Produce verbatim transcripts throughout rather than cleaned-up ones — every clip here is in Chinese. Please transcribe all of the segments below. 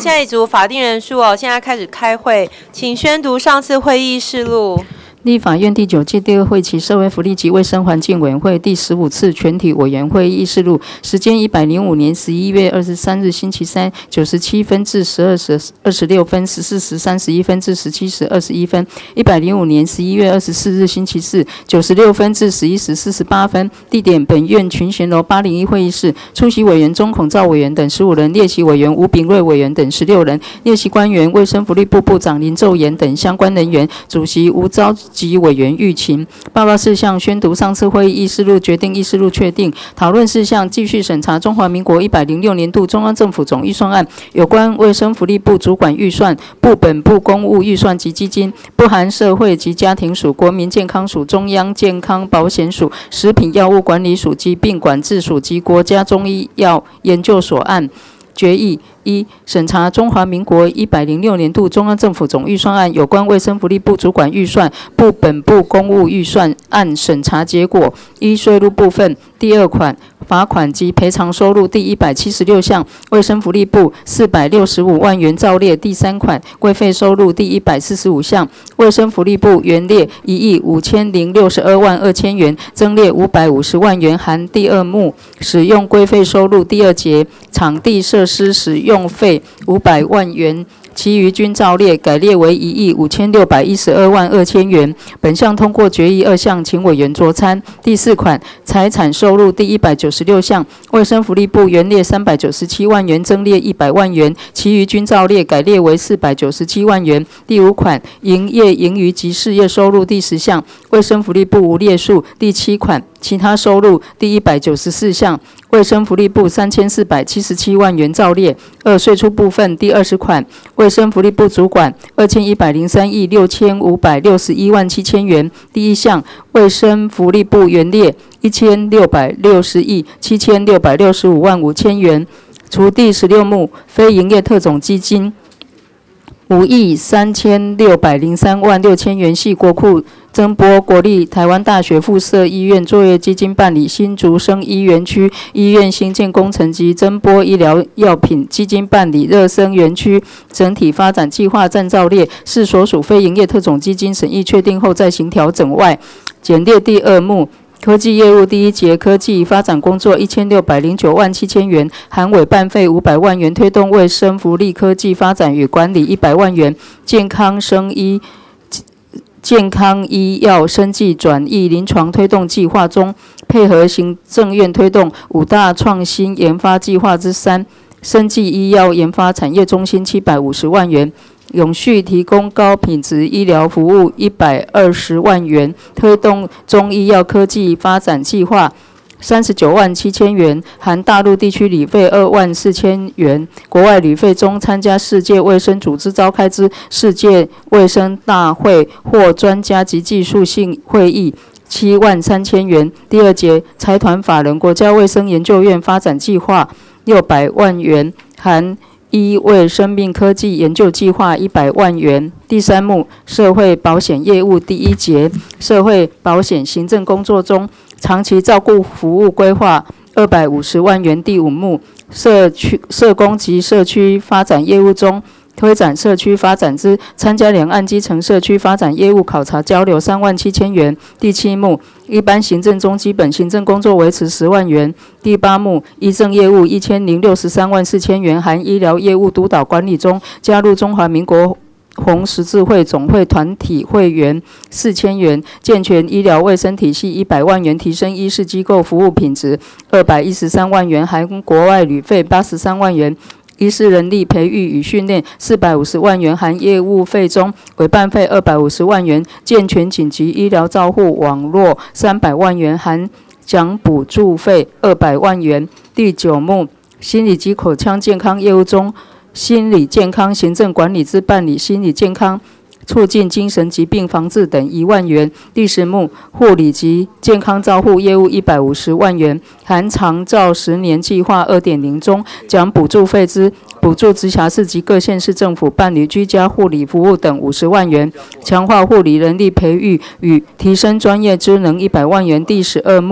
现在已足法定人数哦，现在开始开会，请宣读上次会议事录。 立法院第九届第二会期社会福利及卫生环境委员会第十五次全体委员会议事录，时间一百零五年十一月二十三日星期三九十七分至十二时二十六分，十四时三十一分至十七时二十一分。一百零五年十一月二十四日星期四九十六分至十一时四十八分。地点本院群贤楼八零一会议室。出席委员钟孔照委员等十五人，列席委员吴秉瑞委员等十六人，列席官员卫生福利部部长林奏妍等相关人员。主席吴召及委员玉琴。报告事项宣读上次会议议事录，决定议事录确定。讨论事项继续审查中华民国一百零六年度中央政府总预算案，有关卫生福利部主管预算、部本部公务预算及基金，不含社会及家庭署、国民健康署、中央健康保险署、食品药物管理署、疾病管制署及国家中医药研究所案。决议一、审查中华民国一百零六年度中央政府总预算案有关卫生福利部主管预算、部本部公务预算案审查结果：一、税入部分第二款罚款及赔偿收入第一百七十六项，卫生福利部四百六十五万元照列第三款规费收入第一百四十五项，卫生福利部原列一亿五千零六十二万二千元，增列五百五十万元含第二目使用规费收入第二节场地设施使用费五百万元。其余均照列，改列为一亿五千六百一十二万二千元。本项通过决议二项，请委员酌参。第四款财产收入第一百九十六项，卫生福利部原列三百九十七万元，增列一百万元，其余均照列，改列为四百九十七万元。第五款营业盈余及事业收入第十项，卫生福利部无列数。第七款其他收入第一百九十四项，卫生福利部三千四百七十七万元照列。二、税出部分第二十款，卫生福利部主管二千一百零三亿六千五百六十一万七千元。第一项，卫生福利部原列一千六百六十亿七千六百六十五万五千元，除第十六目非营业特种基金五亿三千六百零三万六千元系国库增拨国立台湾大学附设医院作业基金办理新竹生医园区医院新建工程及增拨医疗药品基金办理热生园区整体发展计划暂照列，是所属非营业特种基金审议确定后再行调整外，简列第二目科技业务第一节科技发展工作一千六百零九万七千元，含委办费五百万元，推动卫生福利科技发展与管理一百万元，健康生医健康医药生技转译临床推动计划中，配合行政院推动五大创新研发计划之三，生技医药研发产业中心七百五十万元。永续提供高品质医疗服务一百二十万元，推动中医药科技发展计划三十九万七千元，含大陆地区旅费二万四千元，国外旅费中参加世界卫生组织召开之世界卫生大会或专家及技术性会议七万三千元。第二节财团法人国家卫生研究院发展计划六百万元，含医卫生命科技研究计划一百万元。第三目社会保险业务第一节社会保险行政工作中长期照顾服务规划二百五十万元。第五目社区社工及社区发展业务中推展社区发展之参加两岸基层社区发展业务考察交流三万七千元。第七目一般行政中基本行政工作维持十万元。第八目医政业务一千零六十三万四千元，含医疗业务督导管理中加入中华民国红十字会总会团体会员四千元，健全医疗卫生体系一百万元，提升医事机构服务品质二百一十三万元，含国外旅费八十三万元。医师人力培育与训练四百五十万元，含业务费中委办费二百五十万元，健全紧急医疗照护网络三百万元，含奖补助费二百万元。第九目心理及口腔健康业务中心理健康行政管理之办理心理健康促进精神疾病防治等一万元。第十目护理及健康照护业务一百五十万元，含长照十年计划 二点零 中奖补助费之补助直辖市及各县市政府办理居家护理服务等五十万元，强化护理人力培育与提升专业知能一百万元。第十二目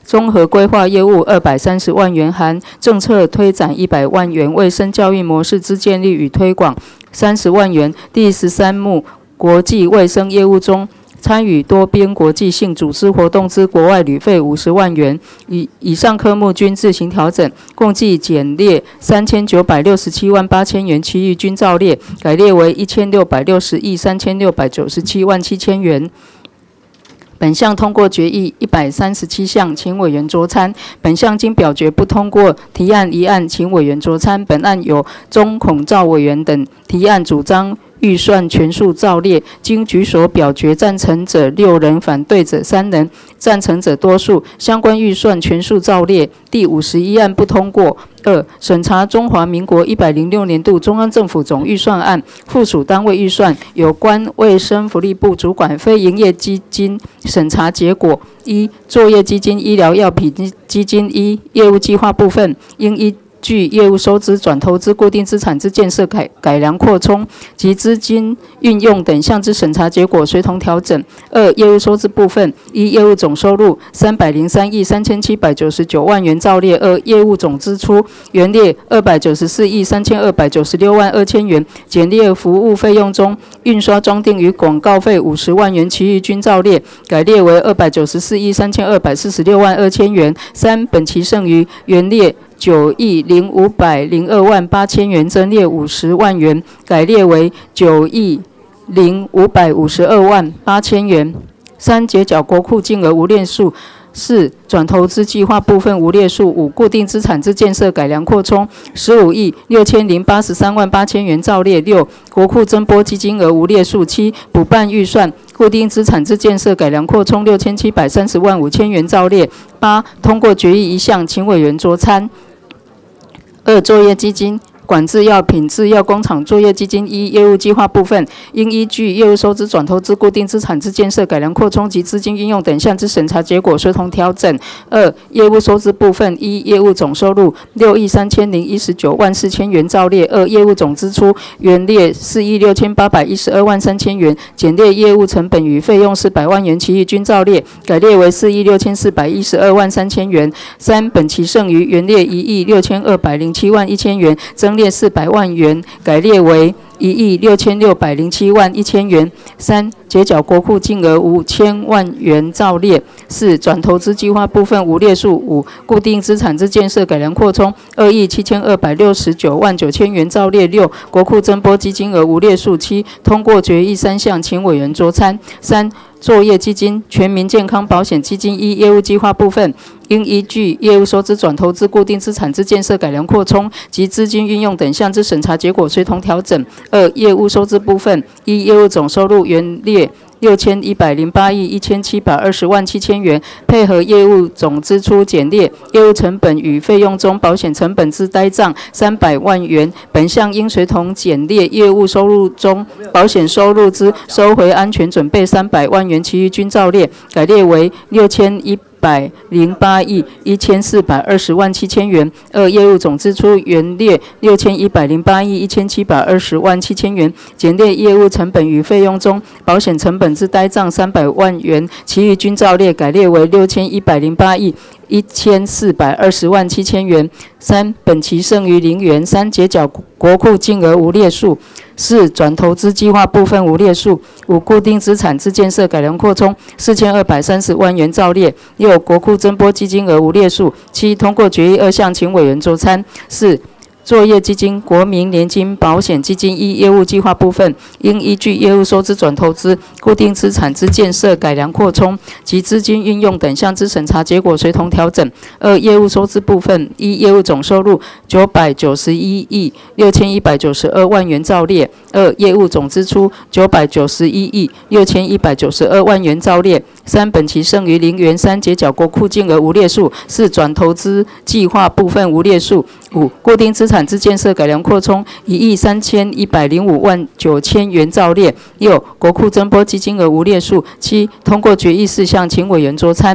综合规划业务二百三十万元，含政策推展一百万元，卫生教育模式之建立与推广三十万元。第十三目国际卫生业务中，参与多边国际性组织活动之国外旅费五十万元。以以上科目均自行调整，共计减列三千九百六十七万八千元，其余均照列，改列为一千六百六十亿三千六百九十七万七千元。本项通过决议一百三十七项，请委员酌参。本项经表决不通过提案一案，请委员酌参。本案有钟孔照委员等提案主张预算全数照列，经举手表决赞成者六人，反对者三人，赞成者多数，相关预算全数照列。第五十一案不通过。二、审查中华民国一百零六年度中央政府总预算案附属单位预算，有关卫生福利部主管非营业基金审查结果：一、作业基金医疗药品基金一业务计划部分，应依据业务收支、转投资、固定资产之建设改改良扩充及资金运用等项之审查结果，随同调整。二、业务收支部分，一、业务总收入三百零三亿三千七百九十九万元照列。二、业务总支出原列二百九十四亿三千二百九十六万二千元，减列服务费用中印刷装订与广告费五十万元，其余均照列，改列为二百九十四亿三千二百四十六万二千元。三、本期剩余原列九亿零五百零二万八千元，增列五十万元，改列为九亿零五百五十二万八千元。三、结缴国库净额无列数。四、转投资计划部分无列数。五、固定资产之建设改良扩充十五亿六千零八十三万八千元照列。六、国库增拨基金额无列数。七、补办预算固定资产之建设改良扩充六千七百三十万五千元照列。八、通过决议一项，请委员酌参。二、作业基金管制药品制药工厂作业基金一业务计划部分，应依据业务收支、转投资、固定资产之建设、改良扩充及资金运用等项之审查结果，随同调整。二、业务收支部分，一、业务总收入六亿三千零一十九万四千元照列。二、业务总支出原列四亿六千八百一十二万三千元，减列业务成本与费用四百万元，其余均照列，改列为四亿六千四百一十二万三千元。三、本期剩余原列一亿六千二百零七万一千元，增列四百万元，改列为一亿六千六百零七万一千元。三、结缴国库净额五千万元照列。四、转投资计划部分无列数。五、固定资产之建设改良扩充二亿七千二百六十九万九千元照列。六、国库增拨基金额无列数。七、通过决议三项，请委员酌参。三、作业基金全民健康保险基金一业务计划部分，应依据业务收支、转投资、固定资产之建设改良扩充及资金运用等项之审查结果，随同调整。二、业务收支部分，一、业务总收入原列六千一百零八亿一千七百二十万七千元，配合业务总支出减列业务成本与费用中保险成本之呆账三百万元，本项应随同减列业务收入中保险收入之收回安全准备三百万元，其余均照列，改列为六千一百零八亿一千四百二十万七千元。二、业务总支出原列六千一百零八亿一千七百二十万七千元，减列业务成本与费用中保险成本之呆账三百万元，其余均照列，改列为六千一百零八亿一千四百二十万七千元。三、本期剩余零元。三、结缴国库净额无列数。四、转投资计划部分无列数。五、固定资产之建设改良扩充四千二百三十万元照列。六、国库增拨基金额无列数。七、通过决议二项，请委员酌参。四、作业基金国民年金保险基金一业务计划部分，应依据业务收支、转投资、固定资产之建设、改良扩充及资金运用等项之审查结果，随同调整。二、业务收支部分，一、业务总收入九百九十一亿六千一百九十二万元照列。二、业务总支出九百九十一亿六千一百九十二万元照列。三、本期剩余零元。三、结缴国库净额无列数。四、转投资计划部分无列数。五、固定资产之建设改良扩充一亿三千一百零五万九千元照列。六、国库增拨基金额无列数。七、通过决议事项，请委员酌参。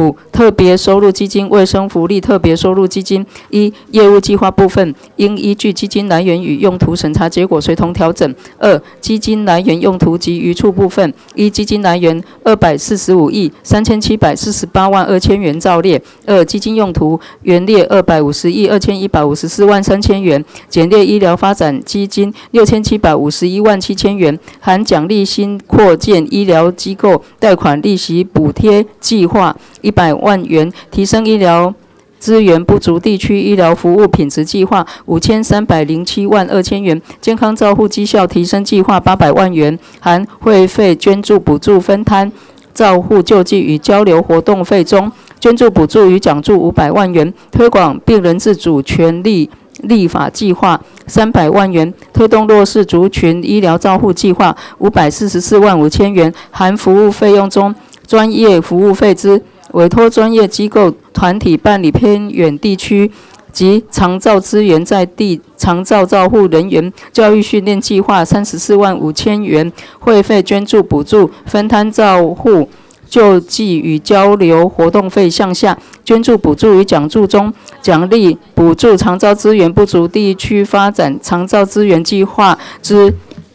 五、特别收入基金、卫生福利特别收入基金。一、业务计划部分应依据基金来源与用途审查结果随同调整。二、基金来源用途及余处部分，一、基金来源二百四十五亿三千七百四十八万二千元照列。二、基金用途原列二百五十亿二千一百五十四万三千元，减列医疗发展基金六千七百五十一万七千元，含奖励新扩建医疗机构贷款利息补贴计划一百万元，提升医疗资源不足地区医疗服务品质计划五千三百零七万二千元，健康照护绩效提升计划八百万元，含会费捐助补助分摊照护救济与交流活动费中，捐助补助与奖助五百万元，推广病人自主权利立法计划三百万元，推动弱势族群医疗照护计划五百四十四万五千元，含服务费用中专业服务费之委托专业机构团体办理偏远地区及长照资源在地长照照护人员教育训练计划三十四万五千元，会费捐助补助分摊照护救济与交流活动费项下，捐助补助与奖助中，奖励补助长照资源不足地区发展长照资源计划之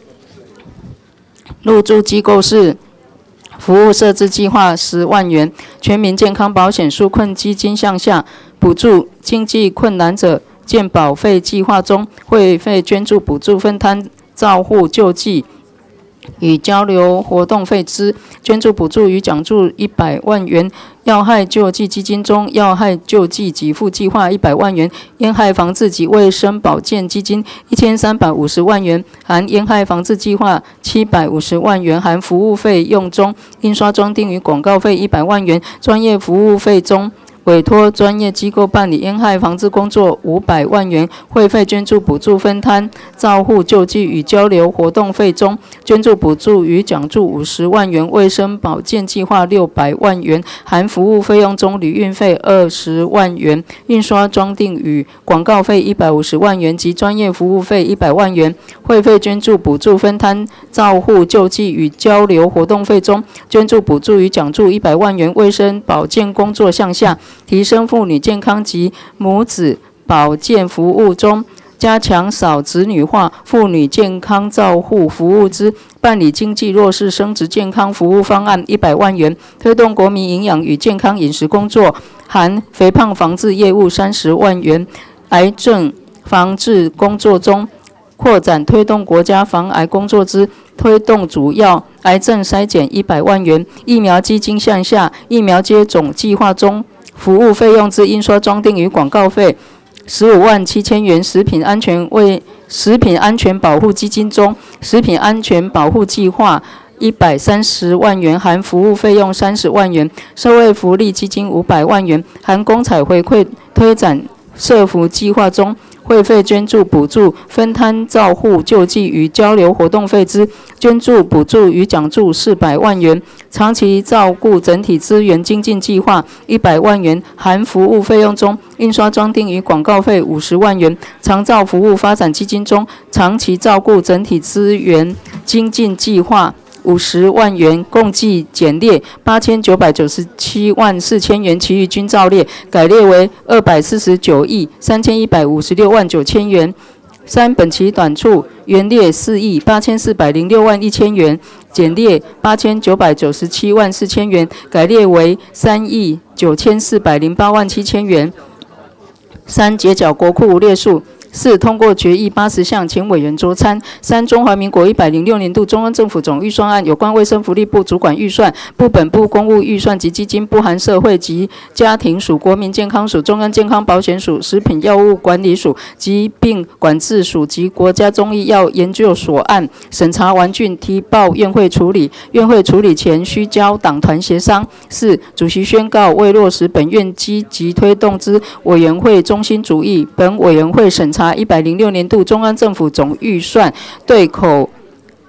入驻机构是服务设置计划十万元，全民健康保险纾困基金项下，补助经济困难者健保费计划中，会费捐助补助分摊照护救济与交流活动费之捐助补助与奖助一百万元，要害救济基金中要害救济给付计划一百万元，烟害防治及卫生保健基金一千三百五十万元，含烟害防治计划七百五十万元，含服务费用中印刷装订与广告费一百万元，专业服务费中委托专业机构办理烟害防治工作五百万元，会费捐助补助分摊照护救济与交流活动费中，捐助补助与奖助五十万元，卫生保健计划六百万元，含服务费用中旅运费二十万元，印刷装订与广告费一百五十万元及专业服务费一百万元，会费捐助补助分摊照护救济与交流活动费中，捐助补助与奖助一百万元，卫生保健工作项下，提升妇女健康及母子保健服务中，加强少子女化妇女健康照护服务之办理经济弱势生殖健康服务方案一百万元，推动国民营养与健康饮食工作，含肥胖防治业务三十万元，癌症防治工作中扩展推动国家防癌工作之推动主要癌症筛检一百万元，疫苗基金项下疫苗接种计划中服务费用之印刷装订与广告费十五万七千元，食品安全为食品安全保护基金中食品安全保护计划一百三十万元，含服务费用三十万元，社会福利基金五百万元，含公采回馈推展社福计划中会费捐助补助分摊照护救济与交流活动费之捐助补助与奖助四百万元，长期照顾整体资源精进计划一百万元，含服务费用中印刷装订与广告费五十万元，长照服务发展基金中长期照顾整体资源精进计划五十万元，共计减列八千九百九十七万四千元，其余均照列，改列为二百四十九亿三千一百五十六万九千元。三、本期短处原列四亿八千四百零六万一千元，减列八千九百九十七万四千元，改列为三亿九千四百零八万七千元。三、结缴国库无列数。四、通过决议八十项，请委员酌参。三、中华民国一百零六年度中央政府总预算案有关卫生福利部主管预算、部本部公务预算及基金不含社会及家庭署、国民健康署、中央健康保险署、食品药物管理署、疾病管制署及国家中医药研究所案审查完竣，提报院会处理。院会处理前需交党团协商。四、主席宣告，为落实本院积极推动之委员会中心主义，本委员会审查一百零六年度中央政府总预算对口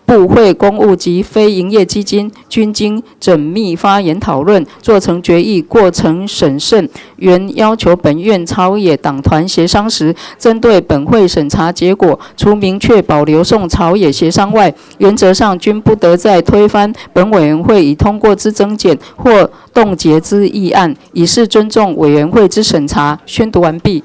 部会公务及非营业基金均经缜密发言讨论，做成决议，过程审慎。原要求本院朝野党团协商时，针对本会审查结果，除明确保留送朝野协商外，原则上均不得再推翻本委员会已通过之增减或冻结之议案，以示尊重委员会之审查。宣读完毕。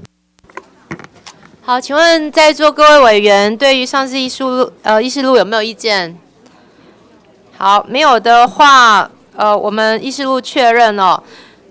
好，请问在座各位委员对于上次议事录呃议事录有没有意见？好，没有的话，呃，我们议事录确认哦。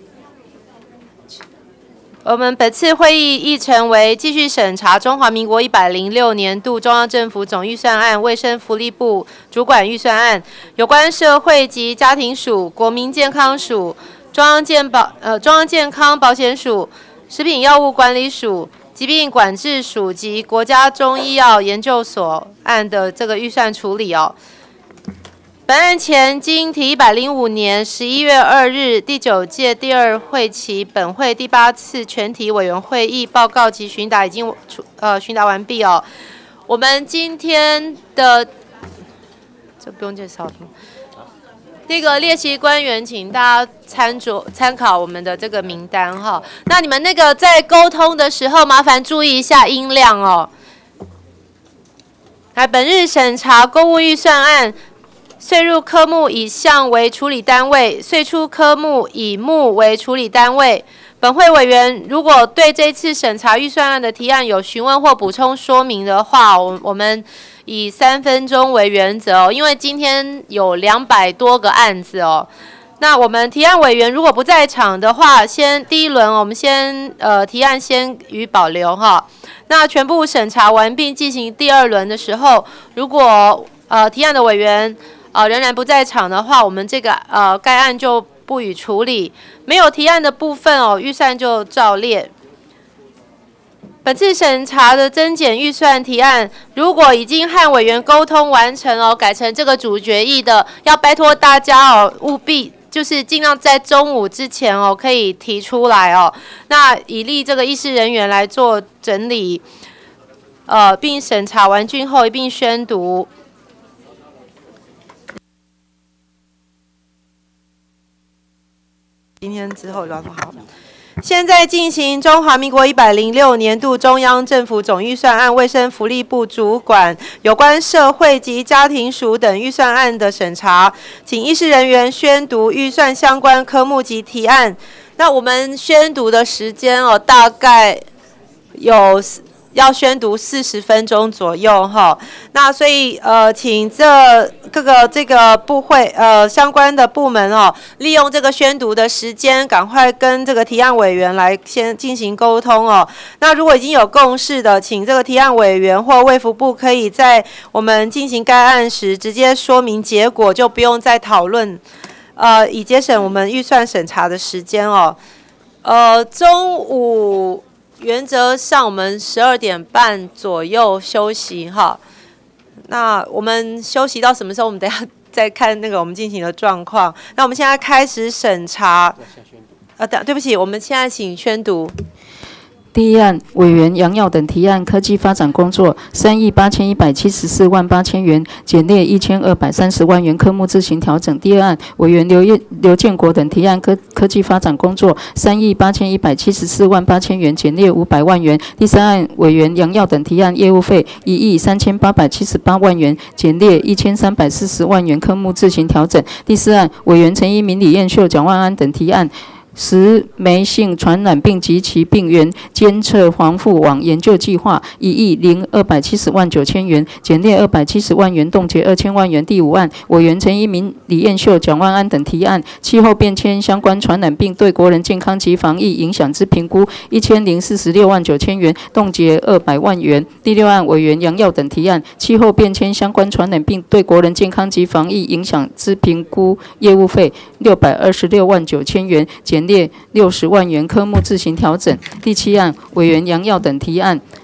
我们本次会议议程为继续审查中华民国一百零六年度中央政府总预算案、卫生福利部主管预算案、有关社会及家庭署、国民健康署、中央健保呃中央健康保险署、食品药物管理署、疾病管制署及国家中医药研究所案的这个预算处理哦。本案前经提一百零五年十一月二日第九届第二会期本会第八次全体委员会议报告及询答已经呃询答完毕哦。我们今天的这不用介绍了。那个列席官员，请大家参酌参考我们的这个名单哈。那你们那个在沟通的时候，麻烦注意一下音量哦。来，本日审查公务预算案，税入科目以项为处理单位，税出科目以目为处理单位。本会委员如果对这次审查预算案的提案有询问或补充说明的话，我我们以三分钟为原则哦，因为今天有两百多个案子哦。那我们提案委员如果不在场的话，先第一轮我们先呃提案先予保留哈。那全部审查完并进行第二轮的时候，如果呃提案的委员呃仍然不在场的话，我们这个呃该案就不予处理。没有提案的部分哦，预算就照列。本次审查的增减预算提案，如果已经和委员沟通完成哦，改成这个主决议的，要拜托大家哦，务必就是尽量在中午之前哦，可以提出来哦。那以利这个议事人员来做整理，呃，并审查完竣后一并宣读。今天之后聊不好。现在进行中华民国一百零六年度中央政府总预算案、卫生福利部主管有关社会及家庭署等预算案的审查，请议事人员宣读预算相关科目及提案。那我们宣读的时间哦，大概有要宣读四十分钟左右哈。那所以呃，请这各个这个部会呃相关的部门哦，利用这个宣读的时间，赶快跟这个提案委员来先进行沟通哦。那如果已经有共识的，请这个提案委员或卫福部可以在我们进行该案时直接说明结果，就不用再讨论，呃，以节省我们预算审查的时间哦。呃，中午原则上我们十二点半左右休息哈。那我们休息到什么时候？我们等一下再看那个我们进行的状况。那我们现在开始审查。呃，对不起，我们现在请宣读。 第一案，委员杨耀等提案科技发展工作三亿八千一百七十四万八千元，减列一千二百三十万元，科目自行调整。第二案，委员刘刘建国等提案科科技发展工作三亿八千一百七十四万八千元，减列五百万元。第三案，委员杨耀等提案业务费一亿三千八百七十八万元，减列一千三百四十万元，科目自行调整。第四案，委员陈一鸣、李彦秀、蒋万安等提案十霉性传染病及其病原监测防护网研究计划一亿零二百七十万九千元，减列二百七十万元，冻结二千万元。第五案，委员陈一鸣、李彦秀、蒋万安等提案气候变迁相关传染病对国人健康及防疫影响之评估一千零四十六万九千元，冻结二百万元。第六案，委员杨耀等提案气候变迁相关传染病对国人健康及防疫影响之评估业务费六百二十六万九千元，减列六十万元，科目自行调整。第七案，委员杨耀等提案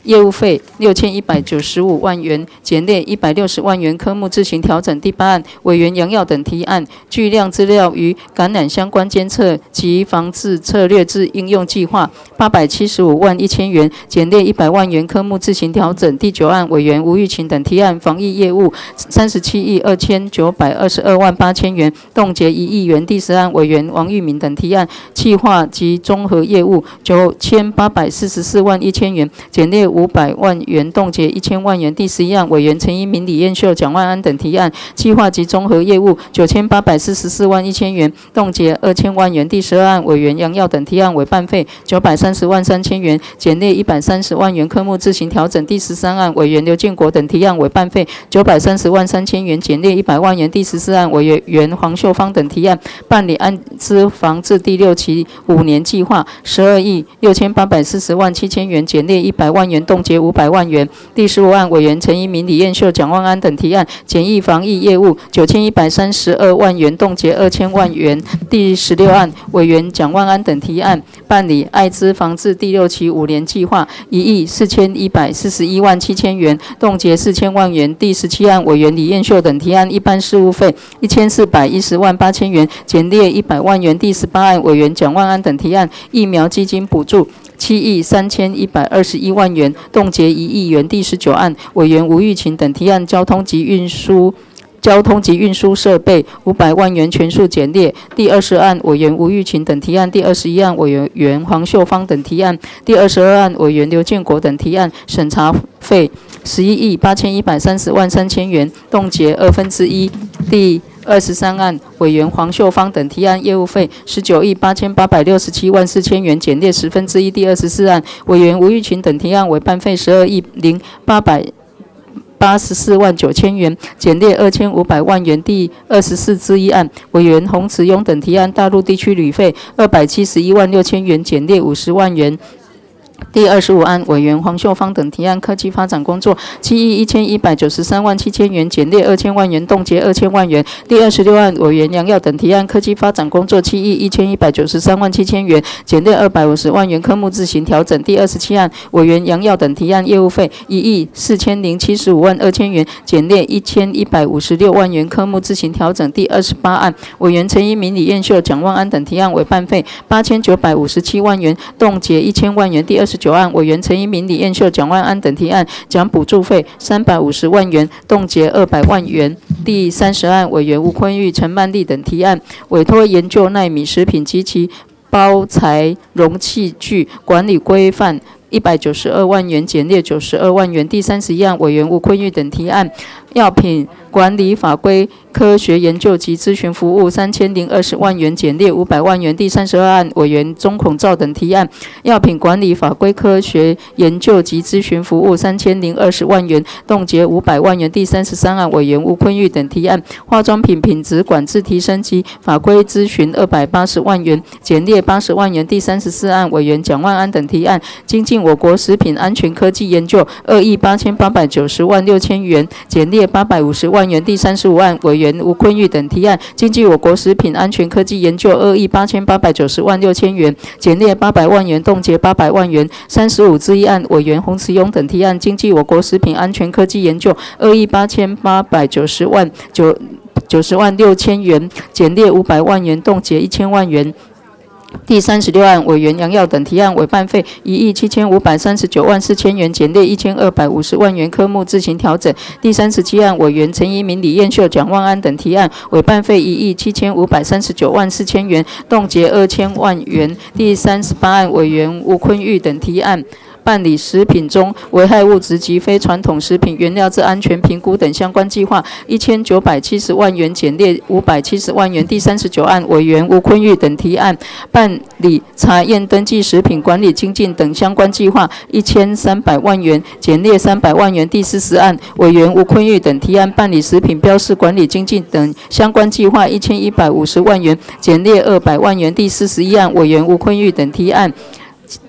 业务费六千一百九十五万元，减列一百六十万元，科目自行调整。第八案，委员杨耀等提案，巨量资料与感染相关监测及防治策略之应用计划八百七十五万一千元，减列一百万元，科目自行调整。第九案，委员吴玉琴等提案，防疫业务三十七亿二千九百二十二万八千元，冻结一亿元。第十案，委员王玉敏等提案，企划及综合业务九千八百四十四万一千元，减列五百万元，冻结一千万元。第十一案，委员陈一鸣、李彦秀、蒋万安等提案，企划及综合业务九千八百四十四万一千元，冻结二千万元。第十二案，委员杨耀等提案，委办费九百三十万三千元，减列一百三十万元，科目自行调整。第十三案，委员刘建国等提案，委办费九百三十万三千元，减列一百万元。第十四案，委员黄秀芳等提案，办理安置防治第六期五年计划十二亿六千八百四十万七千元，减列一百万元，冻结五百万元。第十五案，委员陈一鸣、李彦秀、蒋万安等提案，检疫防疫业务九千一百三十二万元，冻结二千万元。第十六案，委员蒋万安等提案，办理艾滋防治第六期五年计划一亿四千一百四十一万七千元，冻结四千万元。第十七案，委员李彦秀等提案，一般事务费一千四百一十万八千元，减列一百万元。第十八案，委员蒋万安等提案，疫苗基金补助七亿三千一百二十一万元，冻结一亿元。第十九案，委员吴玉琴等提案，交通及运输交通及运输设备五百万元全数减列。第二十案，委员吴玉琴等提案。第二十一案，委员黄秀芳等提案。第二十二案，委员刘建国等提案，审查费十一亿八千一百三十万三千元，冻结二分之一。第二十三案，委员黄秀芳等提案，业务费十九亿八千八百六十七万四千元，减列十分之一。第二十四案，委员吴玉琴等提案，委办费十二亿零八百八十四万九千元，减列二千五百万元。第二十四之一案，委员洪慈庸等提案，大陆地区旅费二百七十一万六千元，减列五十万元。第二十五案，委员黄秀芳等提案，科技发展工作七亿一千一百九十三万七千元，减列二千万元，冻结二千万元。第二十六案，委员杨耀等提案，科技发展工作七亿一千一百九十三万七千元，减列二百五十万元，科目自行调整。第二十七案，委员杨耀等提案，业务费一亿四千零七十五万二千元，减列一千一百五十六万元，科目自行调整。第二十八案，委员陈一鸣、李彦秀、蒋万安等提案，委办费八千九百五十七万元，冻结一千万元。第二十九案，委员陈一鸣、李彦秀、蒋万安等提案，奖补助费三百五十万元，冻结二百万元。第三十案，委员吴坤玉、陈曼丽等提案，委托研究奈米食品及其包材容器具管理规范一百九十二万元，减列九十二万元。第三十一案，委员吴坤玉等提案，药品管理法规科学研究及咨询服务三千零二十万元，减列五百万元。第三十二案，委员钟孔照等提案，药品管理法规科学研究及咨询服务三千零二十万元，冻结五百万元。第三十三案，委员吴坤玉等提案，化妆品品质管制提升及法规咨询二百八十万元，减列八十万元。第三十四案，委员蒋万安等提案，精进我国食品安全科技研究二亿八千八百九十万六千元，减列八百五十万元。第三十五案，委员吴坤玉等提案，精进我国食品安全科技研究二亿八千八百九十万六千元，减列八百万元，冻结八百万元。三十五之一案，委员洪慈庸等提案，精进我国食品安全科技研究二亿八千八百九十万九九十万六千元，减列五百万元，冻结一千万元。第三十六案，委员杨耀等提案，委办费一亿七千五百三十九万四千元，减列一千二百五十万元，科目自行调整。第三十七案，委员陈一鸣、李彦秀、蒋万安等提案，委办费一亿七千五百三十九万四千元，冻结二千万元。第三十八案，委员吴坤玉等提案，办理食品中危害物质及非传统食品原料之安全评估等相关计划一千九百七十万元，减列五百七十万元。第三十九案，委员吴坤玉等提案，办理查验登记食品管理精进等相关计划一千三百万元，减列三百万元。第四十案，委员吴坤玉等提案，办理食品标示管理精进等相关计划一千一百五十万元，减列二百万元。第四十一案，委员吴坤玉等提案，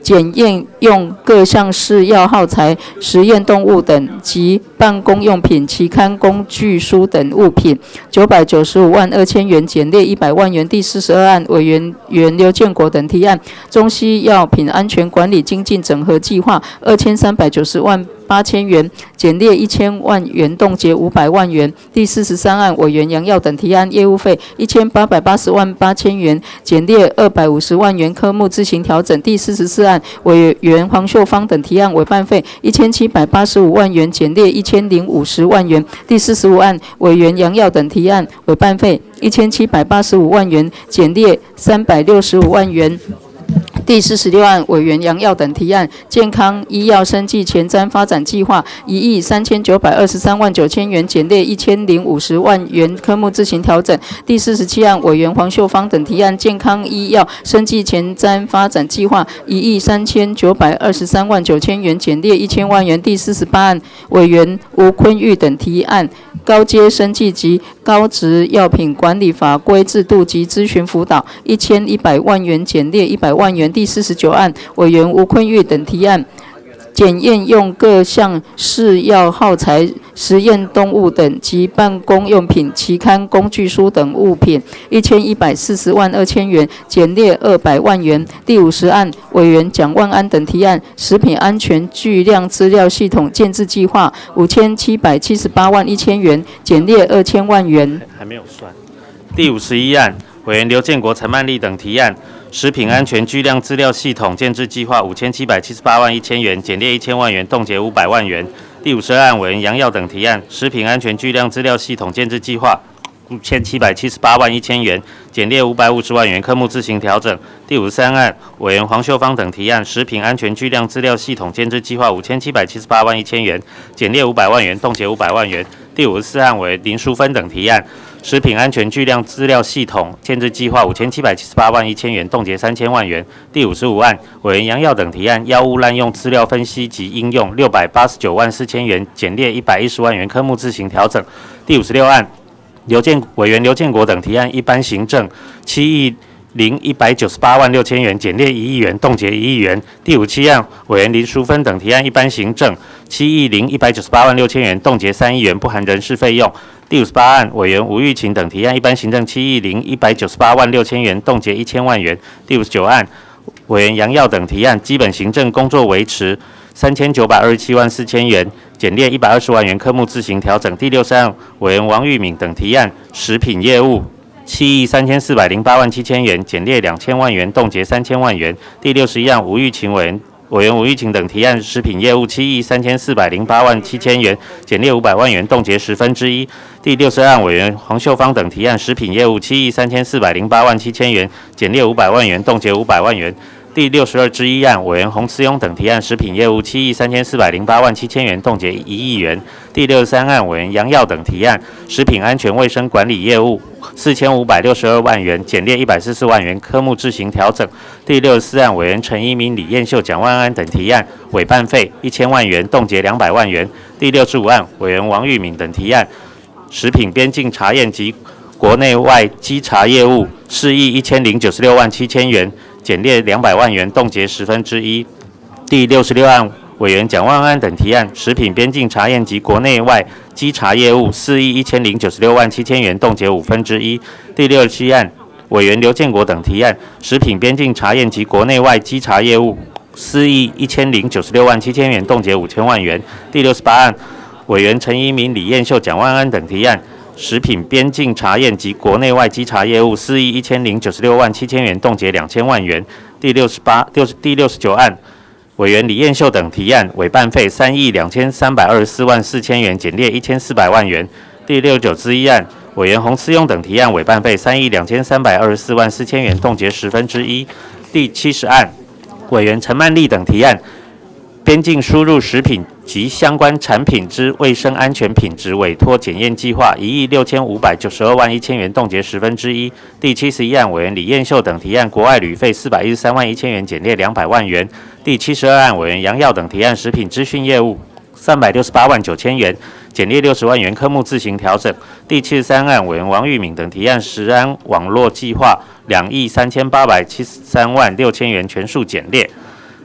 检验用各项试药耗材、实验动物等及办公用品、期刊、工具书等物品，九百九十五万二千元，减列一百万元。第四十二案，委员原刘建国等提案，中西药品安全管理精进整合计划二千三百九十万八千元，减列一千万元，冻结五百万元。第四十三案，委员杨耀等提案，业务费一千八百八十万八千元，减列二百五十万元，科目自行调整。第四十四案，委员黄秀芳等提案，委办费一千七百八十五万元，减列一千零五十万元。第四十五案，委员杨耀等提案，委办费一千七百八十五万元，减列三百六十五万元。第四十六案，委员杨耀等提案，健康医药生技前瞻发展计划一亿三千九百二十三万九千元，减列一千零五十万元，科目自行调整。第四十七案，委员黄秀芳等提案，健康医药生技前瞻发展计划一亿三千九百二十三万九千元，减列一千万元。第四十八案，委员吴坤玉等提案，高阶生技及高值药品管理法规制度及咨询辅导一千一百万元，减列一百万元。第四十九案，委员吴坤玉等提案，检验用各项试药耗材、实验动物等及办公用品、期刊、工具书等物品一千一百四十万二千元，减列二百万元。第五十案，委员蒋万安等提案，食品安全巨量资料系统建制计划五千七百七十八万一千元，减列二千万元。 还没有算。第五十一案，委员刘建国、陈曼丽等提案，食品安全巨量资料系统建制计划五千七百七十八万一千元，减列一千万元，冻结五百万元。第五十二案，委员杨耀等提案，食品安全巨量资料系统建制计划五千七百七十八万一千元，减列五百五十万元，科目自行调整。第五十三案，委员黄秀芳等提案，食品安全巨量资料系统建制计划五千七百七十八万一千元，减列五百万元，冻结五百万元。第五十四案，委员林淑芬等提案，食品安全巨量资料系统建制计划五千七百七十八万一千元，冻结三千万元。第五十五案，委员杨耀等提案，药物滥用资料分析及应用六百八十九万四千元，减列一百一十万元，科目自行调整。第五十六案，刘建委员刘建国等提案，一般行政七亿零一百九十八万六千元，减列一亿元，冻结一亿元。第五七案，委员林淑芬等提案，一般行政七亿零一百九十八万六千元，冻结三亿元，不含人事费用。第五十八案，委员吴玉琴等提案，一般行政七亿零一百九十八万六千元，冻结一千万元。第五十九案，委员杨耀等提案，基本行政工作维持三千九百二十七万四千元，减列一百二十万元，科目自行调整。第六十案，委员王玉敏等提案，食品业务七亿三千四百零八万七千元，减列两千万元，冻结三千万元。第六十一案，吴玉琴委员委员吴玉琴等提案，食品业务七亿三千四百零八万七千元，减列五百万元，冻结十分之一。第六十二案，委员黄秀芳等提案，食品业务七亿三千四百零八万七千元，减列五百万元，冻结五百万元。第六十二之一案，委员洪慈庸等提案，食品业务七亿三千四百零八万七千元，冻结一亿元。第六十三案，委员杨耀等提案，食品安全卫生管理业务四千五百六十二万元，减列一百四十万元，科目自行调整。第六十四案，委员陈一鸣、李彦秀、蒋万安等提案，委办费一千万元，冻结两百万元。第六十五案，委员王玉敏等提案，食品边境查验及国内外稽查业务四亿一千零九十六万七千元，减列两百万元，冻结十分之一。第六十六案，委员蒋万安等提案，食品边境查验及国内外稽查业务四亿一千零九十六万七千元，冻结五分之一。第六十七案，委员刘建国等提案，食品边境查验及国内外稽查业务四亿一千零九十六万七千元，冻结五千万元。第六十八案，委员陈一鸣、李彦秀、蒋万安等提案，食品边境查验及国内外稽查业务四亿一千零九十六万七千元，冻结两千万元。第六十八、六第六十九案，委员李彦秀等提案，委办费三亿两千三百二十四万四千元，减列一千四百万元。第六十九之一案，委员洪慈庸等提案，委办费三亿两千三百二十四万四千元，冻结十分之一。第七十案，委员陈曼丽等提案，边境输入食品及相关产品之卫生安全品质委托检验计划一亿六千五百九十二万一千元，冻结十分之一。第七十一案，委员李彦秀等提案，国外旅费四百一十三万一千元，减列两百万元。第七十二案，委员杨耀等提案，食品资讯业务三百六十八万九千元，减列六十万元，科目自行调整。第七十三案，委员王玉敏等提案，食安网络计划两亿三千八百七十三万六千元，全数减列。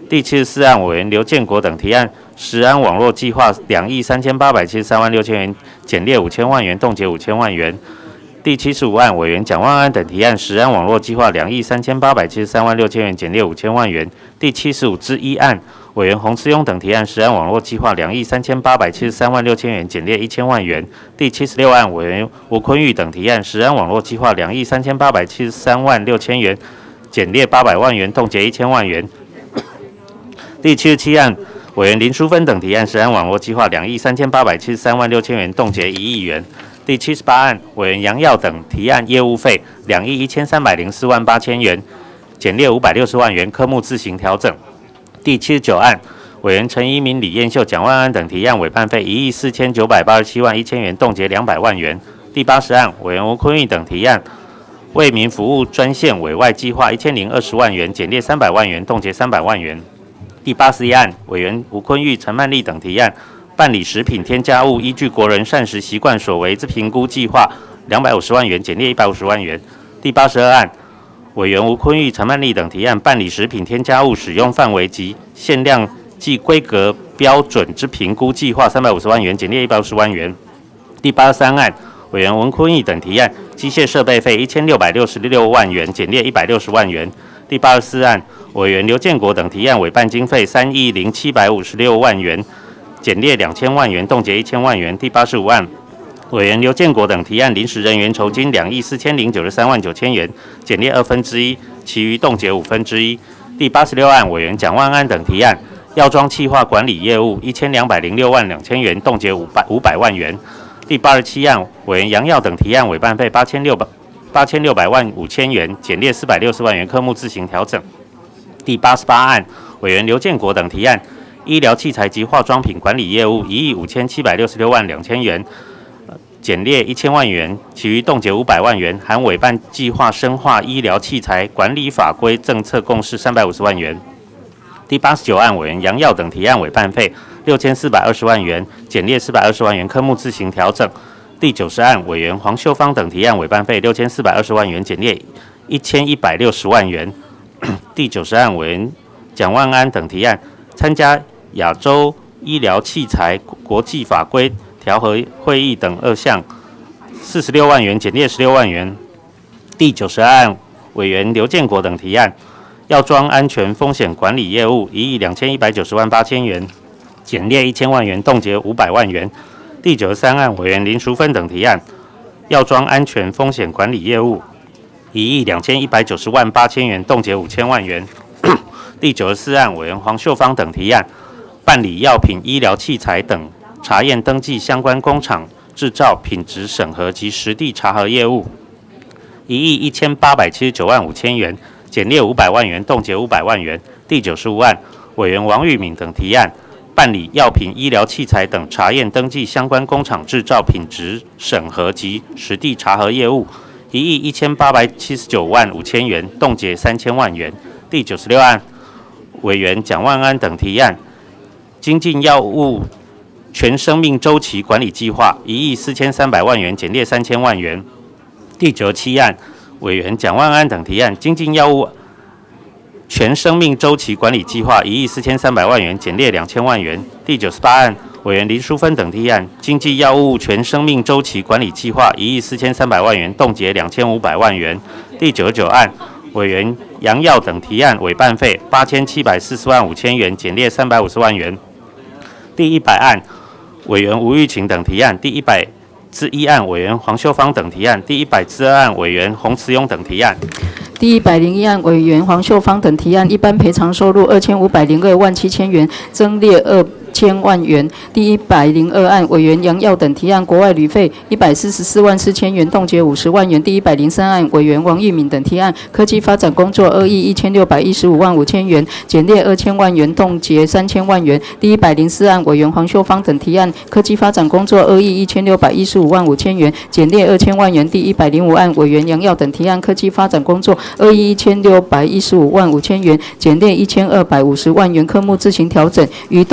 第七十四案委员刘建国等提案食安网络计划两亿三千八百七十三万六千元，减列五千万元，冻结五千万元。第七十五案委员蒋万安等提案食安网络计划两亿三千八百七十三万六千元，减列五千万元。第七十五之一案委员洪慈庸等提案食安网络计划两亿三千八百七十三万六千元，减列一千万元。第七十六案委员吴坤玉等提案食安网络计划两亿三千八百七十三万六千元，减列八百万元，冻结一千万元。第七十七案委员林淑芬等提案食安网络计划两亿三千八百七十三万六千元，冻结一亿元。第七十八案委员杨耀等提案业务费两亿一千三百零四万八千元，减列五百六十万元，科目自行调整。第七十九案委员陈一鸣、李彦秀、蒋万安等提案委办费一亿四千九百八十七万一千元，冻结两百万元。第八十案委员吴坤玉等提案为民服务专线委外计划一千零二十万元，减列三百万元，冻结三百万元。第八十一案委员吴坤玉、陈曼丽等提案办理食品添加物依据国人膳食习惯所为之评估计划两百五十万元，减列一百五十万元。第八十二案委员吴坤玉、陈曼丽等提案办理食品添加物使用范围及限量及规格标准之评估计划三百五十万元，减列一百五十万元。第八十三案委员文坤义等提案机械设备费一千六百六十六万元，减列一百六十万元。第八十四案委员刘建国等提案委办经费三亿零七百五十六万元，减列两千万元，冻结一千万元。第八十五案委员刘建国等提案临时人员酬金两亿四千零九十三万九千元，减列二分之一，其余冻结五分之一。第八十六案委员蒋万安等提案药妆企划管理业务一千两百零六万两千元，冻结五百五百万元。第八十七案委员杨耀等提案委办费八千六百八千六百万五千元，减列四百六十万元，科目自行调整。第八十八案委员刘建国等提案医疗器材及化妆品管理业务一亿五千七百六十六万两千元，减列一千万元，其余冻结五百万元，含委办计划深化医疗器材管理法规政策共识三百五十万元。第八十九案委员杨耀等提案委办费六千四百二十万元，减列四百二十万元，科目自行调整。第九十案委员黄秀芳等提案委办费六千四百二十万元，减列一千一百六十万元。第九十案委员蒋万安等提案参加亚洲医疗器材国际法规调和会议等二项，四十六万元，减列十六万元。第九十二案委员刘建国等提案药妆安全风险管理业务一亿两千一百九十万八千元，减列一千万元，冻结五百万元。第九十三案委员林淑芬等提案药妆安全风险管理业务一亿两千一百九十万八千元，冻结五千万元。第九十四案委员黄秀芳等提案办理药品、医疗器材等查验登记相关工厂制造品质审核及实地查核业务一亿一千八百七十九万五千元，减列五百万元，冻结五百万元。第九十五案委员王玉敏等提案办理药品、医疗器材等查验登记相关工厂制造品质审核及实地查核业务一亿一千八百七十九万五千元，冻结三千万元。第九十六案委员蒋万安等提案精进药物全生命周期管理计划一亿四千三百万元，减列三千万元。第九十七案委员蒋万安等提案精进药物全生命周期管理计划一亿四千三百万元，减列两千万元。第九十八案委员林淑芬等提案经济药物全生命周期管理计划一亿四千三百万元，冻结两千五百万元。第九十九案委员杨耀等提案委办费八千七百四十万五千元，减列三百五十万元。第一百案委员吴玉琴等提案第一百之一案委员黄秀芳等提案第一百之二案委员洪慈庸等提案第一百零一案委员黄秀芳等提案一般赔偿收入二千五百零二万七千元，增列二千万元。第一百零二案委员杨耀等提案国外旅费一百四十四万四千元，冻结五十万元。第一百零三案委员王玉敏等提案科技发展工作二亿一千六百一十五万五千元，减列二千万元，冻结三千万元。第一百零四案委员黄秀芳等提案科技发展工作二亿一千六百一十五万五千元，减列二千万元。第一百零五案委员杨耀等提案科技发展工作二亿一千六百一十五万五千元，减列一千二百五十万元，科目自行调整，余冻结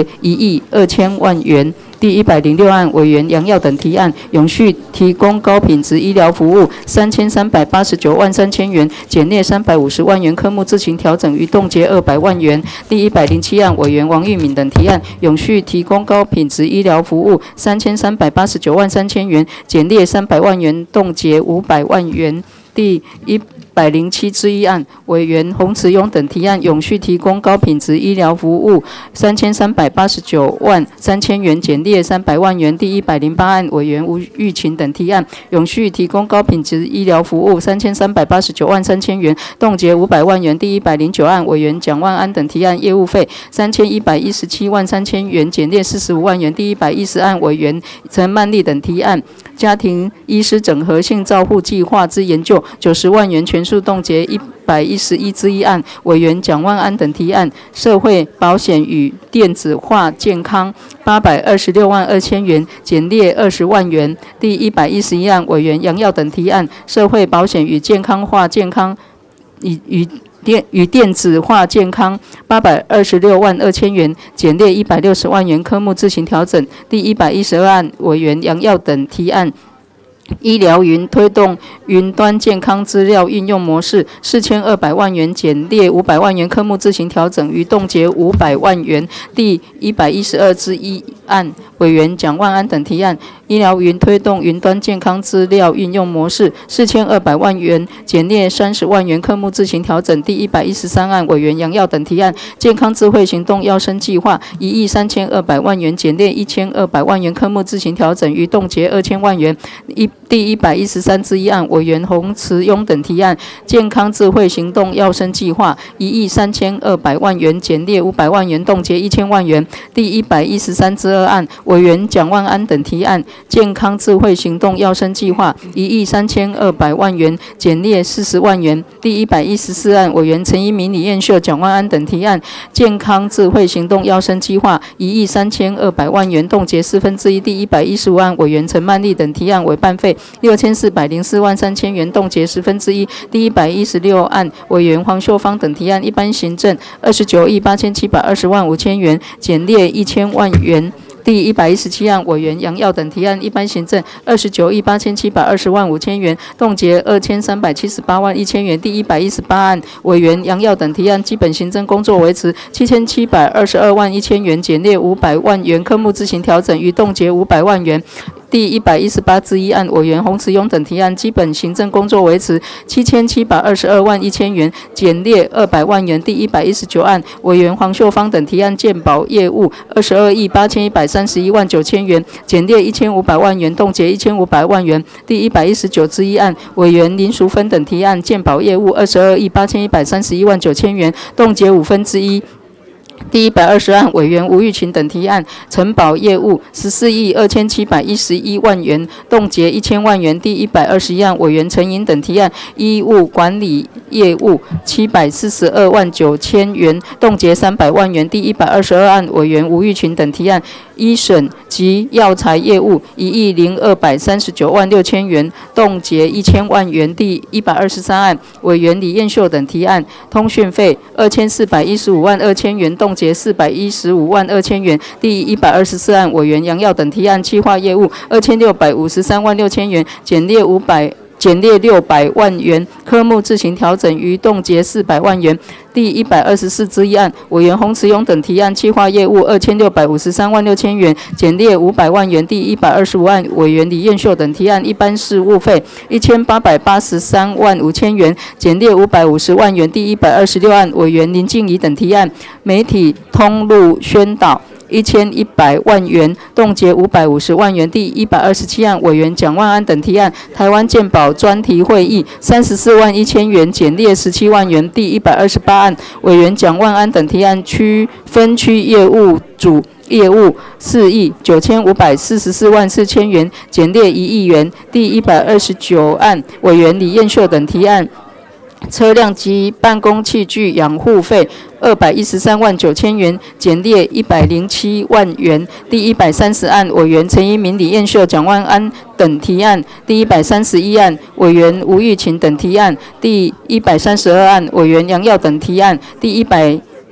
一亿二千万元。第一百零六案委员杨耀等提案，永续提供高品质医疗服务三千三百八十九万三千元，减列三百五十万元，科目自行调整于冻结二百万元。第一百零七案委员王玉敏等提案，永续提供高品质医疗服务三千三百八十九万三千元，减列三百万元，冻结五百万元。第一百零七之一案委员洪慈庸等提案，永续提供高品质医疗服务三千三百八十九万三千元，减列三百万元。第一百零八案委员吴玉琴等提案，永续提供高品质医疗服务三千三百八十九万三千元，冻结五百万元。第一百零九案委员蒋万安等提案，业务费三千一百一十七万三千元，减列四十五万元。第一百一十案委员陈曼丽等提案，家庭医师整合性照护计划之研究九十万元全数冻结。一百一十一之一案委员蒋万安等提案，社会保险与电子化健康八百二十六万二千元，减列二十万元。第一百一十一案委员杨耀等提案，社会保险与健康化健康与与电与电子化健康八百二十六万二千元，减列一百六十万元，科目自行调整。第一百一十二案委员杨耀等提案，医疗云推动云端健康资料运用模式四千二百万元，减列五百万元，科目自行调整于冻结五百万元。第一百一十二之一案委员蒋万安等提案，医疗云推动云端健康资料运用模式四千二百万元，减列三十万元，科目自行调整。第一百一十三案委员杨耀等提案，健康智慧行动要生计划一亿三千二百万元，减列一千二百万元，科目自行调整于冻结二千万元。一第一百一十三之一案委员洪慈庸等提案，健康智慧行动要生计划一亿三千二百万元，减列五百万元，冻结一千万元。第一百一十三之二案委员蒋万安等提案，健康智慧行动要生计划一亿三千二百万元，减列四十万元。第一百一十四案委员陈一鸣、李彦秀、蒋万安等提案，健康智慧行动要生计划一亿三千二百万元，冻结四分之一。第一百一十五案委员陈曼丽等提案，委办费六千四百零四万三千元，冻结十分之一。第一百一十六案委员黄秀芳等提案，一般行政二十九亿八千七百二十万五千元，减列一千万元。第一百一十七案委员杨耀等提案，一般行政二十九亿八千七百二十万五千元，冻结二千三百七十八万一千元。第一百一十八案委员杨耀等提案，基本行政工作维持七千七百二十二万一千元，减列五百万元，科目自行调整于冻结五百万元。第一百一十八之一案委员洪慈庸等提案，基本行政工作维持七千七百二十二万一千元，减列二百万元。第一百一十九案委员黄秀芳等提案，健保业务二十二亿八千一百三十一万九千元，减列一千五百万元，冻结一千五百万元。第一百一十九之一案委员林淑芬等提案，健保业务二十二亿八千一百三十一万九千元，冻结五分之一。第一百二十案委员吴玉琴等提案，承保业务十四亿二千七百一十一万元，冻结一千万元。第一百二十一案委员陈莹等提案，医务管理业务七百四十二万九千元，冻结三百万元。第一百二十二案委员吴玉群等提案，医审及药材业务一亿零二百三十九万六千元，冻结一千万元。第一百二十三案委员李彦秀等提案，通讯费二千四百一十五万二千元，冻结四百一十五万二千元。第一百二十四案委员杨耀等提案，企划业务二千六百五十三万六千元，减列五百。减列六百万元，科目自行调整于冻结四百万元。第一百二十四之一案委员洪慈庸等提案，企划业务二千六百五十三万六千元，减列五百万元。第一百二十五案委员李彦秀等提案，一般事务费一千八百八十三万五千元，减列五百五十万元。第一百二十六案委员林静怡等提案，媒体通路宣导一千一百万元，冻结五百五十万元。第一百二十七案委员蒋万安等提案，台湾健保专题会议三十四万一千元，减列十七万元。第一百二十八案委员蒋万安等提案，区分区业务组业务四亿九千五百四十四万四千元，减列一亿元。第一百二十九案委员李彦秀等提案，车辆及办公器具养护费二百一十三万九千元，减列一百零七万元。第一百三十案委员陈一鸣、李彦秀、蒋万安等提案。第一百三十一案委员吴玉琴等提案。第一百三十二案委员杨耀等提案。第一百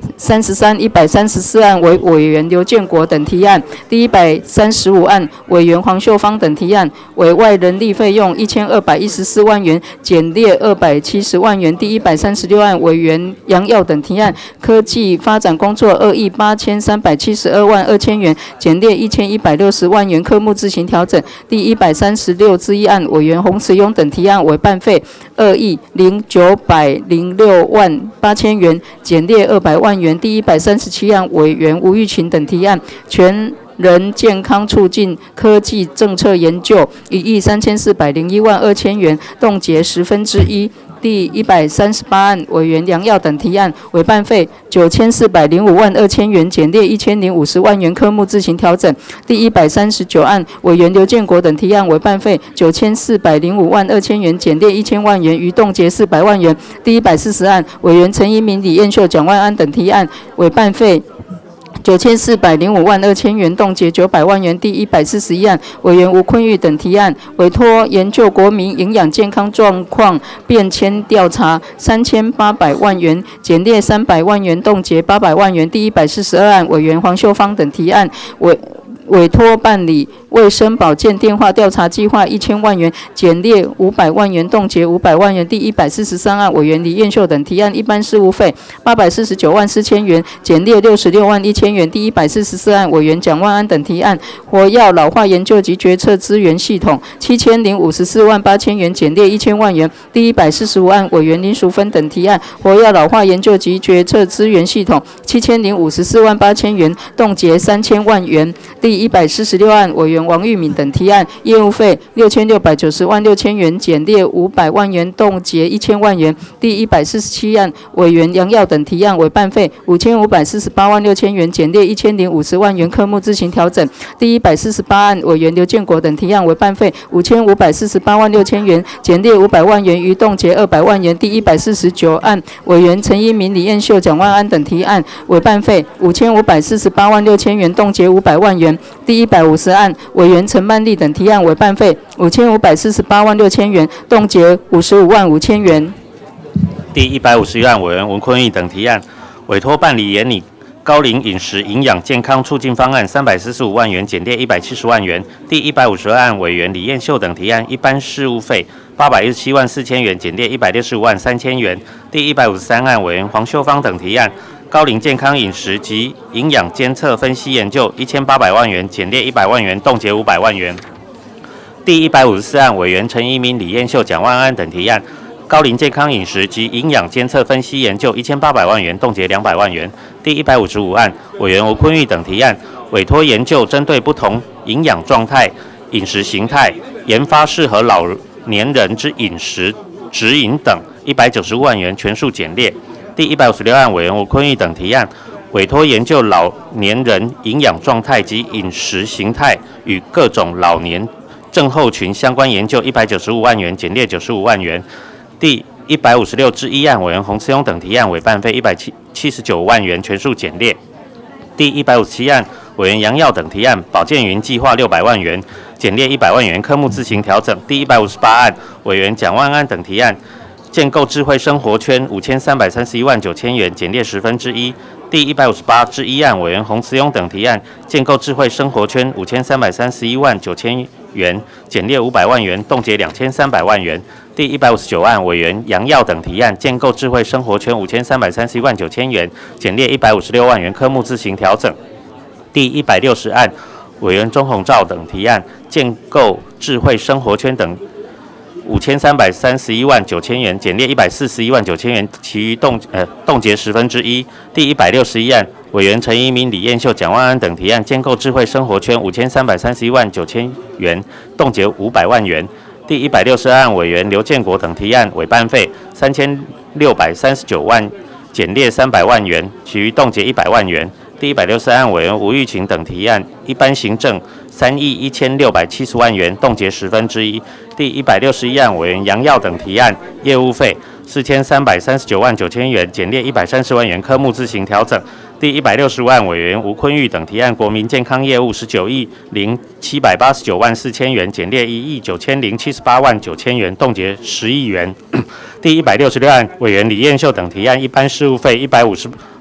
三十三、一百三十四案为委员刘建国等提案，第一百三十五案委员黄秀芳等提案为外人力费用一千二百一十四万元，减列二百七十万元。第一百三十六案委员杨耀等提案，科技发展工作二亿八千三百七十二万二千元，减列一千一百六十万元，科目自行调整。第一百三十六之一案委员洪慈庸等提案为办费二亿零九百零六万八千元，减列二百万元。第一百三十七案委员吴玉群等提案，全人健康促进科技政策研究一亿三千四百零一万二千元，冻结十分之一。第一百三十八案委员梁耀等提案为办费九千四百零五万二千元，减列一千零五十万元，科目自行调整。第一百三十九案委员刘建国等提案为办费九千四百零五万二千元，减列一千万元，余冻结四百万元。第一百四十案委员陈一鸣、李彦秀、蒋万安等提案为办费九千四百零五万二千元，冻结九百万元。第一百四十一案委员吴坤玉等提案，委托研究国民营养健康状况变迁调查三千八百万元，减列三百万元，冻结八百万元。第一百四十二案委员黄秀芳等提案，委委托办理卫生保健电话调查计划一千万元，减列五百万元，冻结五百万元。第一百四十三案委员李彦秀等提案，一般事务费八百四十九万四千元，减列六十六万一千元。第一百四十四案委员蒋万安等提案，活药老化研究及决策资源系统七千零五十四万八千元，减列一千万元。第一百四十五案委员林淑芬等提案，活药老化研究及决策资源系统七千零五十四万八千元，冻结三千万元。第一百四十六案委员王玉敏等提案，业务费六千六百九十万六千元，减列五百万元，冻结一千万元。第一百四十七案委员杨耀等提案为办费五千五百四十八万六千元，减列一千零五十万元，科目自行调整。第一百四十八案委员刘建国等提案为办费五千五百四十八万六千元，减列五百万元，余冻结二百万元。第一百四十九案委员陈一鸣、李彦秀、蒋万安等提案为办费五千五百四十八万六千元，冻结五百万元。第一百五十案委员陈曼丽等提案为办费五千五百四十八万六千元，冻结五十五万五千元。 第一百五十一案委员文坤义等提案，委托办理研拟高龄饮食营养健康促进方案三百四十五万元，减列一百七十万元。第一百五十二案委员李彦秀等提案，一般事务费八百一十七万四千元，减列一百六十五万三千元。第一百五十三案委员黄秀芳等提案，高龄健康饮食及营养监测分析研究一千八百万元，减列一百万元，冻结五百万元。第一百五十四案委员陈一鸣、李彦秀、蒋万安等提案，高龄健康饮食及营养监测分析研究一千八百万元，冻结两百万元。第一百五十五案委员吴坤玉等提案，委托研究针对不同营养状态、饮食形态，研发适合老年人之饮食指引等一百九十万元，全数减列。第一百五十六案委员吴坤玉等提案，委托研究老年人营养状态及饮食形态与各种老年症候群相关研究一百九十五万元，减列九十五万元。第一百五十六之一案委员洪慈庸等提案为办费一百七十九万元，全数减列。第一百五十七案委员杨耀等提案，保健云计划六百万元，减列一百万元，科目自行调整。第一百五十八案委员蒋万安等提案，建构智慧生活圈五千三百三十一万九千元，减列十分之一。第一百五十八之一案委员洪慈庸等提案，建构智慧生活圈五千三百三十一万九千元，减列五百万元，冻结两千三百万元。第一百五十九案委员杨耀等提案，建构智慧生活圈五千三百三十一万九千元，减列一百五十六万元，科目自行调整。第一百六十案委员钟宏照等提案，建构智慧生活圈等五千三百三十一万九千元，减列一百四十一万九千元，其余冻呃冻结十分之一。第一百六十一案委员陈一鸣、李彦秀、蒋万安等提案，建构智慧生活圈五千三百三十一万九千元，冻结五百万元。第一百六十二案委员刘建国等提案，委办费三千六百三十九万，减列三百万元，其余冻结一百万元。第一百六十案委员吴玉琴等提案，一般行政三亿一千六百七十万元，冻结十分之一。第一百六十一案委员杨耀等提案，业务费四千三百三十九万九千元，减列一百三十万元，科目自行调整。第一百六十五案委员吴坤玉等提案，国民健康业务十九亿零七百八十九万四千元，减列一亿九千零七十八万九千元，冻结十亿元。第一百六十六案委员李彦秀等提案，一般事务费一百五十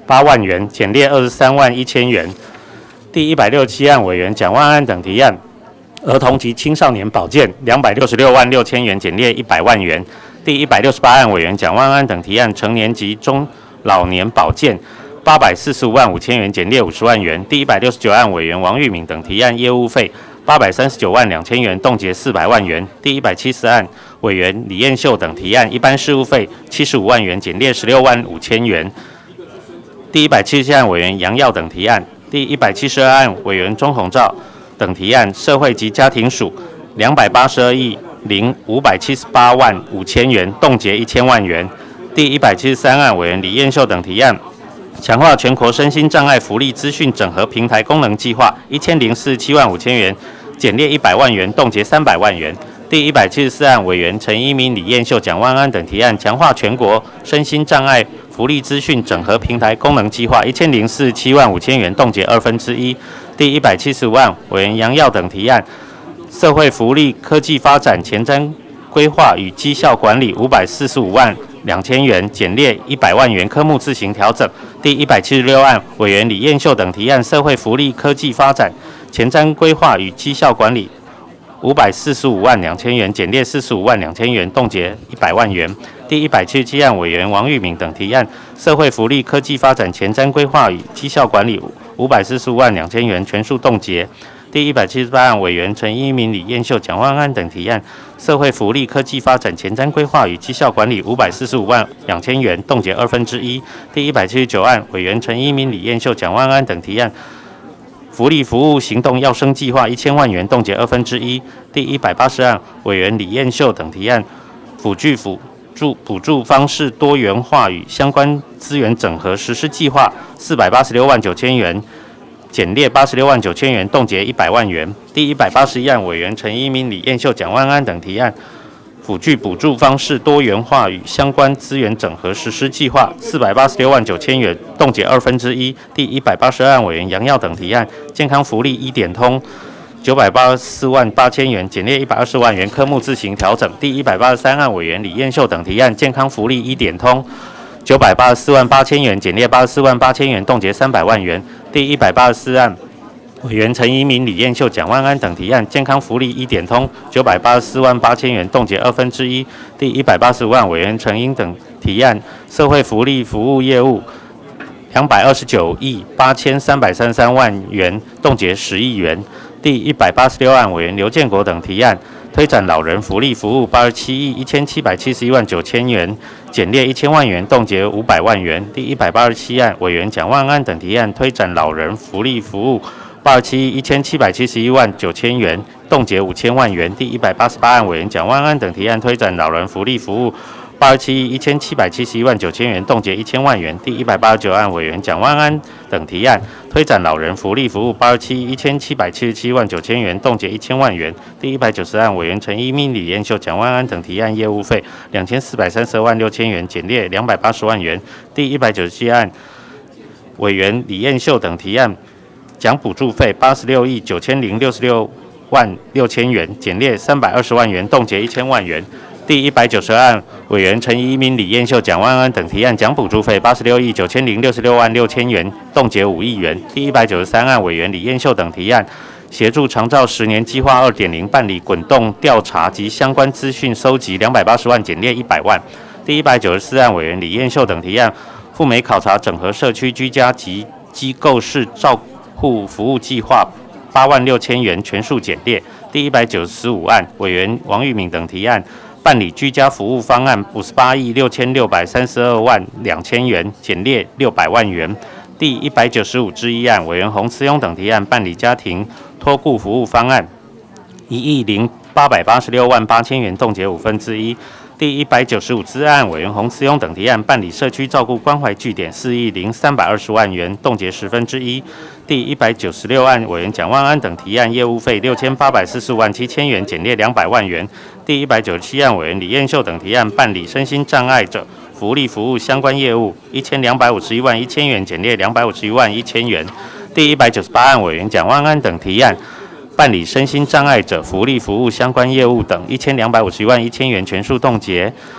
八万元，减列二十三万一千元。第一百六十七案委员蒋万安等提案，儿童及青少年保健两百六十六万六千元，减列一百万元。第一百六十八案委员蒋万安等提案，成年及中老年保健八百四十五万五千元，减列五十万元。第一百六十九案委员王玉敏等提案，业务费八百三十九万两千元，冻结四百万元。第一百七十案委员李彦秀等提案，一般事务费七十五万元，减列十六万五千元。第一百七十案委员杨耀等提案，第一百七十二案委员钟鸿照等提案，社会及家庭署两百八十二亿零五百七十八万五千元，冻结一千万元。第一百七十三案委员李彦秀等提案，强化全国身心障碍福利资讯整合平台功能计划一千零四十七万五千元，减列一百万元，冻结三百万元。第一百七十四案委员陈一鸣、李彦秀、蒋万安等提案，强化全国身心障碍福利资讯整合平台功能计划一千零四十七万五千元，冻结二分之一。第一百七十五案委员杨耀等提案，社会福利科技发展前瞻规划与绩效管理五百四十五万两千元，减列一百万元，科目自行调整。第一百七十六案委员李彦秀等提案，社会福利科技发展前瞻规划与绩效管理五百四十五万两千元，减列四十五万两千元，冻结一百万元。第一百七十七案委员王玉敏等提案，社会福利科技发展前瞻规划与绩效管理五百四十五万两千元，全数冻结。第一百七十八案委员陈一鸣、李彦秀、蒋万安等提案，社会福利科技发展前瞻规划与绩效管理五百四十五万两千元，冻结二分之一。第一百七十九案委员陈一鸣、李彦秀、蒋万安等提案，福利服务行动要生计划一千万元，冻结二分之一。第一百八十案委员李彦秀等提案，辅具辅助补助方式多元化与相关资源整合实施计划四百八十六万九千元，减列八十六万九千元，冻结一百万元。第一百八十一案委员陈一鸣、李彦秀、蒋万安等提案，辅具补助方式多元化与相关资源整合实施计划四百八十六万九千元，冻结二分之一。第一百八十二案委员杨耀等提案，健康福利一点通九百八十四万八千元，减列一百二十万元，科目自行调整。第一百八十三案委员李彦秀等提案，健康福利一点通九百八十四万八千元，减列八十四万八千元，冻结三百万元。第一百八十四案委员陈一鸣、李彦秀、蒋万安等提案，健康福利一点通九百八十四万八千元，冻结二分之一。第一百八十五案委员陈英等提案，社会福利服务业务两百二十九亿八千三百三十三万元，冻结十亿元。第一百八十六案委员刘建国等提案，推展老人福利服务八十七亿一千七百七十一万九千元，减列一千万元，冻结五百万元。第一百八十七案委员蒋万安等提案，推展老人福利服务八十七亿一千七百七十一万九千元，冻结五千万元。第一百八十八案委员蒋万安等提案，推展老人福利服务八十七亿一千七百七十一万九千元，冻结一千万元。第一百八十九案委员蒋万安等提案，推展老人福利服务八十七亿一千七百七十七万九千元，冻结一千万元。第一百九十案委员陈一鸣、李彦秀、蒋万安等提案，业务费两千四百三十二万六千元，减列两百八十万元。第一百九十七案委员李彦秀等提案，奖补助费八十六亿九千零六十六万六千元，减列三百二十万元，冻结一千万元。第一百九十案委员陈一鸣、李彦秀、蒋万安等提案，奖补助费八十六亿九千零六十六万六千元，冻结五亿元。第一百九十三案委员李彦秀等提案，协助长照十年计划 二点零 办理滚动调查及相关资讯收集两百八十万，减列一百万。第一百九十四案委员李彦秀等提案，赴美考察整合社区居家及机构式照护服务计划八万六千元，全数减列。第一百九十五案委员王玉敏等提案，办理居家服务方案五十八亿六千六百三十二万两千元，减列六百万元。第一百九十五之一案委员洪慈庸等提案，办理家庭托顾服务方案一亿零八百八十六万八千元，冻结五分之一。第一百九十五之案委员洪慈庸等提案，办理社区照顾关怀据点四亿零三百二十万元，冻结十分之一。第一百九十六案委员蒋万安等提案，业务费六千八百四十五万七千元，减列两百万元。第一百九十七案委员李彦秀等提案，办理身心障碍者福利服务相关业务一千两百五十一万一千元，减列两百五十一万一千元。第一百九十八案委员蒋万安等提案，办理身心障碍者福利服务相关业务等一千两百五十一万一千元，全数冻结。第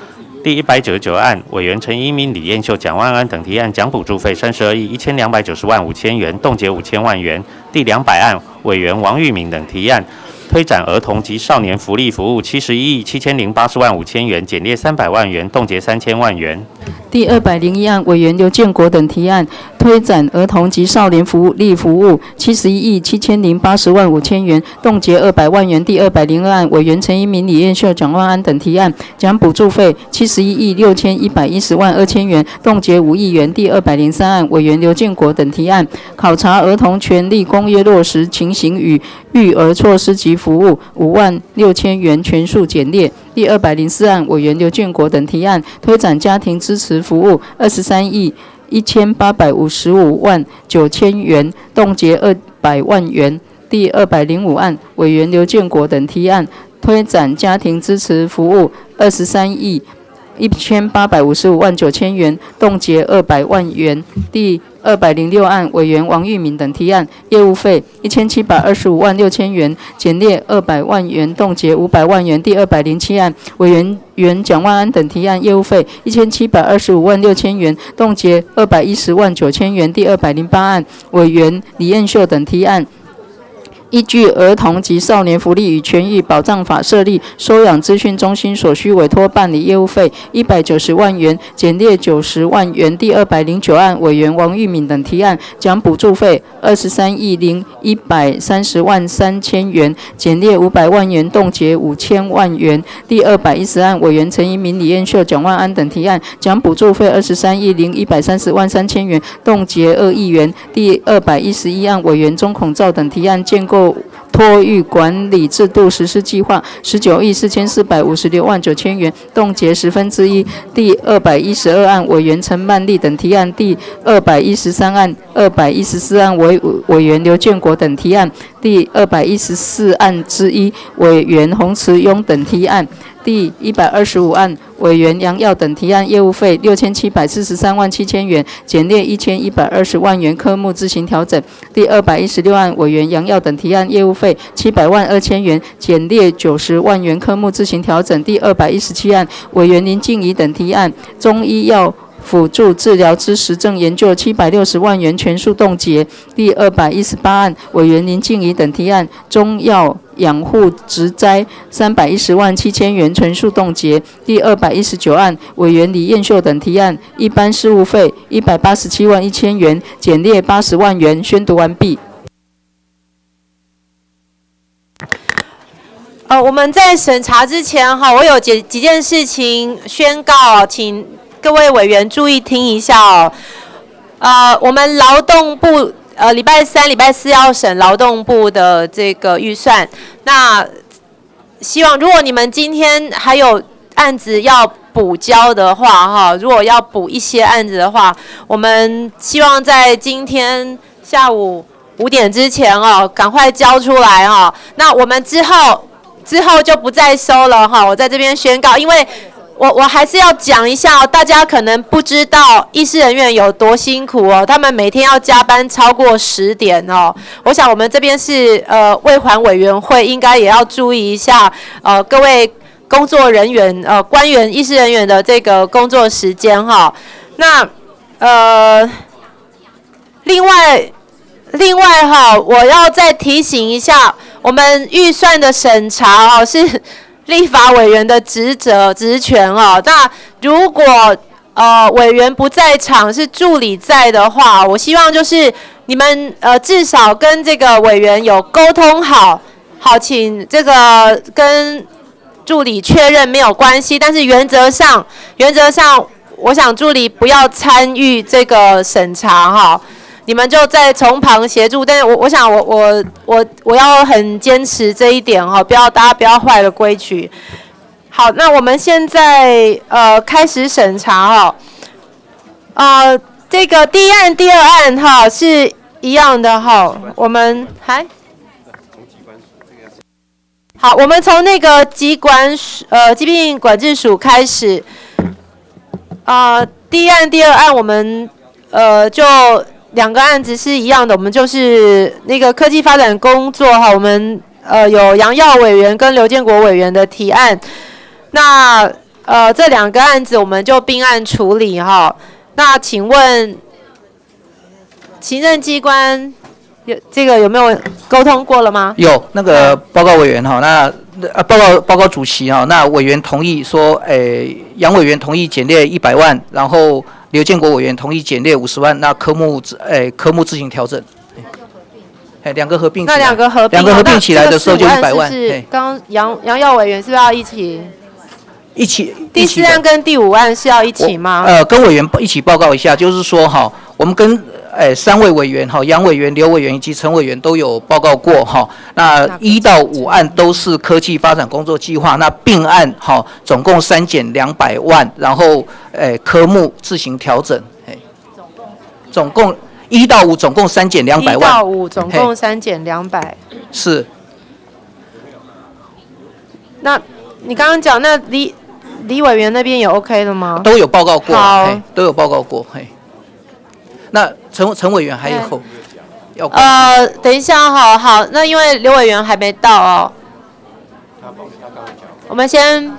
第一百九十九案，委员陈一鸣、李彦秀、蒋万安等提案，奖补助费三十二亿一千两百九十万五千元，冻结五千万元。第两百案，委员王玉敏等提案，推展儿童及少年福利服务七十一亿七千零八十万五千元，减列三百万元，冻结三千万元。 第二百零一案，委员刘建国等提案，推展儿童及少年福利服务七十一亿七千零八十万五千元，冻结二百万元。第二百零二案，委员陈一鸣、李彦秀、蒋万安等提案，奖补助费七十一亿六千一百一十万二千元，冻结五亿元。第二百零三案，委员刘建国等提案，考察儿童权利公约落实情形与育儿措施及服务五万六千元，全数减列。第二百零四案，委员刘建国等提案，推展家庭支持服务二十三亿一千八百五十五万九千元，冻结二百万元。第二百零五案，委员刘建国等提案，推展家庭支持服务二十三亿一千八百五十五万九千元，冻结二百万元。第二百零六案，委员王玉敏等提案，业务费一千七百二十五万六千元，减列二百万元，冻结五百万元。第二百零七案，委员原蒋万安等提案，业务费一千七百二十五万六千元，冻结二百一十万九千元。第二百零八案，委员李彦秀等提案，依据《儿童及少年福利与权益保障法》设立收养资讯中心所需委托办理业务费一百九十万元，减列九十万元。第二百零九案，委员王玉敏等提案，奖补助费二十三亿零一百三十万三千元，减列五百万元，冻结五千万元。第二百一十案，委员陈一鸣、李彦秀、蒋万安等提案，奖补助费二十三亿零一百三十万三千元，冻结二亿元。第二百一十一案，委员钟孔照等提案，建构托育管理制度实施计划十九亿四千四百五十六万九千元，冻结十分之一。第二百一十二案，委员陈曼丽等提案。第二百一十三案、二百一十四案，委委员刘建国等提案。第二百一十四案之一，委员洪慈庸等提案。第一百二十五案，委员杨耀等提案，业务费六千七百四十三万七千元，减列一千一百二十万元，科目自行调整。第二百一十六案，委员杨耀等提案，业务费七百万二千元，减列九十万元，科目自行调整。第二百一十七案，委员林静怡等提案，中医药辅助治疗之实证研究七百六十万元，全数冻结。第二百一十八案，委员林静怡等提案，中药养护植栽三百一十万七千元，全数冻结。第二百一十九案，委员李彦秀等提案，一般事务费一百八十七万一千元，减列八十万元。宣读完毕。 呃，我们在审查之前哈，我有几几件事情宣告，请各位委员注意听一下哦。呃，我们劳动部呃礼拜三、礼拜四要审劳动部的这个预算，那希望如果你们今天还有案子要补交的话哈，如果要补一些案子的话，我们希望在今天下午五点之前哦，赶快交出来哦。那我们之后之后就不再收了哈，我在这边宣告，因为我我还是要讲一下哦，大家可能不知道医师人员有多辛苦哦，他们每天要加班超过十点哦。我想我们这边是呃卫环委员会，应该也要注意一下呃各位工作人员呃官员、医师人员的这个工作时间哈。那呃另外另外哈，我要再提醒一下，我们预算的审查哦是立法委员的职责职权哦，那如果呃委员不在场，是助理在的话，我希望就是你们呃至少跟这个委员有沟通好，好，请这个跟助理确认没有关系，但是原则上原则上，我想助理不要参与这个审查哈。你们就在从旁协助，但是我我想我我我我要很坚持这一点哈，不要大家不要坏了规矩。好，那我们现在呃开始审查哈，呃这个第一案、第二案哈是一样的哈，我们还好，我们从那个疾管署呃疾病管制署开始，呃第一案、第二案我们呃就。两个案子是一样的，我们就是那个科技发展工作哈，我们呃有杨耀委员跟刘建国委员的提案。那呃，这两个案子我们就并案处理哈。那请问行政机关有这个有没有沟通过了吗？ 有，那个报告委员哈，那呃报告报告主席哈，那委员同意说，诶，杨委员同意减列一百万，然后刘建国委员同意减列五十万，那科目诶科目自行调整。哎，两个合并起来， 那两个合并， 两个合并起来的时候就一百万。 是刚刚杨杨耀委员是不是要一起？ 一起。 第四案跟第五案是要一起吗？ 呃，跟委员一起报告一下，就是说哈，我们跟诶三位委员哈，杨委员、刘委员以及陈委员都有报告过哈。那一到五案都是科技发展工作计划，那并案哈，总共删减两百万，然后诶科目自行调整。哎，总共。一到五总共删减两百万。 一到五总共删减两百。 是。 那你刚刚讲那李李委员那边也 OK 了吗？ 都有报告过， 好， 都有报告过。嘿，那陈陈委员还有要呃，等一下，好好，那因为刘委员还没到哦，我们先。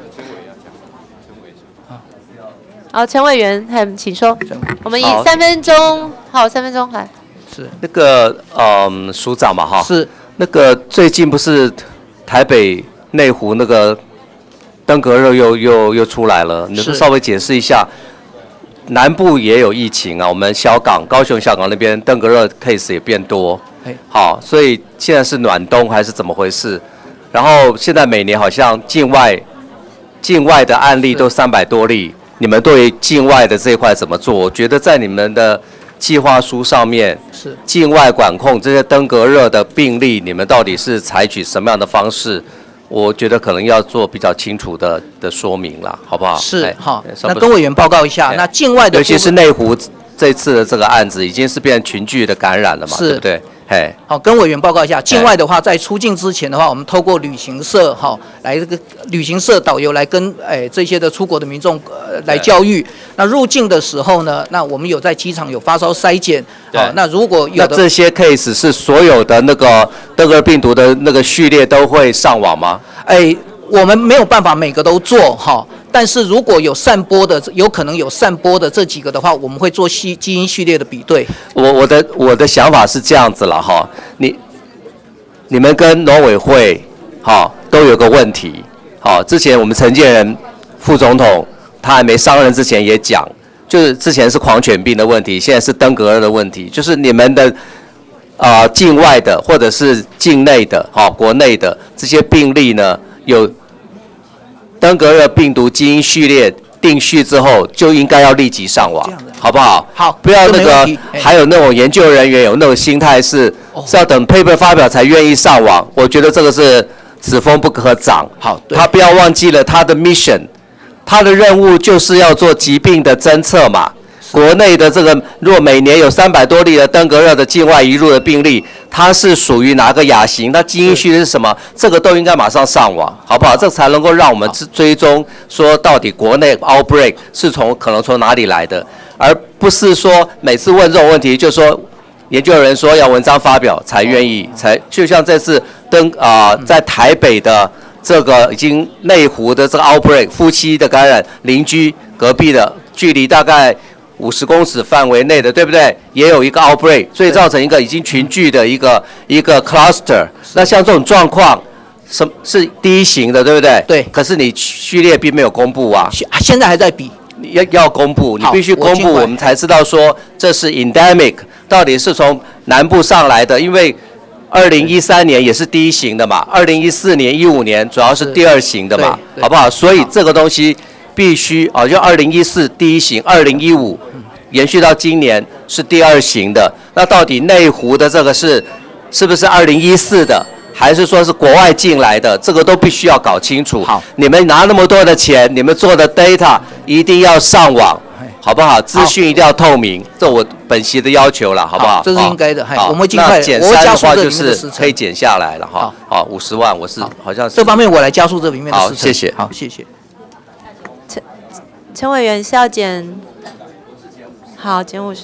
好，陈委员，请说。我们以三分钟，好，三分钟来。 是那个，嗯，署长嘛，哈。 是。 那个最近不是台北内湖那个登革热又又又出来了，你能稍微解释一下？南部也有疫情啊，我们小港、高雄小港那边登革热 case 也变多。好，所以现在是暖冬还是怎么回事？然后现在每年好像境外境外的案例都三百多例。你们对境外的这一块怎么做？我觉得在你们的计划书上面， 是境外管控这些登革热的病例，你们到底是采取什么样的方式？我觉得可能要做比较清楚的的说明了，好不好？ 是好，那跟委员报告一下，那境外的， 尤其是内湖这次的这个案子，已经是变群聚的感染了嘛，对不对？哎， 好，跟委员报告一下，境外的话，在出境之前的话，我们透过旅行社哈，来这个旅行社导游来跟哎这些的出国的民众呃来教育。那入境的时候呢，那我们有在机场有发烧筛检，好，那如果有的这些 case 是所有的那个登革病毒的那个序列都会上网吗？ 哎，我们没有办法每个都做哈。但是如果有散播的，有可能有散播的这几个的话，我们会做基基因序列的比对。 我我的我的想法是这样子了哈，你你们跟农委会哈都有个问题，好，之前我们陈建仁副总统他还没上任之前也讲，就是之前是狂犬病的问题，现在是登革热的问题，就是你们的啊、呃、境外的或者是境内的哈国内的这些病例呢有。登革热病毒基因序列定序之后，就应该要立即上网，好不好？ 好， 不要那个还有那种研究人员有那种心态是、哦、是要等 paper 发表才愿意上网，我觉得这个是此风不可长。 好， 他不要忘记了他的 mission， 他的任务就是要做疾病的侦测嘛。国内的这个，如果每年有三百多例的登革热的境外移入的病例，它是属于哪个亚型？那基因序列是什么？这个都应该马上上网，好不好？这才能够让我们追踪说到底国内 outbreak 是从可能从哪里来的，而不是说每次问这种问题就说研究人说要文章发表才愿意，才就像这次登啊、呃、在台北的这个已经内湖的这个 outbreak 夫妻的感染，邻居隔壁的距离大概。五十公尺范围内的，对不对？也有一个 outbreak， 所以造成一个已经群聚的一个一个 cluster。那像这种状况，什是第一型的，对不对？ 对。 可是你序列并没有公布啊。 现在还在比， 要要公布，你必须公布，我们才知道说这是 endemic， 到底是从南部上来的，因为。二零一三年也是第一型的嘛，二零一四年、一五年主要是第二型的嘛，好不好？所以这个东西必须哦，就二零一四第一型，二零一五延续到今年是第二型的。那到底内湖的这个是是不是二零一四的，还是说是国外进来的？这个都必须要搞清楚。 好， 你们拿那么多的钱，你们做的 data 一定要上网。好不好？资讯一定要透明，这我本席的要求了，好不好？ 这是应该的。 好， 我们尽快。 那减三的话就是可以减下来了哈。好，五十万，我是好像是这方面我来加速这里面的事情。 好，谢谢。 好，谢谢。 陈陈委员是要减，好，减五十。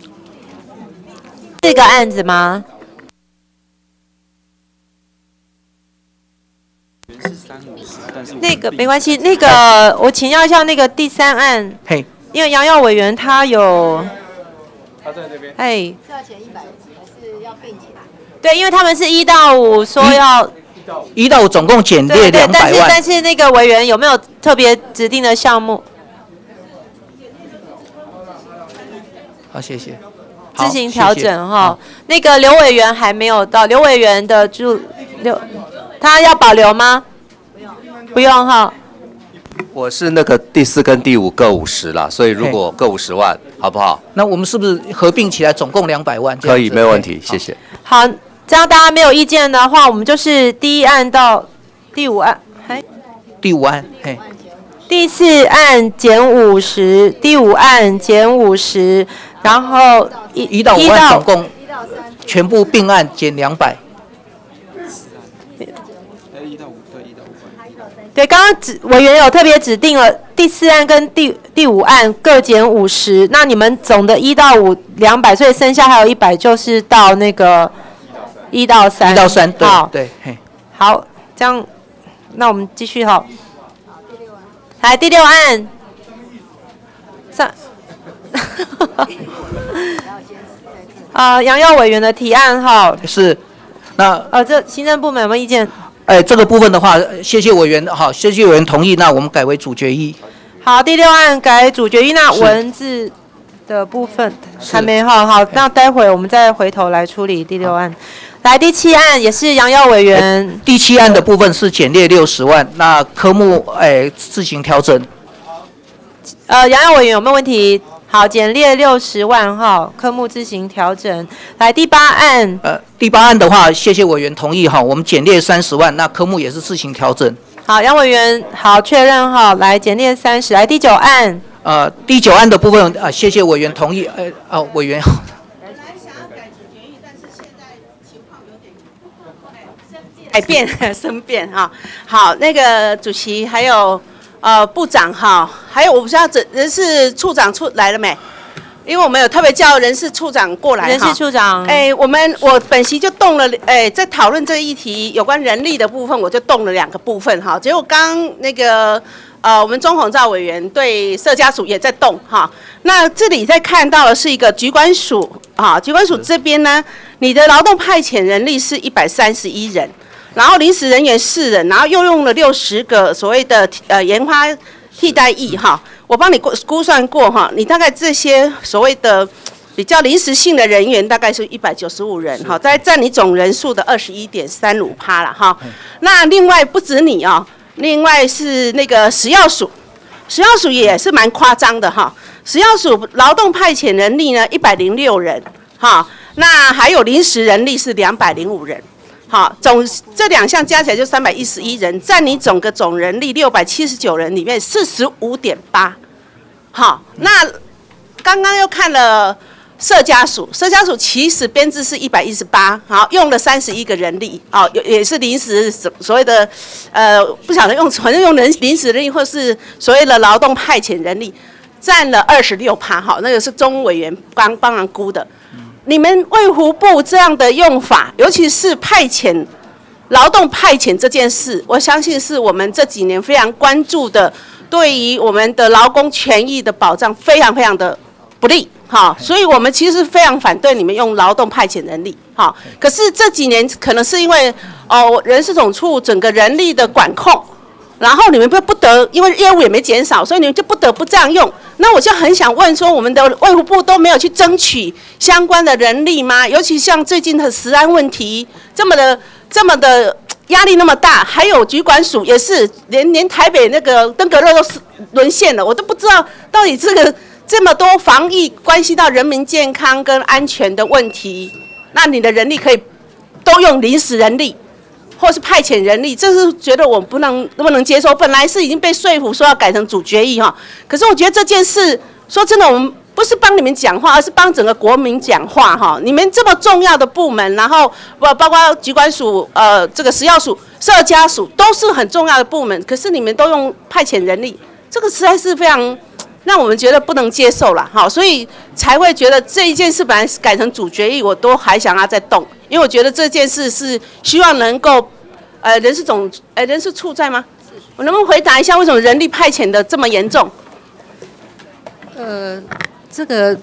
这个案子吗？是三五十。 那个没关系，那个我请教一下那个第三案， 嘿， 因为杨耀委员他有， 他在这边， 哎， 是要减一百，还是要并起来？ 对，因为他们是一到五说要一到五总共减列对对， 两百万。 但是但是那个委员有没有特别指定的项目？ 好，谢谢。 自行调整哈好。 那个刘委员还没有到，刘委员的助刘，他要保留吗？不用哈。 我是那个第四跟第五各五十啦，所以如果各五十万，好不好？ 那我们是不是合并起来总共两百万？ 可以，没有问题，谢谢。 好，这样大家没有意见的话，我们就是第一案到第五案，还第五案，嘿， 第四案减五十，第五案减五十，然后一一到五案总共全部并案减两百。 对，刚刚指委员有特别指定了第四案跟第第五案各减五十，那你们总的一到五两百，所以剩下还有一百，就是到那个一到三。 一到三，对好， 对，嘿。 好，这样，那我们继续哈。来第六案，上，啊，杨耀委员的提案哈。 是，那呃，这行政部门有没有意见？ 哎，这个部分的话，谢谢委员，好，谢谢委员同意，那我们改为主决议。 好，第六案改主决议，那文字的部分还没好，好，那待会我们再回头来处理第六案。来，第七案也是杨耀委员。 第七案的部分是减列六十万，那科目哎自行调整。 呃，杨耀委员有没有问题？好，减列六十万哈，科目自行调整。来，第八案。 呃，第八案的话，谢谢委员同意哈，我们减列三十万，那科目也是自行调整。 好，杨委员，好，确认哈，来减列三十。来，第九案。 呃，第九案的部分啊、呃，谢谢委员同意。呃，啊、呃，委员。 改变生变哈，好，那个主席还有呃部长哈，还有我不知道这人事处长出来了没？因为我们有特别叫人事处长过来哈。 人事处长。 哎，我们我本席就动了，哎，在讨论这个议题有关人力的部分，我就动了两个部分哈。结果刚那个呃，我们钟宏照委员对社家署也在动哈。那这里在看到的是一个局管署啊，局管署这边呢，你的劳动派遣人力是一百三十一人。然后临时人员四人，然后又用了六十个所谓的呃研发替代役哈，我帮你估估算过哈，你大概这些所谓的比较临时性的人员大概是一百九十五人哈，大概占你总人数的二十一点三五趴了哈。那另外不止你啊，另外是那个食药署，食药署也是蛮夸张的哈，食药署劳动派遣人力呢一百零六人哈，那还有临时人力是两百零五人。好，总这两项加起来就三百一十一人，占你总个总人力六百七十九人里面四十五点八。好，那刚刚又看了社家署，社家署其实编制是一百一十八，好，用了三十一个人力，哦，也是临时所谓的，呃，不晓得用，反正用人临时人力或是所谓的劳动派遣人力，占了二十六趴，好，那个是中委员帮帮忙估的。你们卫福部这样的用法，尤其是派遣、劳动派遣这件事，我相信是我们这几年非常关注的，对于我们的劳工权益的保障非常非常的不利，哈，所以我们其实非常反对你们用劳动派遣人力，哈。可是这几年可能是因为哦人事总处整个人力的管控。然后你们不不得，因为业务也没减少，所以你们就不得不这样用。那我就很想问说，我们的卫福部都没有去争取相关的人力吗？尤其像最近的食安问题，这么的这么的压力那么大，还有局管署也是，连连台北那个登革热都是沦陷了，我都不知道到底这个这么多防疫关系到人民健康跟安全的问题，那你的人力可以都用临时人力？或是派遣人力，这是觉得我不能不能接受。本来是已经被说服说要改成主决议哈，可是我觉得这件事，说真的，我们不是帮你们讲话，而是帮整个国民讲话哈。你们这么重要的部门，然后包包括疾管署、呃这个食药署、社家署都是很重要的部门，可是你们都用派遣人力，这个实在是非常让我们觉得不能接受了哈，所以才会觉得这一件事本来改成主决议，我都还想要再动。因为我觉得这件事是希望能够，呃，人事总，呃，人事处在吗？ 我能不能回答一下，为什么人力派遣的这么严重？ 呃，这个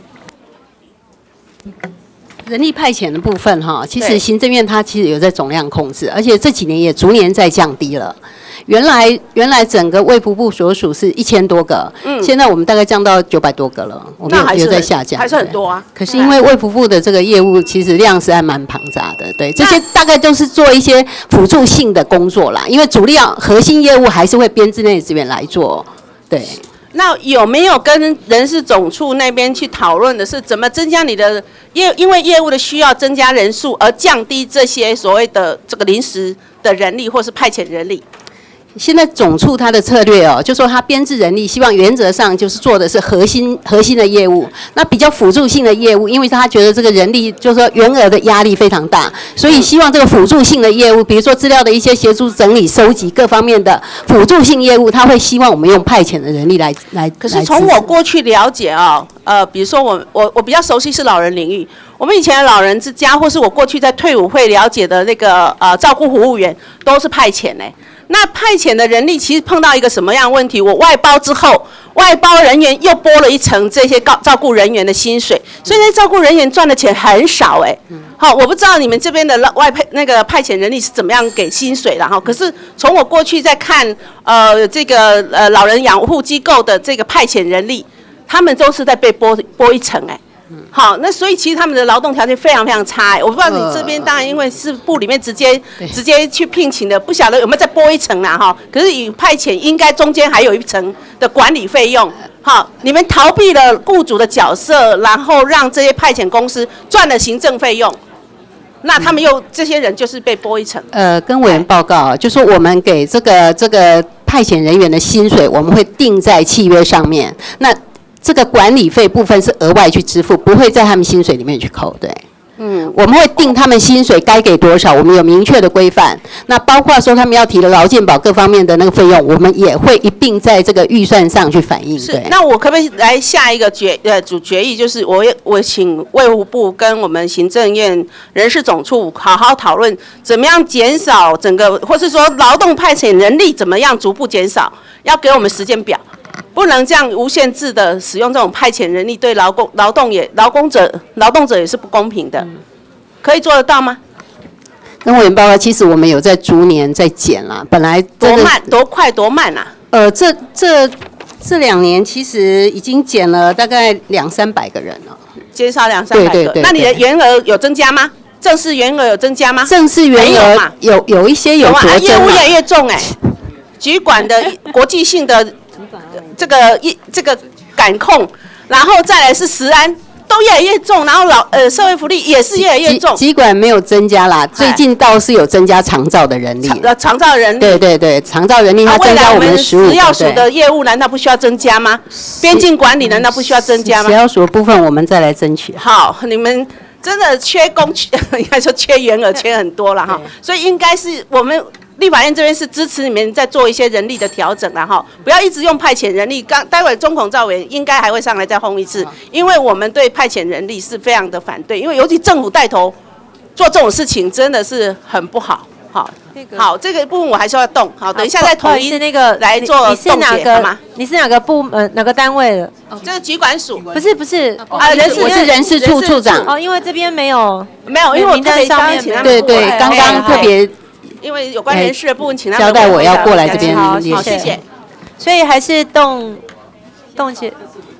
人力派遣的部分哈，其实行政院它其实有在总量控制，而且这几年也逐年在降低了。原来原来整个卫福部所属是一千多个，嗯，现在我们大概降到九百多个了，我们有在下降， 还是很多啊。 可是因为卫福部的这个业务其实量是还蛮庞杂的，对，这些大概都是做一些辅助性的工作啦，因为主力要核心业务还是会编制内资源来做，对。 那有没有跟人事总处那边去讨论的是怎么增加你的业，因为业务的需要增加人数而降低这些所谓的这个临时的人力或是派遣人力？ 现在总处它的策略哦，就说它编制人力，希望原则上就是做的是核心核心的业务，那比较辅助性的业务，因为他觉得这个人力就是说员额的压力非常大，所以希望这个辅助性的业务，比如说资料的一些协助整理、收集各方面的辅助性业务，他会希望我们用派遣的人力来来。 可是从我过去了解啊、哦，呃，比如说我我我比较熟悉是老人领域，我们以前的老人之家，或是我过去在退伍会了解的那个呃照顾服务员，都是派遣嘞。那派遣的人力其实碰到一个什么样的问题？我外包之后，外包人员又拨了一层这些照顾人员的薪水，所以那照顾人员赚的钱很少哎。好，我不知道你们这边的外派那个派遣人力是怎么样给薪水的哈。可是从我过去在看呃这个呃老人养护机构的这个派遣人力，他们都是在被拨拨一层哎。好，那所以其实他们的劳动条件非常非常差、欸，我不知道你这边当然因为是部里面直接、呃、直接去聘请的，不晓得有没有再拨一层啦哈。可是以派遣应该中间还有一层的管理费用。好，你们逃避了雇主的角色，然后让这些派遣公司赚了行政费用，那他们又这些人就是被拨一层。 呃，跟委员报告，就说我们给这个这个派遣人员的薪水，我们会定在契约上面。那这个管理费部分是额外去支付，不会在他们薪水里面去扣，对。嗯，我们会定他们薪水该给多少，我们有明确的规范。那包括说他们要提的劳健保各方面的那个费用，我们也会一并在这个预算上去反映。 是，那我可不可以来下一个决呃主决议，就是我我请卫福部跟我们行政院人事总处好好讨论，怎么样减少整个，或是说劳动派遣人力怎么样逐步减少，要给我们时间表。不能这样无限制的使用这种派遣人力，对劳工、劳动也、劳工者、劳动者也是不公平的。可以做得到吗？ 跟委员报告，其实我们有在逐年在减啦。本来多慢、多快、多慢啊？ 呃，这这这两年其实已经减了大概两三百个人了， 减少两三百个。 对对对。 那你的员额有增加吗？正式员额有增加吗？ 正式员额有有一些有啊，业务越来越重哎、欸，局管的国际性的。这个一这个感控，然后再来是食安，都越来越重，然后老呃社会福利也是越来越重。 疾管没有增加啦，最近倒是有增加长照的人力。 长长照人力。 对对对，长照人力它增加我们十五。 食药署的业务难道不需要增加吗？边境管理难道不需要增加吗？ 食药署的部分我们再来争取。 好，你们真的缺工缺，应该说缺员额缺很多了哈，所以应该是我们。立法院这边是支持你们在做一些人力的调整啦哈，不要一直用派遣人力。刚待会中统召委应该还会上来再轰一次，因为我们对派遣人力是非常的反对，因为尤其政府带头做这种事情真的是很不好。好，好，这个部分我还是要动。好，等一下再统一那个来做冻结，好吗？ 你是哪个部呃哪个单位的？ 这是疾管署。 不是不是啊，人事我是人事处处长。 哦，因为这边没有没有，因为我特别上面请他们对对，刚刚特别。 因为有关人事的部分，请他们交代我要过来这边。 好，谢谢。所以还是动动结。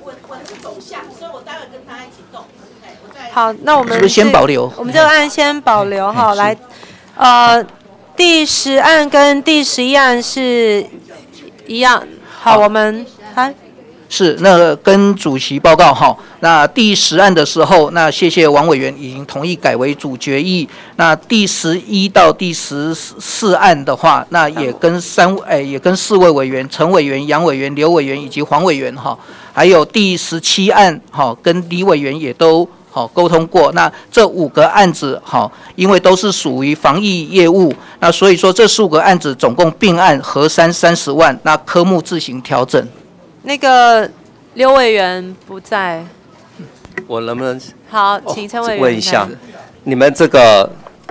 好，那我们是不是先保留？ 我们这个案先保留哈，来，呃，第十案跟第十一案是一样。好，我们来。 是，那跟主席报告哈。那第十案的时候，那谢谢王委员已经同意改为主决议。那第十一到第十四案的话，那也跟三哎也跟四位委员陈委员、杨委员、刘委员以及黄委员哈，还有第十七案哈，跟李委员也都好沟通过。那这五个案子好，因为都是属于防疫业务，那所以说这十五个案子总共并案核三三十万，那科目自行调整。 那个刘委员不在， 我能不能好，请陈委员问一下，你们这个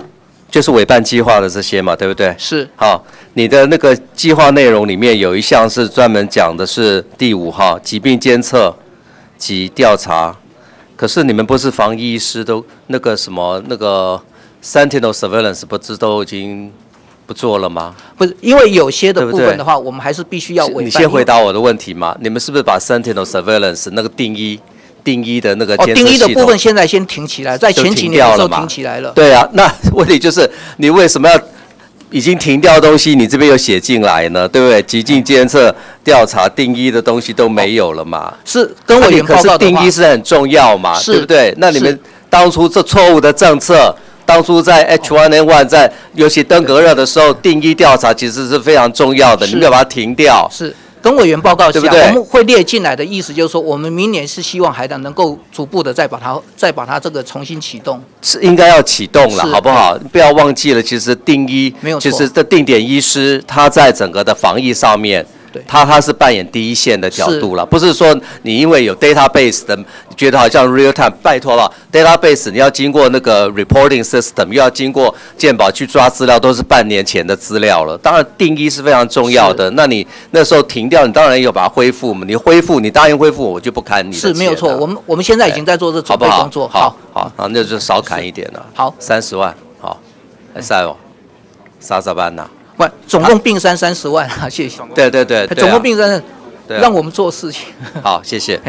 就是委办计划的这些嘛，对不对？ 是。 好，你的那个计划内容里面有一项是专门讲的是第五号疾病监测及调查，可是你们不是防疫医师都那个什么那个 Sentinel Surveillance 不是都已经不做了吗？ 不是，因为有些的部分的话，对对我们还是必须要委办。 你先回答我的问题嘛，你们是不是把 Sentinel Surveillance 那个定义？定义的那个监测系统， 哦，定义的部分现在先停起来，在前几年的时候停起来了。 对啊，那问题就是你为什么要已经停掉的东西，你这边又写进来呢？对不对？疾病监测、调查、定义的东西都没有了嘛？ 是跟委员报告的话， 可是定义是很重要嘛，对不对？那你们当初这错误的政策，当初在 H 一 N 一 在尤其登革热的时候，定义调查其实是非常重要的，你们要把它停掉。 是。跟委员报告下， 对不对？ 我们会列进来的意思就是说，我们明年是希望海港能够逐步的再把它、再把它这个重新启动， 是应该要启动了，好不好？不要忘记了，其实定医没有错， 就是这定点医师他在整个的防疫上面。 对， 他他是扮演第一线的角度了，不是说你因为有 database 的，觉得好像 real time， 拜托了 ，database 你要经过那个 reporting system， 又要经过健保去抓资料，都是半年前的资料了。当然定义是非常重要的，那你那时候停掉，你当然有把它恢复嘛，你恢复，你答应恢复，我就不砍你的钱。 是没有错，我们我们现在已经在做这准备工作， 好好好，那就少砍一点了。 好， 三十万，好，来塞哦，啥咋办呢？ 不，总共并三三十万啊，谢谢。 对对对， 总共并三，让我们做事情。 好，谢谢。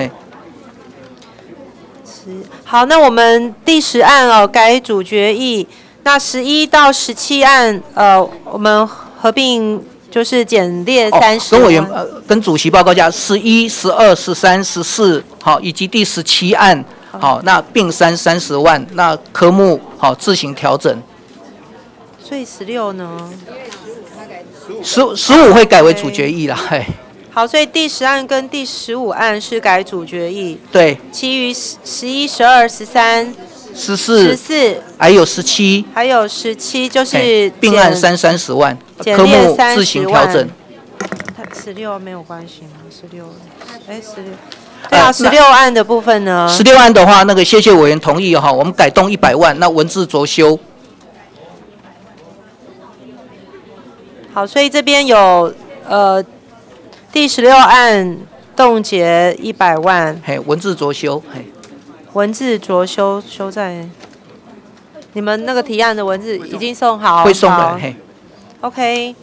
好，那我们第十案哦，改主决议。那十一到十七案，呃，我们合并就是简列三十。 跟委员呃，跟主席报告一下，十一、十二、十三、十四，好，以及第十七案，好，那并三三十万，那科目好自行调整。 所以十六呢？ 十十五会改为主决议啦，嘿。 好，所以第十案跟第十五案是改主决议。 对。 其余十一、十二、十三、 十四、 十四， 还有十七， 还有十七，就是并案三三十万， 科目自行调整。 十六没有关系吗？十六，哎，十六。对啊，十六案的部分呢？ 十六案的话，那个谢谢委员同意哈，我们改动一百万，那文字着修。 好，所以这边有呃第十六案冻结一百万， 嘿，文字着修，嘿， 文字着修修在你们那个提案的文字已经送好， 会送的，嘿 ，OK。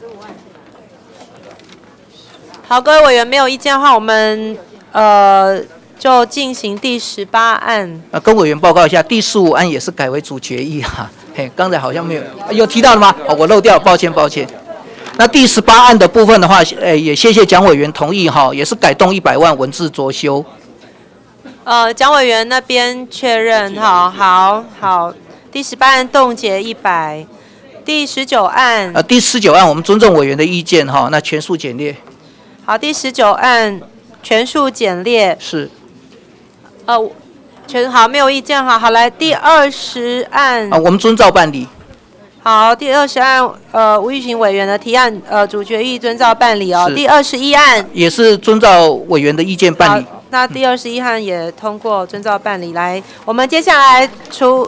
好，各位委员没有意见的话，我们呃就进行第十八案。 啊，跟委员报告一下，第十五案也是改为主决议哈，嘿，刚才好像没有有提到了吗？哦，我漏掉，抱歉抱歉。那第十八案的部分的话，诶，也谢谢蒋委员同意哈，也是改动一百万，文字着修。 呃，蒋委员那边确认，好，好，好。第十八案冻结一百，第十九案。 呃，第十九案我们尊重委员的意见哈，那全数简列。 好，第十九案全数简列。 是。 呃，全好，没有意见哈。好，来第二十案。 啊，我们遵照办理。 好，第二十案，呃，吴玉群委员的提案，呃，主决议遵照办理哦。第二十一案也是遵照委员的意见办理。 那第二十一案也通过遵照办理。来，我们接下来出，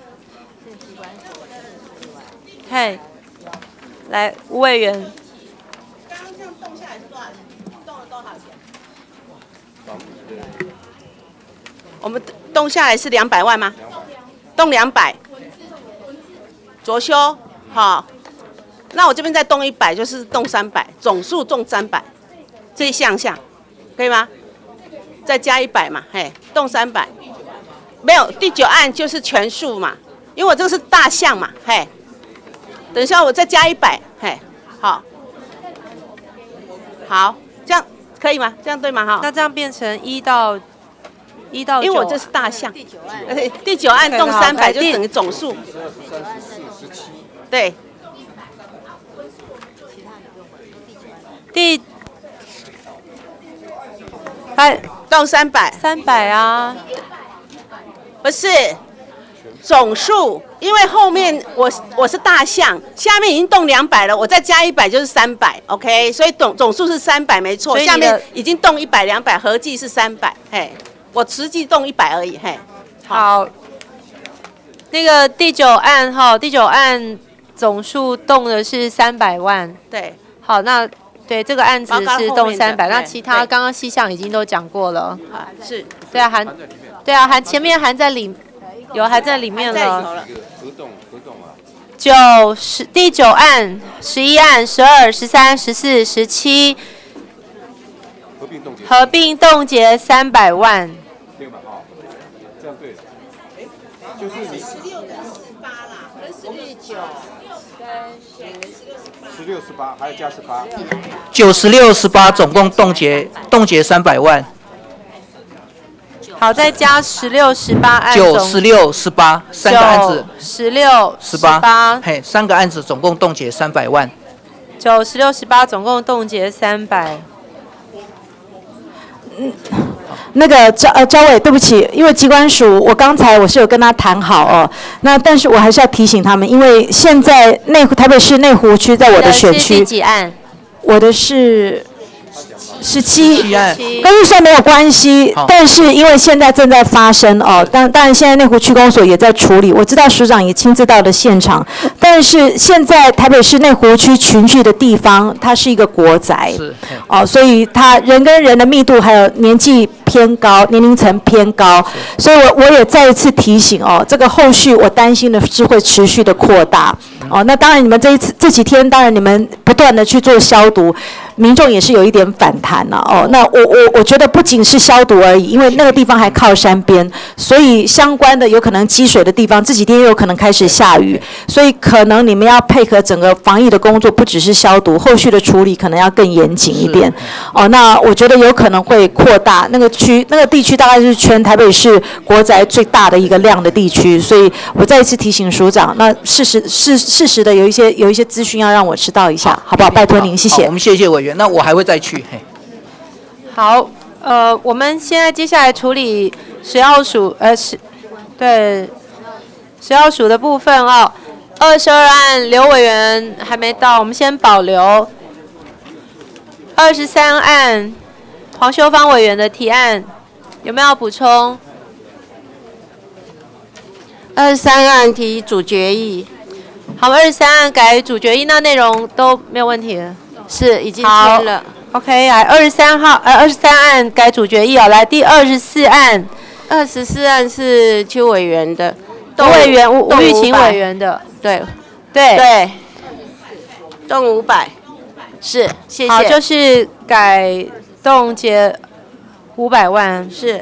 嘿，来吴委员。 刚刚这样动下来是多少钱？动了多少钱？我们动下来是两百万吗？动两百。着修，好，那我这边再动一百，就是动三百，总数动三百，这一项项，可以吗？再加一百嘛，嘿，动三百，没有第九案就是全数嘛，因为我这个是大项嘛，嘿，等一下我再加一百，嘿，好，好，这样可以吗？这样对吗？哈， 那这样变成一到一到九， 因为我这是大项，第九案，第九案动三百就等于总数。对， 第，哎， 动三百， 三百啊， 不是总数，因为后面我我是大项，下面已经动两百了，我再加一百就是三百 ，OK， 所以总总数是三百没错，下面已经动一百、两百，合计是三百，嘿，我实际动一百而已，嘿， 好。 那个第九案哈，第九案总数动的是三百万。 对， 好，那对这个案子是动三百，那其他对刚刚细项已经都讲过了。 啊，是， 对啊，含，对啊，含前面含在里，有含在里面在里头了。 了。 合动合动啊， 九十第九案、十一案、十二、十三、十四、十七合并冻结合并冻结三百万。 六百啊，这样对了。就是你十六十八，还要加十八。 九十六十八总共冻结冻结三百万， 好，再加十六、十八案九总十六十八三个案子十六、 十八八， 嘿，三个案子总共冻结三百万。 九十六、十八总共冻结三百。 那个招呃招委，对不起，因为机关署我刚才我是有跟他谈好哦，那但是我还是要提醒他们，因为现在内湖台北市内湖区在我的选是区第，几案？ 我的是十七案跟预算没有关系好， 但是因为现在正在发生哦，当当然现在内湖区公所也在处理，我知道署长也亲自到了现场，但是现在台北市内湖区群聚的地方，它是一个国宅， 是嘿哦，所以它人跟人的密度还有年纪偏高，年龄层偏高，所以我我也再一次提醒哦，这个后续我担心的是会持续的扩大。哦，那当然，你们这一次这几天，当然你们不断的去做消毒，民众也是有一点反弹了、哦，那我我我觉得不仅是消毒而已，因为那个地方还靠山边，所以相关的有可能积水的地方，这几天又有可能开始下雨，所以可能你们要配合整个防疫的工作，不只是消毒，后续的处理可能要更严谨一点。哦，那我觉得有可能会扩大那个区那个地区，大概是全台北市国宅最大的一个量的地区，所以我再一次提醒署长，那事实事事实的有一些有一些资讯要让我知道一下，好不好？拜托您，谢谢好我。们谢谢委员，那我还会再去。嘿， 好，呃，我们现在接下来处理食药署，呃，食，对，食药署的部分哦。二十二案刘委员还没到，我们先保留。二十三案黄修芳委员的提案，有没有要补充？ 二十三案提主决议， 好，二十三案改主决议，那内容都没有问题了。 是已经好签了。 OK， 来二十三号，呃，二十三案改主决议哦。来第二十四案， 二十四案是邱委员的， 董委员吴吴动玉琴五百委员的， 对对对，动五百，是谢谢。 好，就是改动结五百万。 是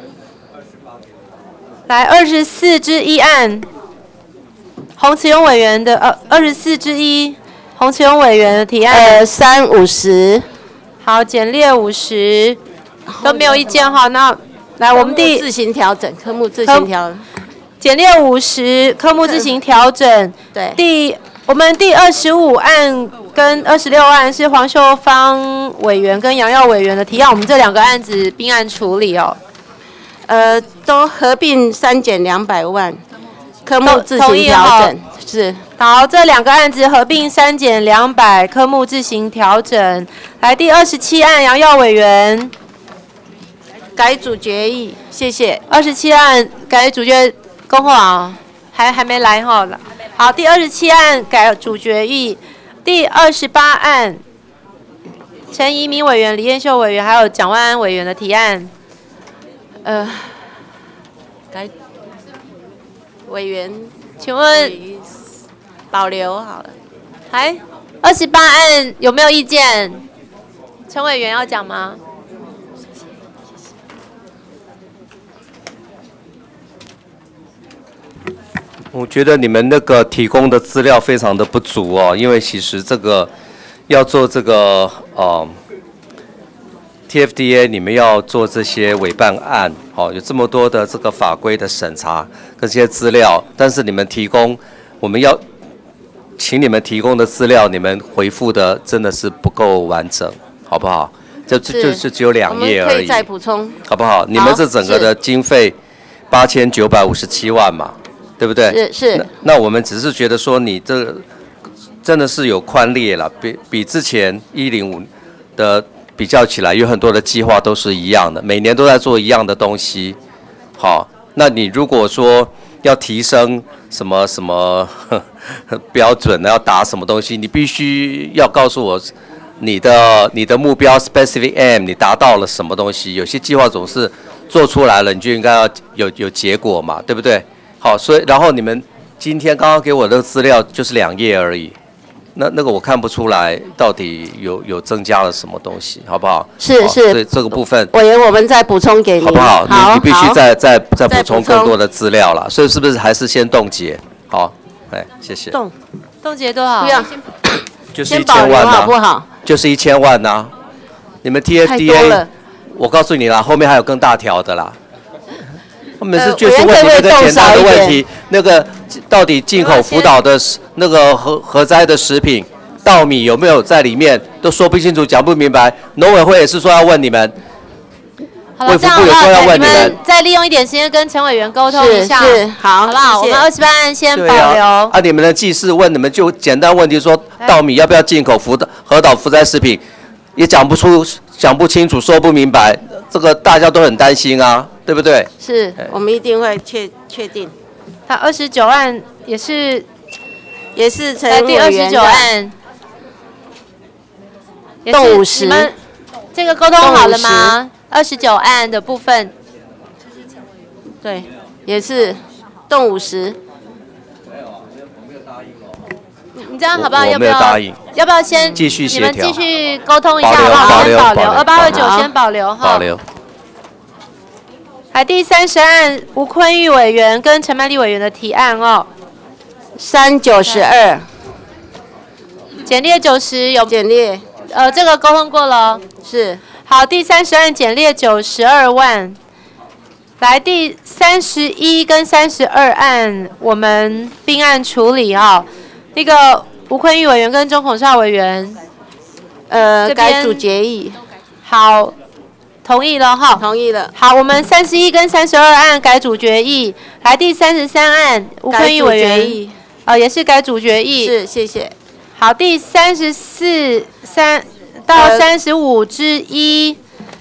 来二十四之一案，洪慈庸委员的，呃，二十四之一，洪慈庸委员的提案。 呃三五十， 好，简列五十，都没有意见哈。那来我们第自行调整，科目自行调， 简列五十，科目自行调整。 对。 第我们第二十五案跟二十六案是黄秀芳委员跟杨耀委员的提案，我们这两个案子并案处理哦。 呃，都合并删减两百万，科目同自同意哈行调整，是好，这两个案子合并删减两百，科目自行调整。来第二十七案杨耀委员， 改主决议，谢谢。 二十七案改主决恭候啊，还还没来哈。好，第二十七案改主决议，第二十八案陈怡民委员、李彦秀委员还有蒋万安委员的提案。 呃，改委员， 请问保留好了。 还二十八案有没有意见？陈委员要讲吗？ 我觉得你们那个提供的资料非常的不足哦，因为其实这个要做这个呃 T F D A， 你们要做这些委办案，哦，有这么多的这个法规的审查跟这些资料，但是你们提供我们要请你们提供的资料，你们回复的真的是不够完整，好不好？就就就是只有两页而已， 我们可以再补充， 好不好？你们这整个的经费八千九百五十七万嘛。对不对？ 是是。 那, 那我们只是觉得说，你这真的是有宽列了，比比之前一零五的比较起来，有很多的计划都是一样的，每年都在做一样的东西。好，那你如果说要提升什么什么呵呵标准，要达什么东西，你必须要告诉我你的你的目标 specific aim 你达到了什么东西。有些计划总是做出来了，你就应该要有有结果嘛，对不对？好，所以然后你们今天刚刚给我的资料就是两页而已。那那个我看不出来到底有有增加了什么东西，好不好？ 是是， 所以这个部分委员我们再补充给你， 好不好？ 好， 你你必须再再再补充再补充更多的资料了，所以是不是还是先冻结？好，哎，谢谢。 冻冻结多少？ 不要， 就是一先保留千万呐、 好不好？ 就是一千万呐、你们 T F 太 D 多 A， 了我告诉你啦，后面还有更大条的啦。我们是呃就是问委员可不可以你那个简单的动少一点问题，那个到底进口福岛的食那个核核灾的食品，稻米有没有在里面，都说不清楚，讲不明白。农委会也是说要问你们， 好了， 卫福这样好不好？ 部有说要问你们你们。 再利用一点时间跟陈委员沟通一下， 是是好好不好？我谢谢们二十八案先保对啊， 留。 啊，你们的技师问你们就简单问题说，稻米要不要进口福岛核岛福灾食品，也讲不出、讲不清楚、说不明白，这个大家都很担心啊，对不对？ 是我们一定会确确定， 他二十九案也是也是陈来第二十九委员的案，也是动五十你们这个沟通好了吗？二十九案的部分， 对，也是动五十。 你这样好不好？ 我我要不要没有答应？ 要不要先继续协调你们继续沟通一下， 保留好不好？ 保留先保留保留二八二九好先保留哈。 保留。 还第三十案吴坤玉委员跟陈曼丽委员的提案哦， 三九十二， 简列九十有简列呃这个沟通过了哦， 是好，第三十案简列九十二万。来，第三十一跟三十二案我们并案处理哦。那个吴坤玉委员跟钟孔少委员， 呃这边改组决议， 好，同意了哈。 同意了。 好，我们三十一跟三十二案改组决议。来，第三十三案吴坤玉委员改组决议， 呃，也是改组决议。 是，谢谢。 好，第三十四三到呃三十五之一。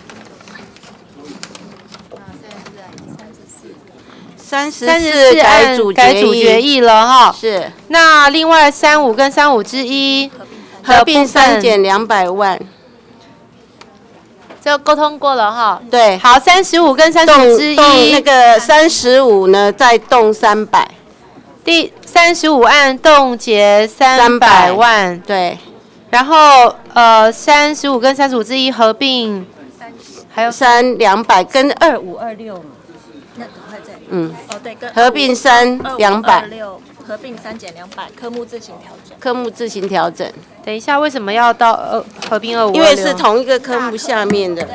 三十三十四改四案组改组决议了哈。 是。 那另外三五跟三五之一合并的部分删减两百万， 这个沟通过了哈。 对。 好，三十五跟三十动五之动一那个三十五呢，再动三百， 第三十五案冻结三百万， 对。 然后呃三十五跟三十五之一合并，还有删两百跟二五二六， 那赶快再嗯， 哦对，跟合并删两百， 六合并三减两百，科目自行调整。 科目自行调整， 等一下为什么要到呃合并二五？ 因为是同一个科目下面的，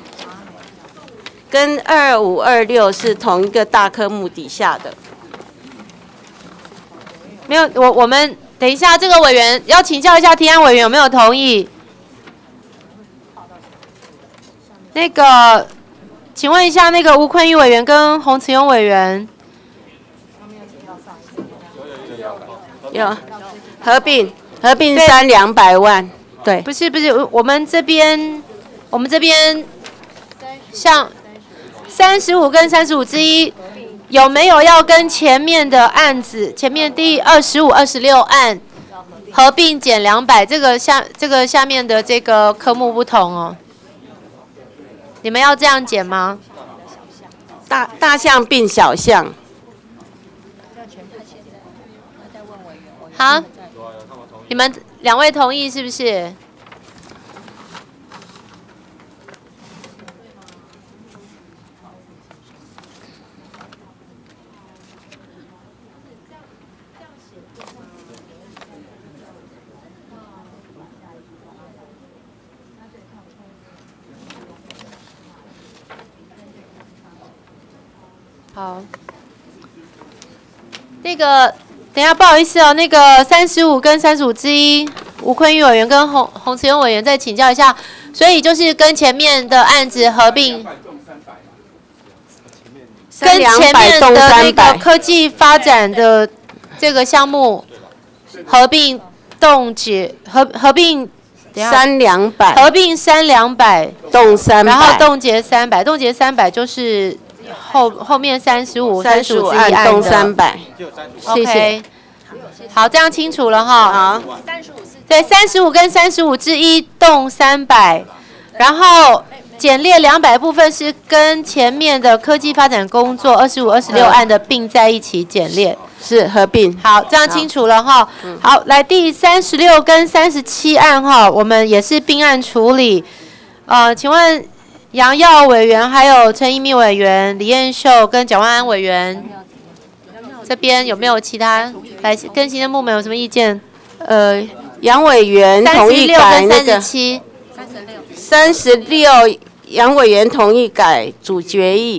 跟二五二六是同一个大科目底下的。 没有，我我们等一下这个委员要请教一下提案委员有没有同意？那个，请问一下那个吴坤玉委员跟洪慈庸委员， 有合并合并删两百万，对， 不是不是，我们这边我们这边像三十五跟三十五之一。有没有要跟前面的案子，前面第二十五、二十六案合并减两百？这个下这个下面的这个科目不同哦，你们要这样减吗？ 大大项并小项。 好，你们两位同意是不是？好，那个等一下不好意思哦，那个三十五跟三十五之一，吴坤玉委员跟洪洪慈庸委员再请教一下，所以就是跟前面的案子合并，跟前面的那个科技发展的这个项目合并冻结合合并删两百， 合并删两百， 冻三百， 然后冻结三百，冻结三百就是后后面三十五、 三十五之一案动的三百，谢谢。 OK 好，这样清楚了哈。 好， 对，三十五跟三十五之一动三百，然后简列两百部分是跟前面的科技发展工作二十五、二十六案的并在一起简列， 是合并。 好，这样清楚了哈。好，来第三十六跟三十七案哈，我们也是并案处理。呃，请问杨耀委员、还有陈一鸣委员、李彦秀跟蒋万安委员。 这边有没有其他来跟行政部门有什么意见？ 呃，杨委员同意改那个三十六，杨委员同意改主决议。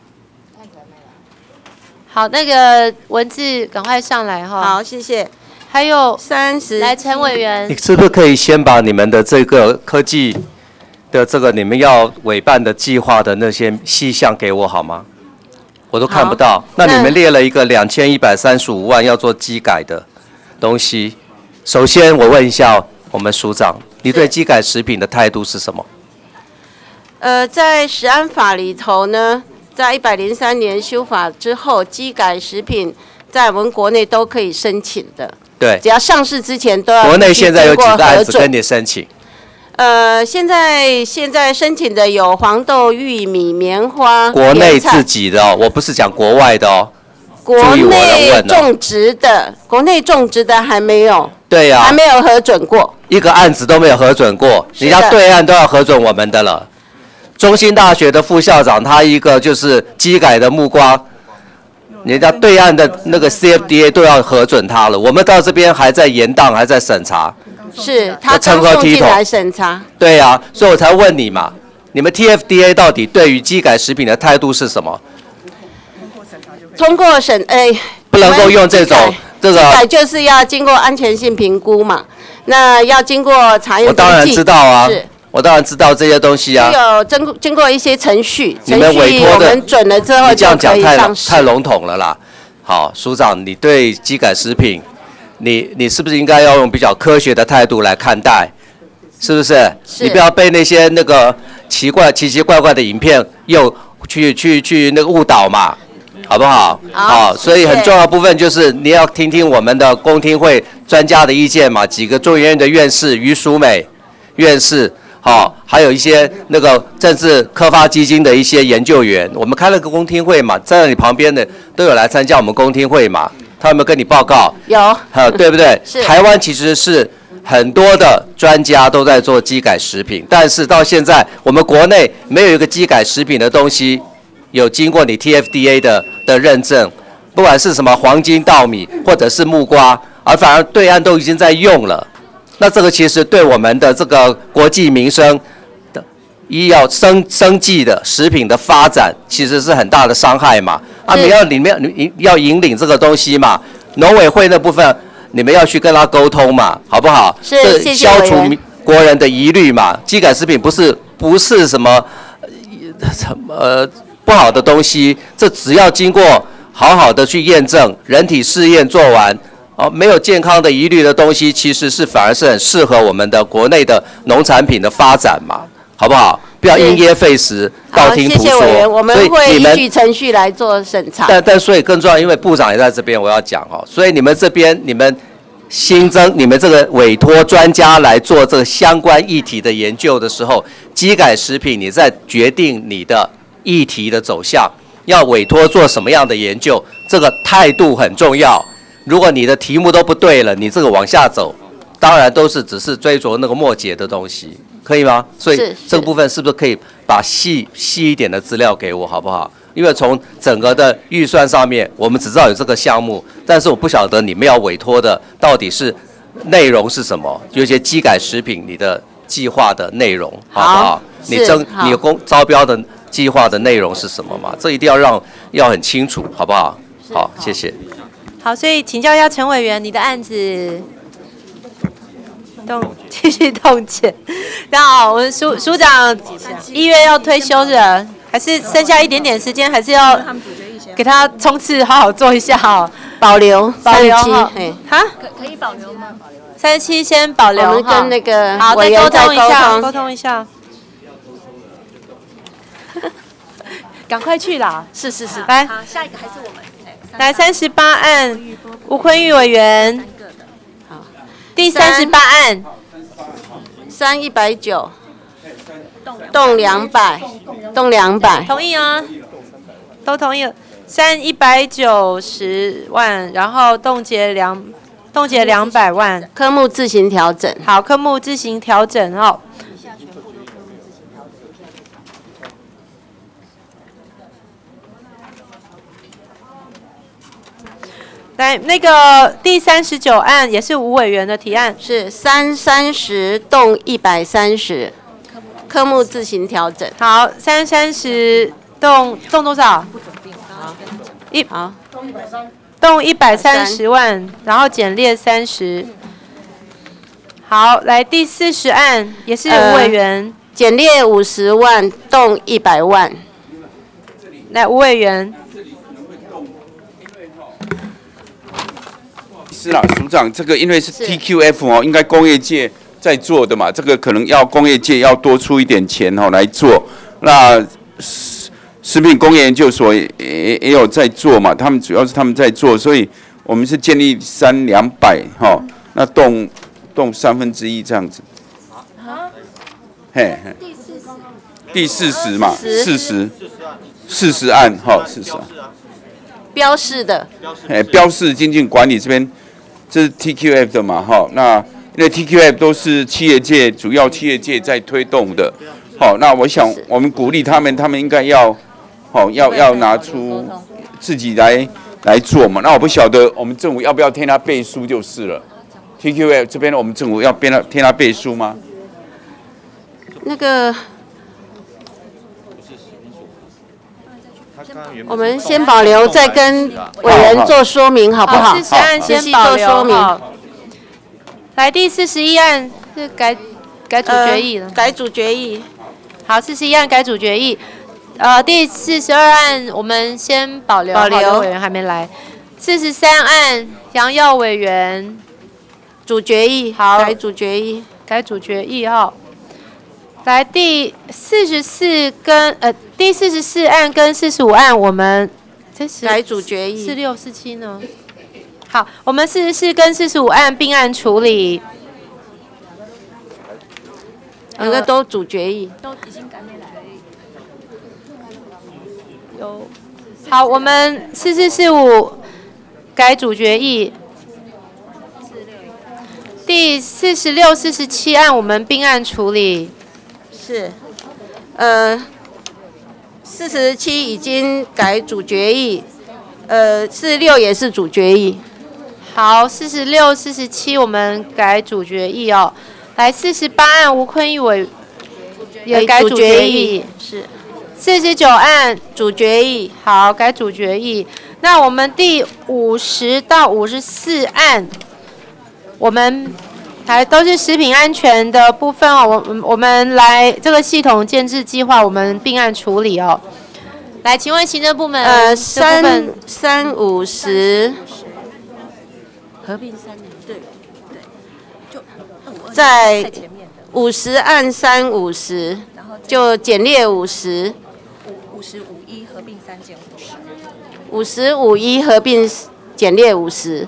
好，那个文字赶快上来哈。 好，谢谢。 还有三十， 来陈委员， 你是不是可以先把你们的这个科技的这个你们要委办的计划的那些细项给我好吗？ 我都看不到。那你们列了一个两千一百三十五万要做基改的东西。首先，我问一下我们署长，你对基改食品的态度是什么？ 呃，在食安法里头呢，在一百零三年修法之后，基改食品在我们国内都可以申请的。 对。 只要上市之前都要。 国内现在有几个案子跟你申请？ 呃，现在现在申请的有黄豆、玉米、棉花。 国内自己的哦，我不是讲国外的哦。 国内种植的，国内种植的还没有。 对呀、啊。 还没有核准过。 一个案子都没有核准过，人家对岸都要核准我们的了。中兴大学的副校长，他一个就是基改的木瓜，人家对岸的那个 C F D A 都要核准他了，我们到这边还在延宕，还在审查。 是他刚送进来审查， 对呀、啊，所以我才问你嘛，你们 T F D A 到底对于基改食品的态度是什么？ 通过审，哎， 不能够用这种这个， 基改就是要经过安全性评估嘛，那要经过查验。 我当然知道啊， 是， 我当然知道这些东西啊。 有经过经过一些程序， 你们委托的， 我们准了之后你这样讲太上市太笼统了啦。好，署长，你对基改食品。 你你是不是应该要用比较科学的态度来看待？是不是？ 是。 你不要被那些那个奇怪、奇奇怪怪的影片又去去去那个误导嘛，好不好？ 好。 所以很重要的部分就是你要听听我们的公听会专家的意见嘛，几个中研院的院士于淑美院士，好，还有一些那个政治科发基金的一些研究员，我们开了个公听会嘛，站在你旁边的都有来参加我们公听会嘛。 他有没有跟你报告？ 有， 呃，对不对？ 是。 台湾其实是很多的专家都在做基改食品，但是到现在我们国内没有一个基改食品的东西有经过你 T F D A 的的认证，不管是什么黄金稻米或者是木瓜，而反而对岸都已经在用了。那这个其实对我们的这个国计民生的医药生生计的食品的发展，其实是很大的伤害嘛。 啊，你要里面你要引领这个东西嘛，农委会那部分你们要去跟他沟通嘛，好不好？ 是，谢谢消除国人的疑虑嘛。基改食品不是不是什么什么呃不好的东西，这只要经过好好的去验证，人体试验做完，哦，没有健康的疑虑的东西，其实是反而是很适合我们的国内的农产品的发展嘛，好不好？ 不要因噎废食，道听途说。 谢谢委员，我们会依据程序来做审查。 但但所以更重要，因为部长也在这边，我要讲哦。所以你们这边你们新增你们这个委托专家来做这个相关议题的研究的时候，基改食品你在决定你的议题的走向，要委托做什么样的研究，这个态度很重要。如果你的题目都不对了，你这个往下走，当然都是只是追逐那个末节的东西。 可以吗？所以这个部分是不是可以把细细一点的资料给我，好不好？因为从整个的预算上面，我们只知道有这个项目，但是我不晓得你们要委托的到底是内容是什么，有一些基改食品你的计划的内容，好不好？你征你公招标的计划的内容是什么嘛？这一定要让要很清楚，好不好？好，谢谢。 好，所以请教一下陈委员，你的案子。 动继续动钱，那好，我们署署长一月要退休的，还是剩下一点点时间，还是要给他冲刺，好好做一下哈， 保留保留哈， 哈，可可以保留吗？ 三十七先保留， 我们跟那个好，再沟通一下，沟通一下。 赶快去啦！ 是是是， 来， 好，下一个还是我们。 来三十八案，吴坤玉委员。 好， 第三十八案， 三一百九，动两百，动两百， 同意啊？都同意。三一百九十万，然后冻结两，冻结两百万。 科目自行调整。 好，科目自行调整哦。来，那个第三十九案也是吴委员的提案， 是三三十动一百三十，科目自行调整。 好，三三十动动多少？一好， 动一百三十万，然后减列三十。好，来第四十案也是吴委员， 呃、减列五十万，动一百万。 来，吴委员。 是啦，署长，这个因为是 T Q F 哦，应该工业界在做的嘛，这个可能要工业界要多出一点钱哦来做。那食食品工业研究所也也也有在做嘛，他们主要是他们在做，所以我们是建立三两百哈，那动动三分之一这样子。嘿嘿。第四十嘛，四十，四十案哈，四十案。 标示的。 哎，标示经济管理这边。这是 T Q F 的嘛，哈，那因为 T Q F 都是企业界主要企业界在推动的，好，那我想我们鼓励他们，他们应该要，好，要要拿出自己来来做嘛。那我不晓得我们政府要不要替他背书就是了。T Q F 这边我们政府要替他替他背书吗？ 那个，我们先保留，再跟委员做说明，好不好？ 四十案先保留哈。来，第四十一案是改改主决议了。 改主决议。 好，四十一案改主决议。呃，第四十二案我们先保留， 保留委员还没来。四十三案杨耀委员主决议， 好， 改主决议， 改主决议哈。来，第四十四跟呃第四十四案跟四十五案，我们这是改主决议。 四六四七呢？好，我们四十四跟四十五案并案处理。 两个都主决议。 都已经改主决议。 有。好，我们四四四五改主决议。第四十六、四十七案我们并案处理。 是，呃，四十七已经改主决议，呃，四十六也是主决议。 好，四十六、四十七我们改主决议哦。来，四十八案吴坤玉委也改主决议。 是。 四十九案主决议。 好，改主决议。那我们第五十到五十四案，我们。还都是食品安全的部分哦，我我们来这个系统建制计划，我们并案处理哦。来，请问行政部门呃三三五十合并三年，对对，就在五十按三五十，就减列五十， 五五十五一合并三减五十， 五十五一合并减列五十。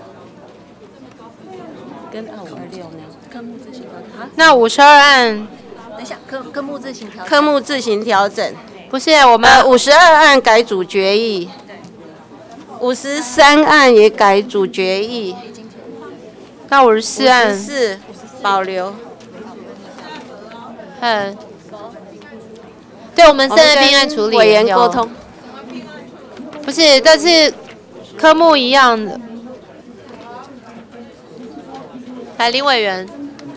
跟二五二六呢？科目自行调整。啊？ 那五十二案， 等一下，科科目自行调整。 科目自行调整。 不是我们五十二案改主决议，五十三案也改主决议。 那五十四案。 五十四保留。 嗯。对，我们现在并案处理。 委员沟通。 不是，但是科目一样的。来，林委员，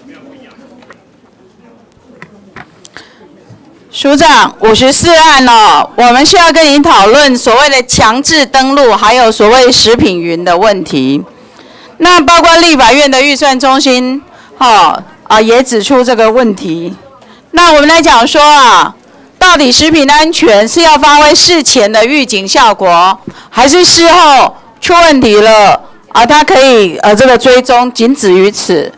署长，五十四案哦，我们需要跟您讨论所谓的强制登录，还有所谓食品云的问题。那包括立法院的预算中心，哈、哦、啊也指出这个问题。那我们来讲说啊，到底食品安全是要发挥事前的预警效果，还是事后出问题了？啊，它可以呃这个追踪，仅止于此。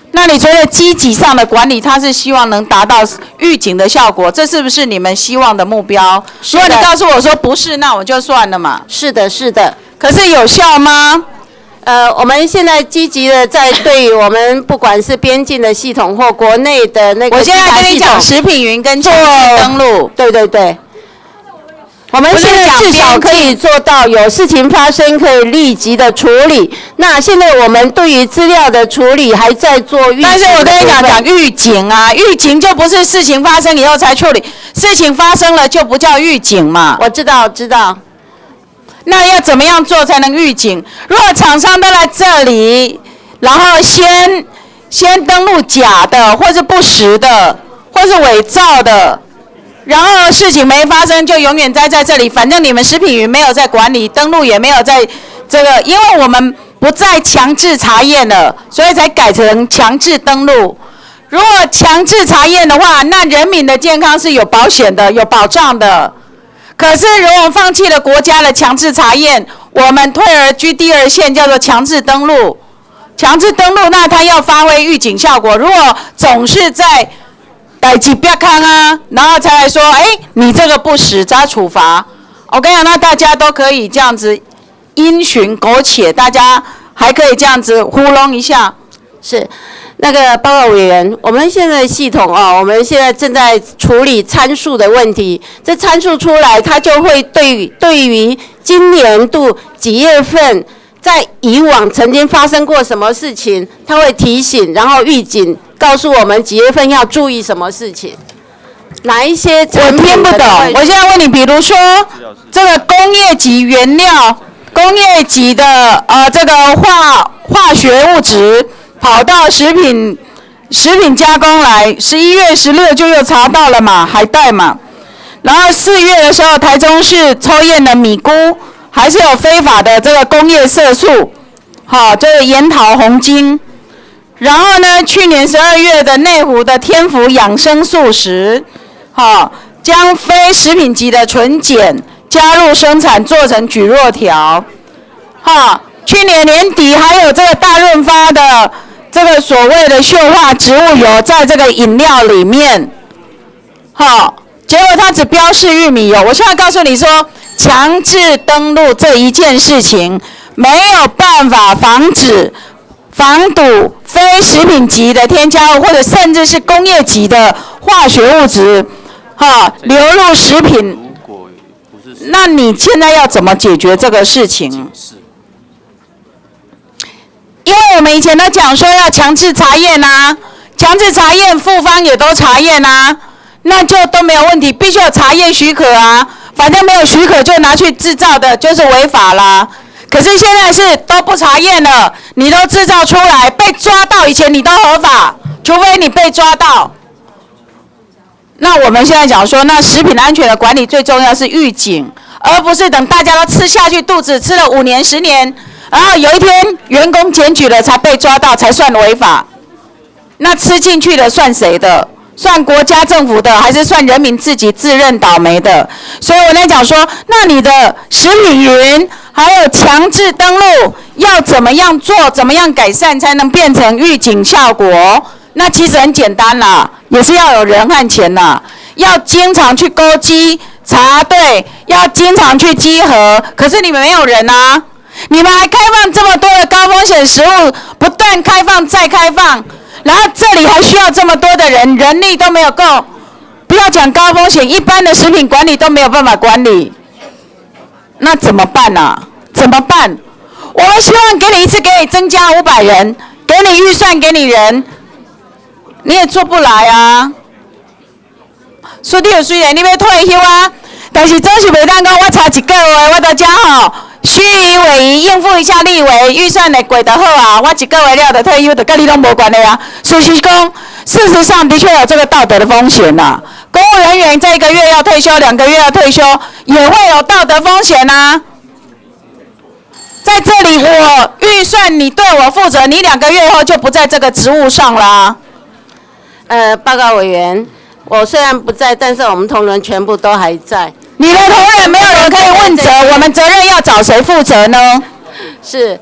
那你觉得积极上的管理，它是希望能达到预警的效果，这是不是你们希望的目标？如果你告诉我说不是，那我就算了嘛。 是的，是的。 可是有效吗？ 呃，我们现在积极的在对于我们不管是边境的系统或国内的那个， 我现在跟你讲食品云跟强制登录， 对对对。我们现在至少可以做到有事情发生可以立即的处理。那现在我们对于资料的处理还在做预警。 但是我跟你讲讲预警啊，预警就不是事情发生以后才处理，事情发生了就不叫预警嘛。 我知道，知道。 那要怎么样做才能预警？如果厂商都来这里，然后先先登录假的，或是不实的，或是伪造的。然后事情没发生，就永远待在这里。反正你们食品云没有在管理，登录也没有在这个，因为我们不再强制查验了，所以才改成强制登录。如果强制查验的话，那人民的健康是有保险的、有保障的。可是如果放弃了国家的强制查验，我们退而居第二线，叫做强制登录。强制登录，那它要发挥预警效果。如果总是在代志不要看啊，然后才来说，哎，你这个不实，加处罚。我跟你讲，那大家都可以这样子因循苟且，大家还可以这样子糊弄一下。 是，那个报告委员，我们现在系统哦，我们现在正在处理参数的问题。这参数出来，它就会对对于今年度几月份，在以往曾经发生过什么事情，它会提醒，然后预警。告诉我们几月份要注意什么事情？哪一些？ 我听不懂。我现在问你，比如说这个工业级原料、工业级的呃这个化化学物质跑到食品食品加工来，十一月十六就又查到了嘛，海带嘛。然后四月的时候，台中市抽验的米菇还是有非法的这个工业色素，好，这个盐桃红精。然后呢，去年十二月的内湖的天福养生素食，好、哦，将非食品级的纯碱加入生产，做成蒟蒻条，哈、哦，去年年底还有这个大润发的这个所谓的溴化植物油在这个饮料里面，好、哦，结果它只标示玉米油。我现在告诉你说，强制登录这一件事情没有办法防止。防堵非食品级的添加物，或者甚至是工业级的化学物质，哈，流入食品。那你现在要怎么解决这个事情？因为我们以前都讲说要强制查验啊，强制查验，复方也都查验啊，那就都没有问题，必须有查验许可啊。反正没有许可就拿去制造的，就是违法啦。可是现在是都不查验了，你都制造出来，被抓到以前你都合法，除非你被抓到。那我们现在讲说，那食品安全的管理最重要是预警，而不是等大家都吃下去肚子，吃了五年十年，然后有一天员工检举了才被抓到才算违法。那吃进去的算谁的？算国家政府的，还是算人民自己自认倒霉的？所以我在讲说，那你的食品云还有强制登录要怎么样做，怎么样改善才能变成预警效果？那其实很简单啦，也是要有人和钱啦，要经常去勾稽查对，要经常去稽核。可是你们没有人啊，你们还开放这么多的高风险食物，不断开放再开放。然后这里还需要这么多的人，人力都没有够，不要讲高风险，一般的食品管理都没有办法管理，那怎么办啊？怎么办？我们希望给你一次，给你增加五百人，给你预算，给你人，你也做不来啊。所以虽然你要退休啊，但是总是袂当讲我差一个月，我到家吼。虚以委蛇应付一下立委预算的过就好啊！我一个月了就退休，就跟你拢无关的啊。所以讲，事实上的确有这个道德的风险呐、啊。公务人员这一个月要退休，两个月要退休，也会有道德风险呐、啊。在这里，我预算你对我负责，你两个月后就不在这个职务上啦。 呃，报告委员，我虽然不在，但是我们同仁全部都还在。 你的同仁没有人可以问责，我们责任要找谁负责呢？ 是，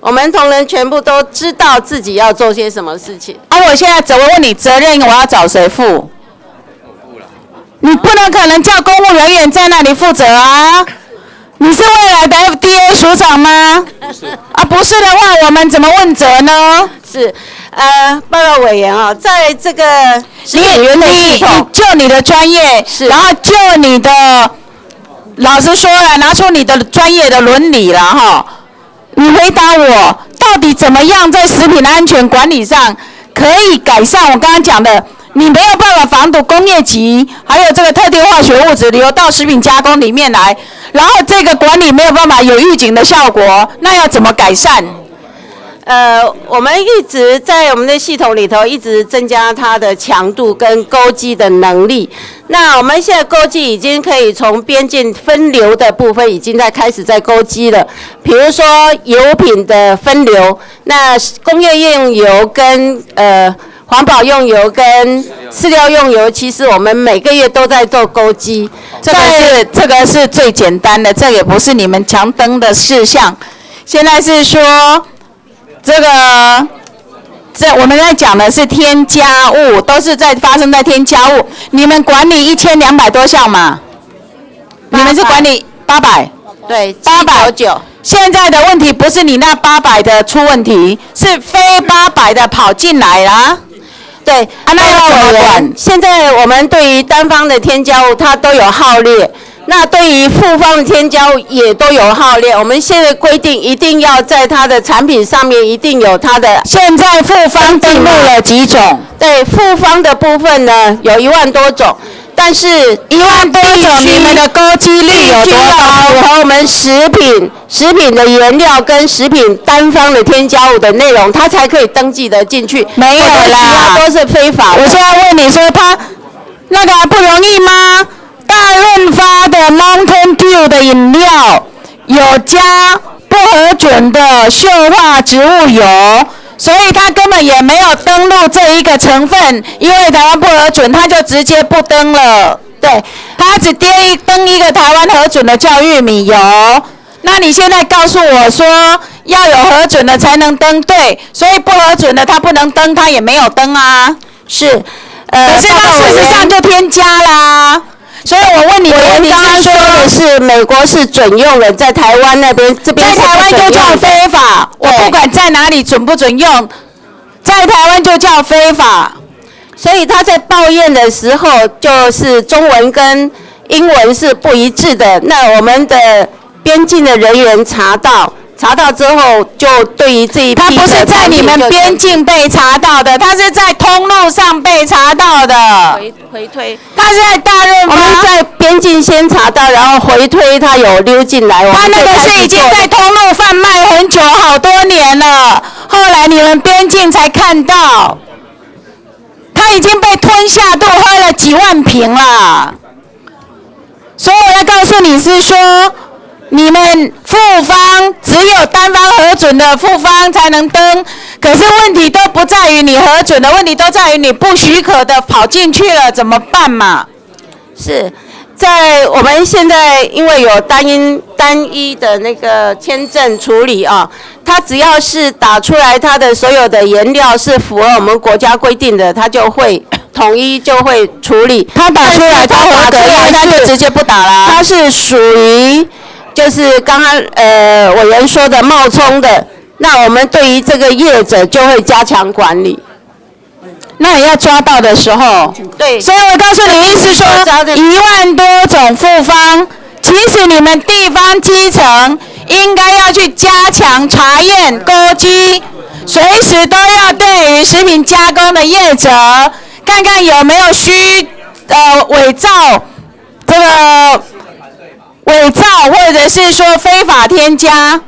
我们同仁全部都知道自己要做些什么事情。 啊，我现在怎么问你责任我要找谁负？你不能可能叫公务人员在那里负责啊！你是未来的 F D A 署长吗？不是。啊，不是的话，我们怎么问责呢？ 是，呃，报告委员啊，在这个你你你就你的专业，是，然后就你的，老实说了，拿出你的专业的伦理了哈。你回答我，到底怎么样在食品安全管理上可以改善我刚刚讲的？你没有办法防堵工业级，还有这个特定化学物质流到食品加工里面来，然后这个管理没有办法有预警的效果，那要怎么改善？ 呃，我们一直在我们的系统里头一直增加它的强度跟勾稽的能力。那我们现在勾稽已经可以从边境分流的部分已经在开始在勾稽了，比如说油品的分流，那工业用油跟呃。环保用油跟饲料用油，其实我们每个月都在做勾稽。 这个是这个是最简单的，这也不是你们强登的事项。现在是说这个，这我们在讲的是添加物，都是在发生在添加物。你们管理一千两百多项嘛？你们是管理八百？ 对， 八百九。现在的问题不是你那八百的出问题，是非八百的跑进来啦。 对， 啊，那要怎么管？ 现在我们对于单方的添加物，它都有号列；那对于复方的添加物也都有号列。我们现在规定，一定要在它的产品上面一定有它的。 现在复方登录了几种？ 对，复方的部分呢，有一万多种。但是一万多种，你们的勾稽率有多高？ 符合我们食品、食品的原料跟食品单方的添加物的内容，它才可以登记的进去。 没有啦， 都是非法。 我现在问你说，它那个还不容易吗？大润发的 Mountain Dew 的饮料有加不核准的溴化植物油。所以他根本也没有登录这一个成分，因为台湾不核准，他就直接不登了。对，他只登一登一个台湾核准的叫玉米油。那你现在告诉我说要有核准的才能登，对，所以不核准的他不能登，他也没有登啊。 是，呃， 可是他事实上就添加啦。所以我问你， 你刚刚说的是美国是准用的，在台湾那边这边在台湾就叫非法。我不管在哪里准不准用，在台湾就叫非法。 所以他在报验的时候，就是中文跟英文是不一致的。那我们的边境的人员查到。查到之后，就对于这一批， 他不是在你们边境被查到的，他是在通路上被查到的。 回回推， 他是在大润发。 我们在边境先查到，然后回推他有溜进来。 他那个是已经在通路贩卖很久，好多年了，后来你们边境才看到，他已经被吞下肚，喝了几万瓶了。所以我要告诉你是说。你们复方只有单方核准的复方才能登，可是问题都不在于你核准的问题，都在于你不许可的跑进去了，怎么办嘛？ 是在我们现在因为有单一单一的那个签证处理啊，它只要是打出来它的所有的原料是符合我们国家规定的，它就会统一就会处理。 它打出来它合格，因为它就直接不打了。 它是属于。就是刚刚呃委员说的冒充的，那我们对于这个业者就会加强管理。 那也要抓到的时候， 对， 所以我告诉你，意思说一万多种复方，其实你们地方基层应该要去加强查验勾稽，随时都要对于食品加工的业者，看看有没有虚呃伪造这个。伪造或者是说非法添加，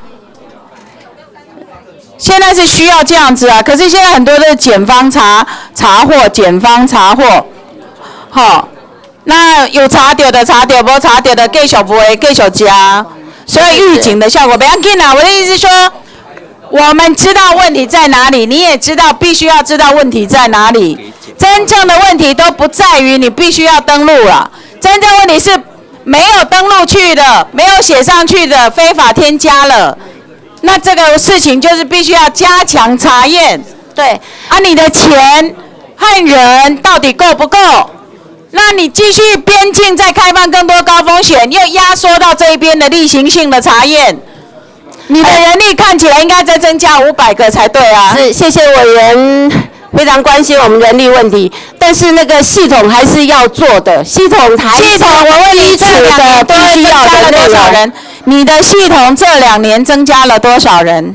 现在是需要这样子啊。可是现在很多都是检方查查获，检方查获，好，那有查到的查到，无查到的继续卖，继续加，所以预警的效果不要紧啊。我的意思是说，我们知道问题在哪里，你也知道必须要知道问题在哪里。真正的问题都不在于你必须要登录了，真正问题是。没有登录去的，没有写上去的，非法添加了， 那这个事情就是必须要加强查验。 对， 啊，你的钱和人到底够不够？那你继续边境再开放更多高风险，又压缩到这一边的例行性的查验，你的人力看起来应该再增加五百个才对啊。 是，谢谢委员非常关心我们人力问题，但是那个系统还是要做的，系统还是系统我问你，这两年都增加了多少人？你的系统这两年增加了多少人？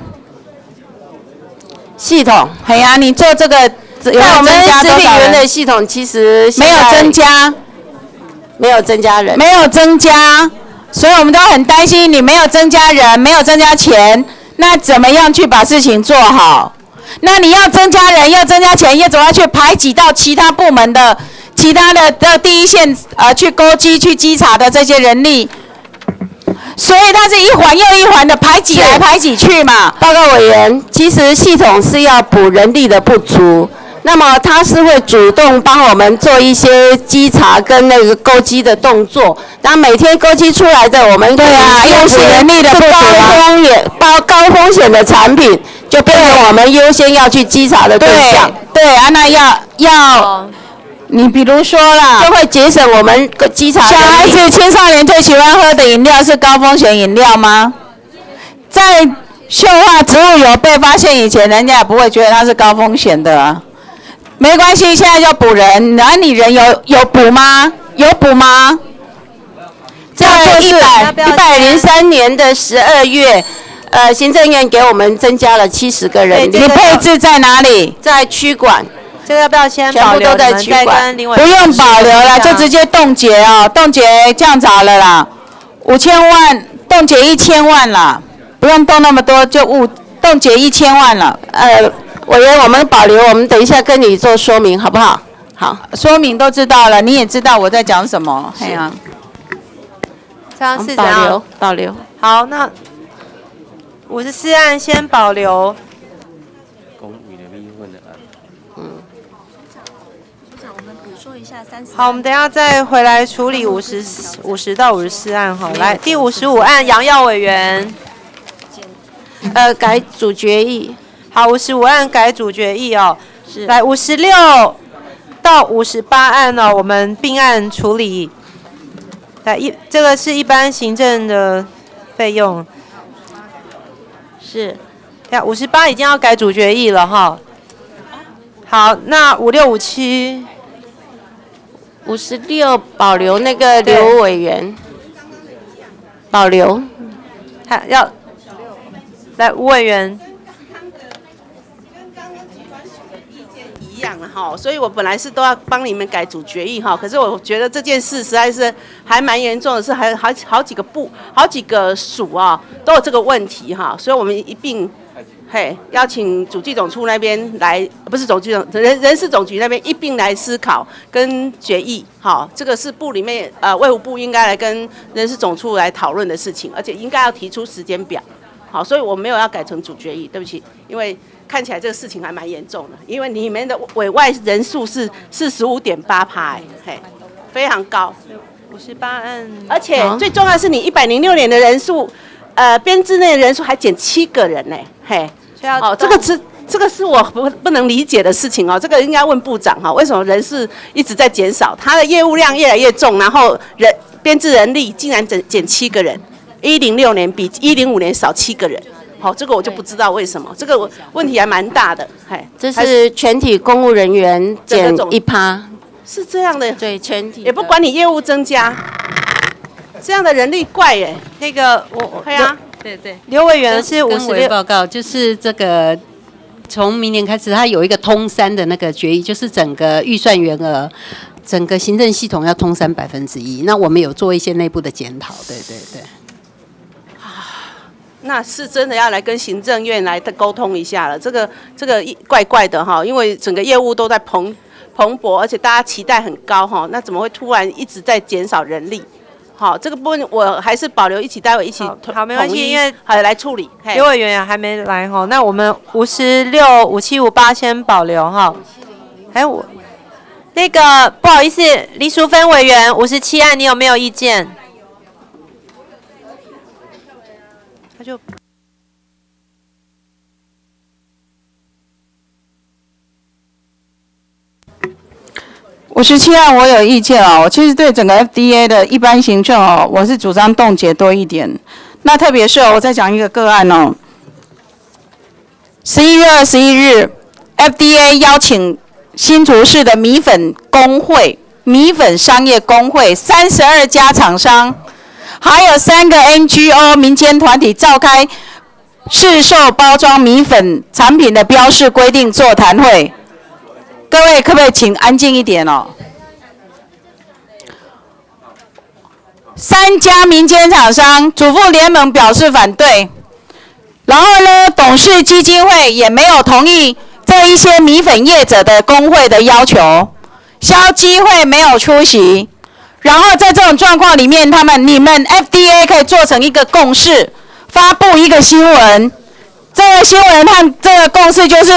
系统， 哎呀，你做这个。 那我们食品员的系统其实没有增加， 没有增加人， 没有增加，所以我们都很担心你没有增加人，没有增加钱，那怎么样去把事情做好？那你要增加人，要增加钱，又怎么样去排挤到其他部门的、其他的的第一线呃去勾稽、去稽查的这些人力？所以它是一环又一环的排挤来排挤去嘛。 报告委员，其实系统是要补人力的不足。那么他是会主动帮我们做一些稽查跟那个勾稽的动作，然后每天勾稽出来的，我们对啊，优先人力的不足啊，高风险、高高风险的产品，就变成我们优先要去稽查的对象。 对, 对啊，那要要、哦，你比如说啦， 就会节省我们稽查。 小孩子、青少年最喜欢喝的饮料是高风险饮料吗？在溴化植物油被发现以前，人家也不会觉得它是高风险的啊。没关系，现在就补人，然后你人有有补吗？有补吗？ 在一百一百零三年的十二月，呃，行政院给我们增加了七十个人。 你配置在哪里？ 在区管。 这个要不要先保留？ 全部都在区管。 不用保留了，就直接冻结哦，冻结这样子好了啦。五千万冻结一千万啦，不用冻那么多，就五冻结一千万了。 呃。委员，我们保留，我们等一下跟你做说明，好不好？好， 说明都知道了，你也知道我在讲什么。 是啊， 这样是怎样？ 保留，保留。 好，那五十四案先保留。 嗯。组长，我们补说一下三十。 好，我们等一下再回来处理五十五十到五十四案哈。来，第五十五案，杨耀委员。 呃，改主决议。 好，五十五案改主决议哦。 是。 来，五十六到五十八案呢、哦，我们并案处理。来，一这个是一般行政的费用。 是。 呀，五十八已经要改主决议了哈。好，那五六五七。 五十六保留那个刘委员。保留。 还要。来，吴委员。 一样了哈，所以我本来是都要帮你们改主决议哈，可是我觉得这件事实在是还蛮严重的，是还好好几个部、好几个署啊都有这个问题哈，所以我们一并嘿邀请主计总处那边来，不是总计总人人事总局那边一并来思考跟决议哈，这个是部里面呃卫福部应该来跟人事总处来讨论的事情，而且应该要提出时间表。好，所以我没有要改成主决议，对不起，因为看起来这个事情还蛮严重的，因为你们的委外人数是四十五点八趴，嘿，非常高， 五十八案， 而且最重要的是你一百零六年的人数，呃，编制内的人数还减七个人呢，嘿，哦，这个是这个是我不不能理解的事情哦，这个应该问部长哈，为什么人事一直在减少，他的业务量越来越重，然后人编制人力竟然减减七个人。一零六年比一零五年少七个人，好、哦，这个我就不知道为什么，这个问题还蛮大的，嘿， 这是全体公务人员减一趴， 是这样的， 对，全体也不管你业务增加，这样的人力怪耶， 那个我， 对啊， 对对， 刘委员是五十六报告，就是这个从明年开始，它有一个通三的那个决议，就是整个预算员额。整个行政系统要通三百分之一，那我们有做一些内部的检讨，对对对。 那是真的要来跟行政院来沟通一下了，这个这个怪怪的哈，因为整个业务都在蓬蓬勃，而且大家期待很高哈，那怎么会突然一直在减少人力？好，这个部分我还是保留一起，待会一起好，没关系，因为好来处理。 刘委员还没来哈，那我们五十六、五七、五八先保留哈。还有我那个不好意思，黎淑芬委员五十七案，你有没有意见？他就五十七案我有意见哦，我其实对整个 F D A 的一般行政哦，我是主张冻结多一点。那特别是哦，我再讲一个个案哦，十一月二十一日 ，F D A 邀请新竹市的米粉工会、米粉商业工会三十二家厂商，还有三个 N G O 民间团体召开市售包装米粉产品的标示规定座谈会。各位可不可以请安静一点哦？三家民间厂商，主妇联盟表示反对，然后呢，董事基金会也没有同意这一些米粉业者的工会的要求，消基会没有出席，然后在这种状况里面，他们你们 F D A 可以做成一个共识，发布一个新闻，这个新闻和这个共识就是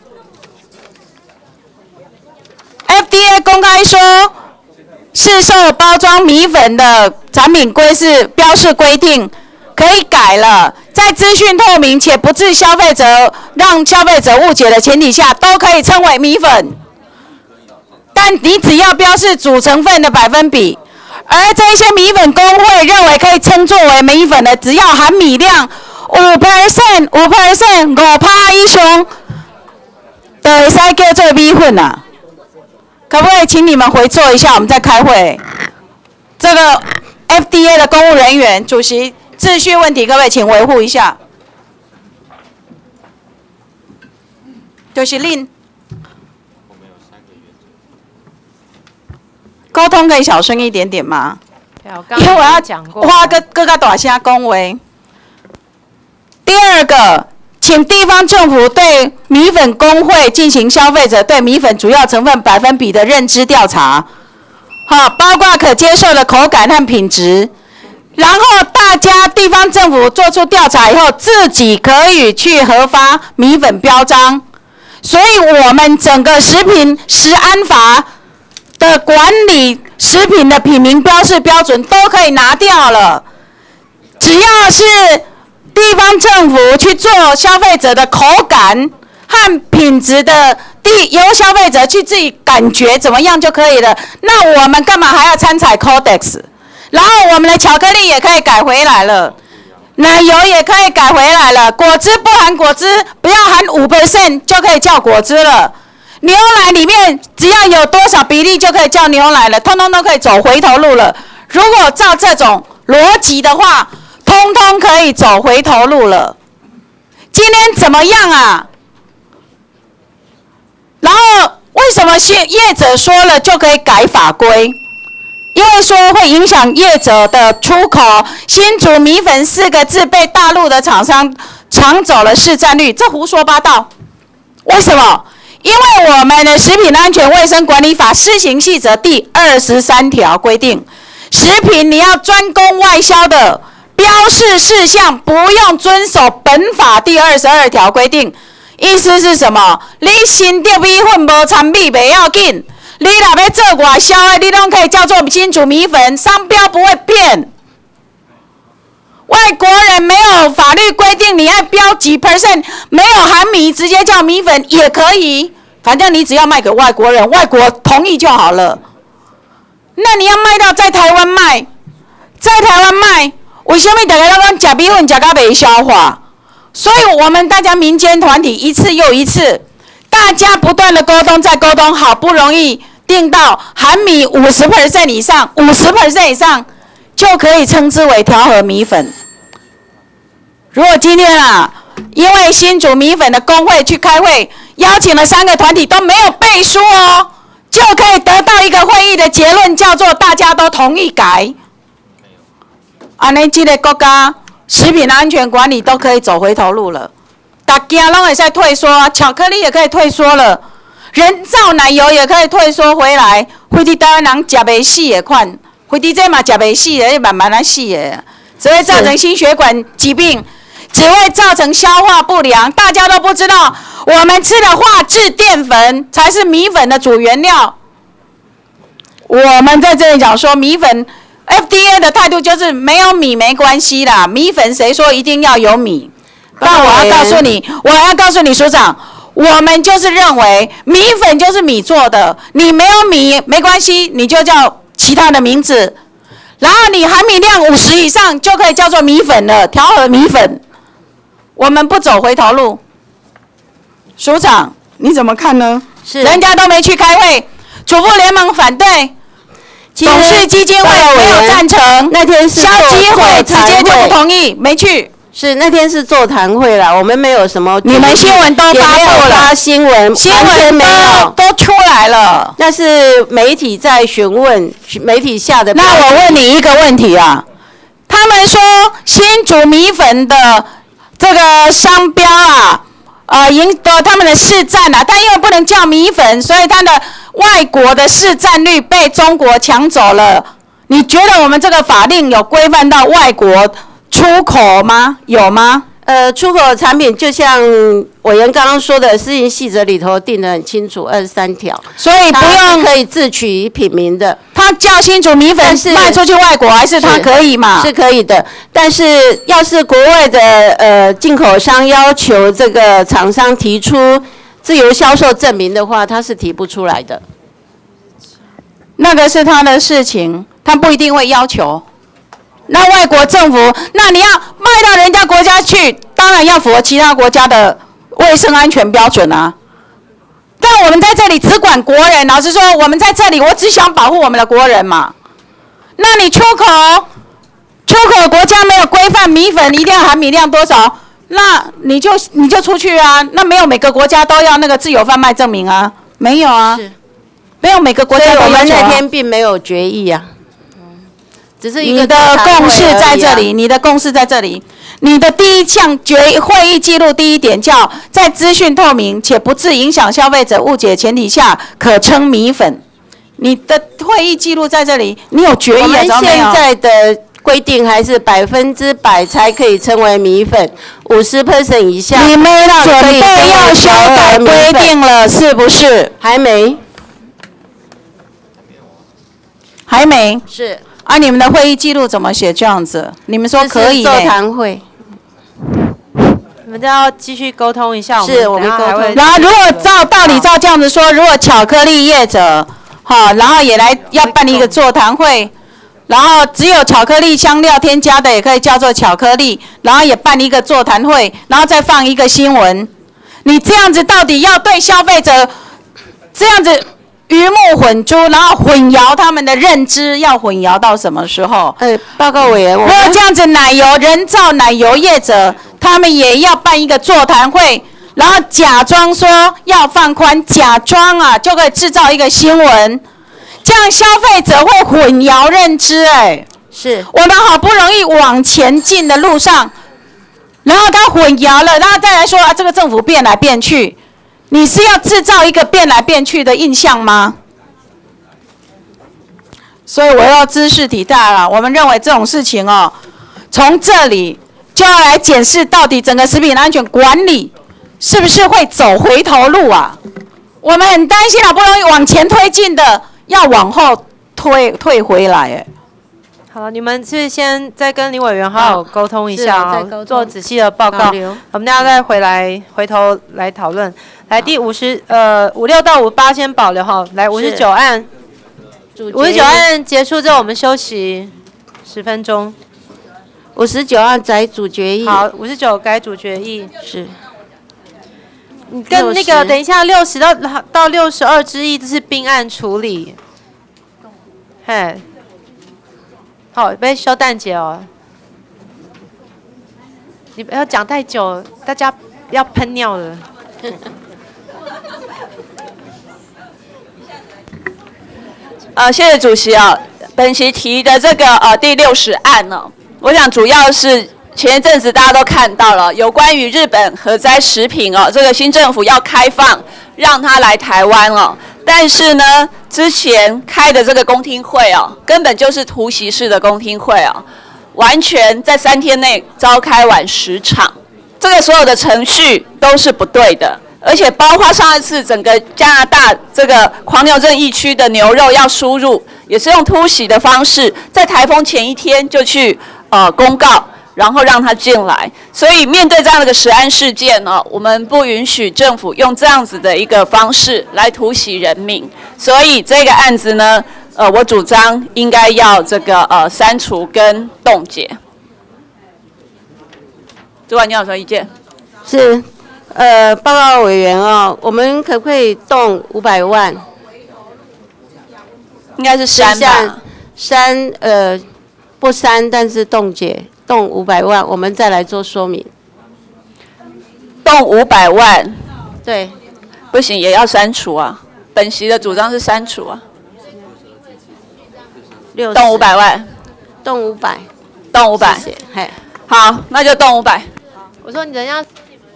。F D A 公开说，市售包装米粉的产品规示标示规定可以改了，在资讯透明且不致消费者让消费者误解的前提下，都可以称为米粉。但你只要标示主成分的百分比，而这些米粉工会认为可以称作为米粉的，只要含米量五 percent、五 percent、五趴以上，就会使叫做米粉啊。可不可以请你们回坐一下？我们在开会。这个 F D A 的公务人员、主席，秩序问题，各位请维护一下。就是令沟通可以小声一点点吗？因为我要讲过，花个各个大声恭维。第二个。请地方政府对米粉工会进行消费者对米粉主要成分百分比的认知调查，好，包括可接受的口感和品质。然后大家地方政府做出调查以后，自己可以去核发米粉标章。所以我们整个食品食安法的管理食品的品名标示标准都可以拿掉了，只要是。地方政府去做消费者的口感和品质的地，由消费者去自己感觉怎么样就可以了。那我们干嘛还要参采 Codex？ 然后我们的巧克力也可以改回来了，奶油也可以改回来了，果汁不含果汁，不要含 百分之五 就可以叫果汁了。牛奶里面只要有多少比例就可以叫牛奶了，通通都可以走回头路了。如果照这种逻辑的话，通通可以走回头路了。今天怎么样啊？然后为什么业者说了就可以改法规？因为说会影响业者的出口。新竹米粉四个字被大陆的厂商抢走了市占率，这胡说八道。为什么？因为我们的食品安全卫生管理法施行细则第二十三条规定，食品你要专供外销的。标示事项不用遵守本法第二十二条规定，意思是什么？你新的米粉无掺米不要紧，你若要做外销的，你拢可以叫做新竹米粉，商标不会变。外国人没有法律规定你要标几 percent， 没有含米直接叫米粉也可以，反正你只要卖给外国人，外国同意就好了。那你要卖到在台湾卖，在台湾卖。为什么大家都讲吃米粉吃到没消化？所以我们大家民间团体一次又一次，大家不断的沟通再沟通，好不容易定到含米 百分之五十 以上 百分之五十 以上就可以称之为调和米粉。如果今天啊，因为新竹米粉的工会去开会，邀请了三个团体都没有背书哦，就可以得到一个会议的结论，叫做大家都同意改。安尼，这个国家食品安全管理都可以走回头路了，大家拢会使退缩，巧克力也可以退缩了，人造奶油也可以退缩回来。非伫台湾人食袂死的款，非伫这嘛食袂死的，慢慢来死的，只会造成心血管疾病，只会造成消化不良。大家都不知道，我们吃的化质淀粉才是米粉的主原料。我们在这里讲说米粉。F D A 的态度就是没有米没关系啦，米粉谁说一定要有米？但我要告诉你，我要告诉你，署长， 我们就是认为米粉就是米做的，你没有米没关系，你就叫其他的名字，然后你含米量五十以上就可以叫做米粉了，调和米粉。我们不走回头路。署长，你怎么看呢？ 是， 人家都没去开会，主妇联盟反对，董事基金会没有赞成， 那天是消基会直接就不同意，没去。 是那天是座谈会啦，我们没有什么， 你们新闻都发布了， 发新闻， 新闻没有都出来了。 那是媒体在询问，媒体下的。 那我问你一个问题啊，他们说新竹米粉的这个商标啊，呃，赢得他们的市占啊，但因为不能叫米粉，所以它的外国的市占率被中国抢走了。你觉得我们这个法令有规范到外国出口吗？有吗？ 呃，出口产品就像委员刚刚说的，施行细则里头定得很清楚，二十三条， 所以不用可以自取品名的。 他叫新竹米粉卖出去外国，还是他可以嘛？ 是可以的，但是要是国外的呃进口商要求这个厂商提出自由销售证明的话，他是提不出来的。 那个是他的事情，他不一定会要求。那外国政府，那你要卖到人家国家去，当然要符合其他国家的卫生安全标准啊。但我们在这里只管国人，老实说，我们在这里，我只想保护我们的国人嘛。那你出口，出口国家没有规范米粉一定要含米量多少，那你就你就出去啊。那没有每个国家都要那个自由贩卖证明啊，没有啊，没有每个国家都要求啊。 我们那天并没有决议啊。只是一个你的共识在这里，你的共识在这里。你的第一项决会议记录第一点叫在资讯透明且不致影响消费者误解前提下，可称米粉。你的会议记录在这里，你有决议啊？ 我们现在的规定还是百分之百才可以称为米粉，五十 percent 以下。 你们准备要修改规定了，是不是？ 还没， 还没。 是。 啊，你们的会议记录怎么写这样子？你们说可以、欸？ 座谈会， 你们都要继续沟通一下。 是，我们沟通。 然后，如果照道理照这样子说，如果巧克力业者，好，然后也来要办一个座谈会，然后只有巧克力香料添加的也可以叫做巧克力，然后也办一个座谈会，然后再放一个新闻。你这样子到底要对消费者这样子？鱼目混珠，然后混淆他们的认知，要混淆到什么时候？ 呃，报告委员， 如果这样子，奶油人造奶油业者，他们也要办一个座谈会，然后假装说要放宽，假装啊就可以制造一个新闻，这样消费者会混淆认知。哎， 是我们好不容易往前进的路上，然后他混淆了，然后再来说啊，这个政府变来变去。你是要制造一个变来变去的印象吗？所以我要知识体大了。我们认为这种事情哦，从这里就要来检视到底整个食品安全管理是不是会走回头路啊？我们很担心，好不容易往前推进的，要往后退退回来。哎， 好，你们是先再跟林委员好好沟通一下啊，做仔细的报告。我们大家再回来回头来讨论。来，第五十呃五六到五八先保留哈。来，五十九案，五十九案结束之后，我们休息十分钟。 五十九案改主决议。 好，五十九改主决议。 是。 你跟那个等一下六十到到六十二之一，这是并案处理。嘿。好，被休蛋姐哦。你不要讲太久，大家要喷尿了。 呃，谢谢主席啊。本席提的这个呃第六十案呢、哦，我想主要是前一阵子大家都看到了，有关于日本核灾食品哦，这个新政府要开放让它来台湾哦，但是呢，之前开的这个公听会哦，根本就是突袭式的公听会哦，完全在三天内召开完十场，这个所有的程序都是不对的。而且包括上一次整个加拿大这个狂牛症疫区的牛肉要输入，也是用突袭的方式，在台风前一天就去呃公告， 然后让他进来。所以面对这样的一个食安事件呢，我们不允许政府用这样子的一个方式来突袭人民。所以这个案子呢，呃，我主张应该要这个呃删除跟冻结。主管，你有什么意见？ 是，呃，报告委员哦，我们可不可以动五百万？ 应该是删吧？ 删，呃，不删，但是冻结，动五百万，我们再来做说明。 动五百万， 对， 不行，也要删除啊。本席的主张是删除啊。动五百万， 动五百， 动五百， 谢谢，嘿， 好，那就动五百。 我说你人要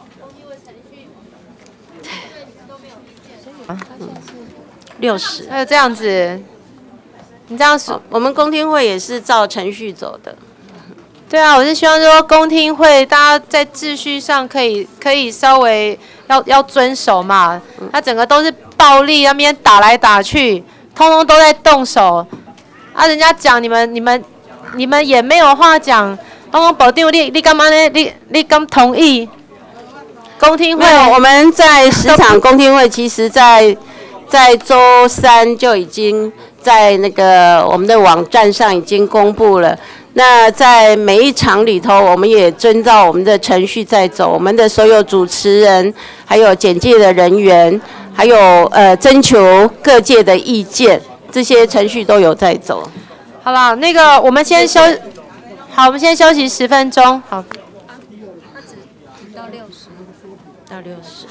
六十， 还有这样子，你这样说， 我们公听会也是照程序走的。 对啊，我是希望说公听会大家在秩序上可以可以稍微要要遵守嘛。他整个都是暴力，那边打来打去，通通都在动手。啊，人家讲你们你们你们也没有话讲。我讲保定，你你干嘛呢？你你敢同意？公听会， 我们在十场公听会，其实在在周三就已经在那个我们的网站上已经公布了。那在每一场里头，我们也遵照我们的程序在走，我们的所有主持人，还有简介的人员，还有呃征求各界的意见，这些程序都有在走。 好了，那个我们先休，好，我们先休息十分钟。好。 到六十，到六十。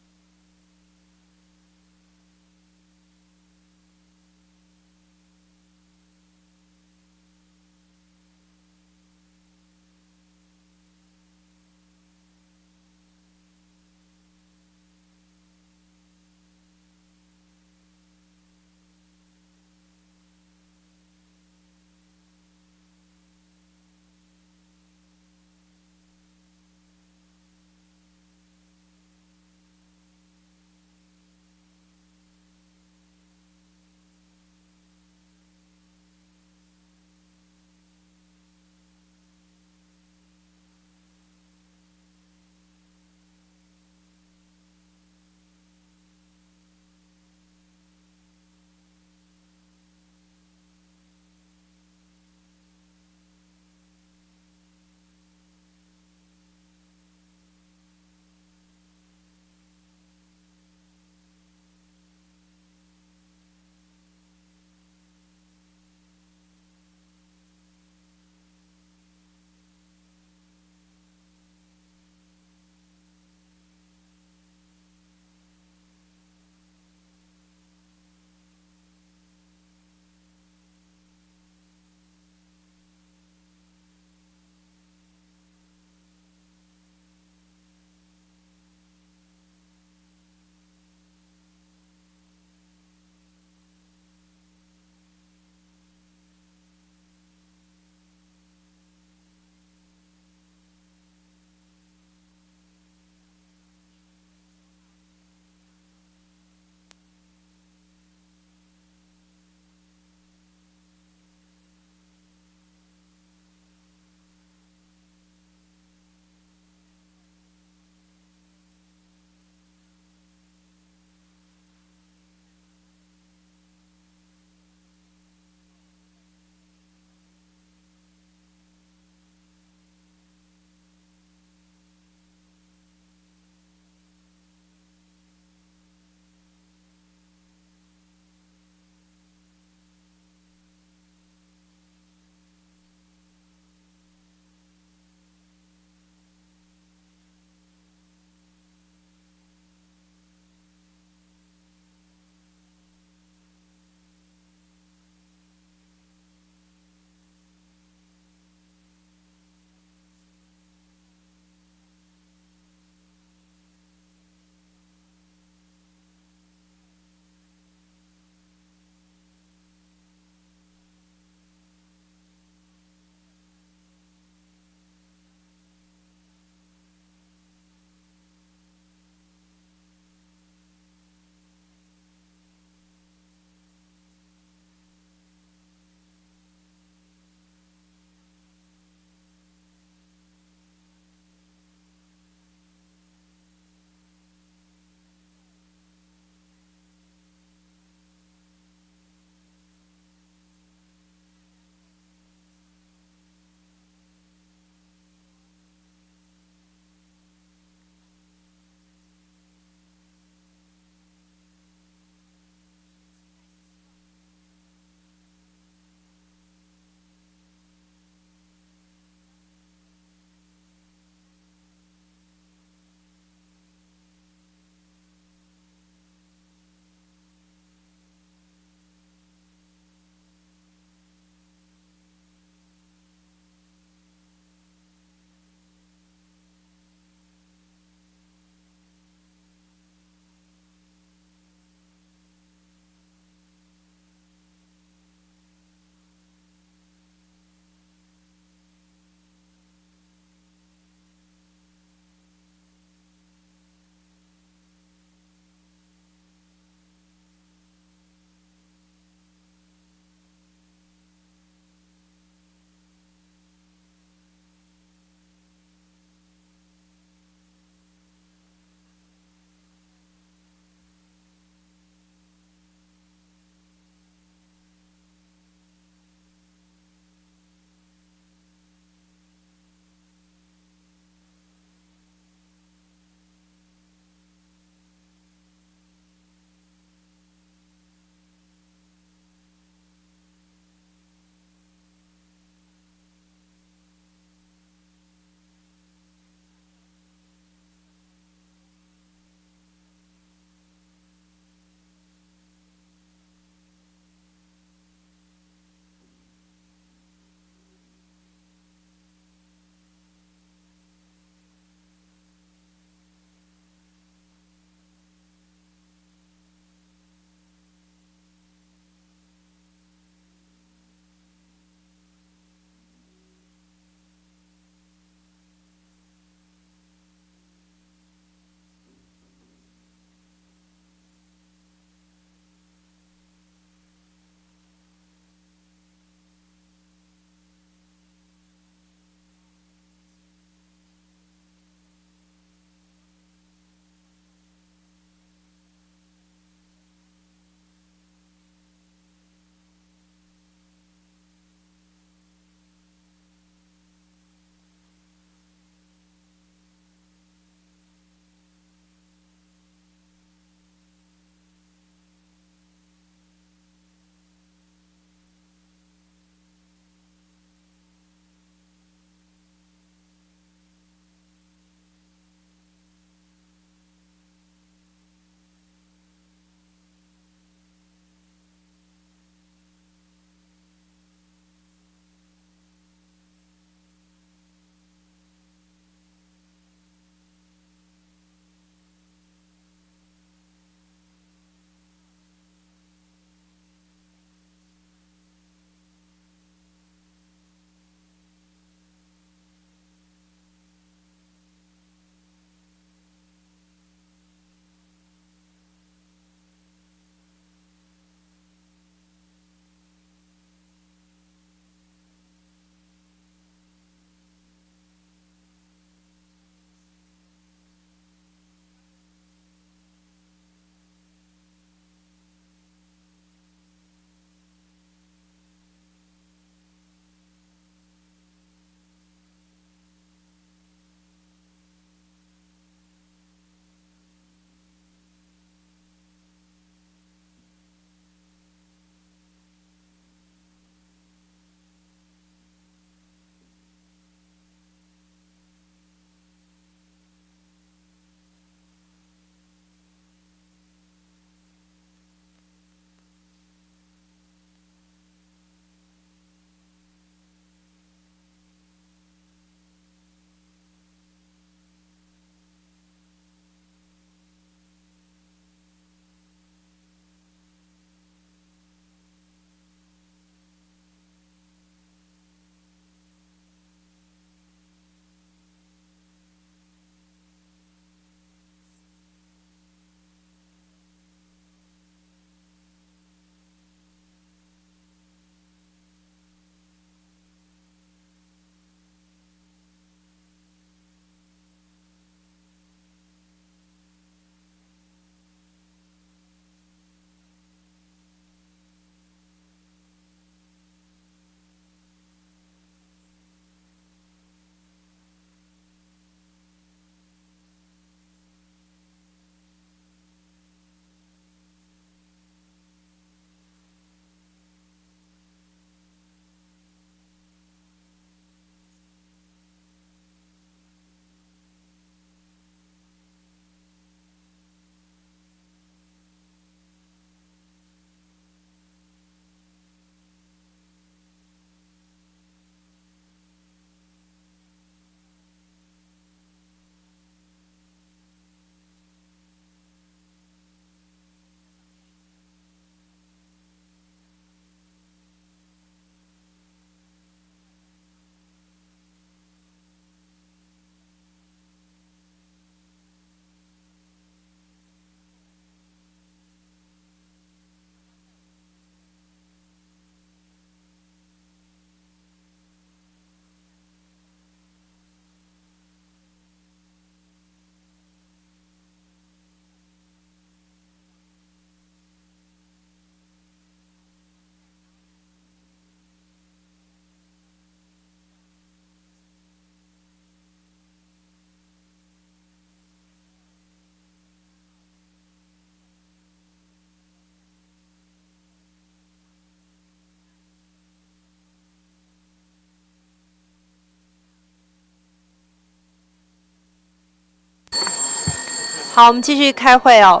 好，我们继续开会哦。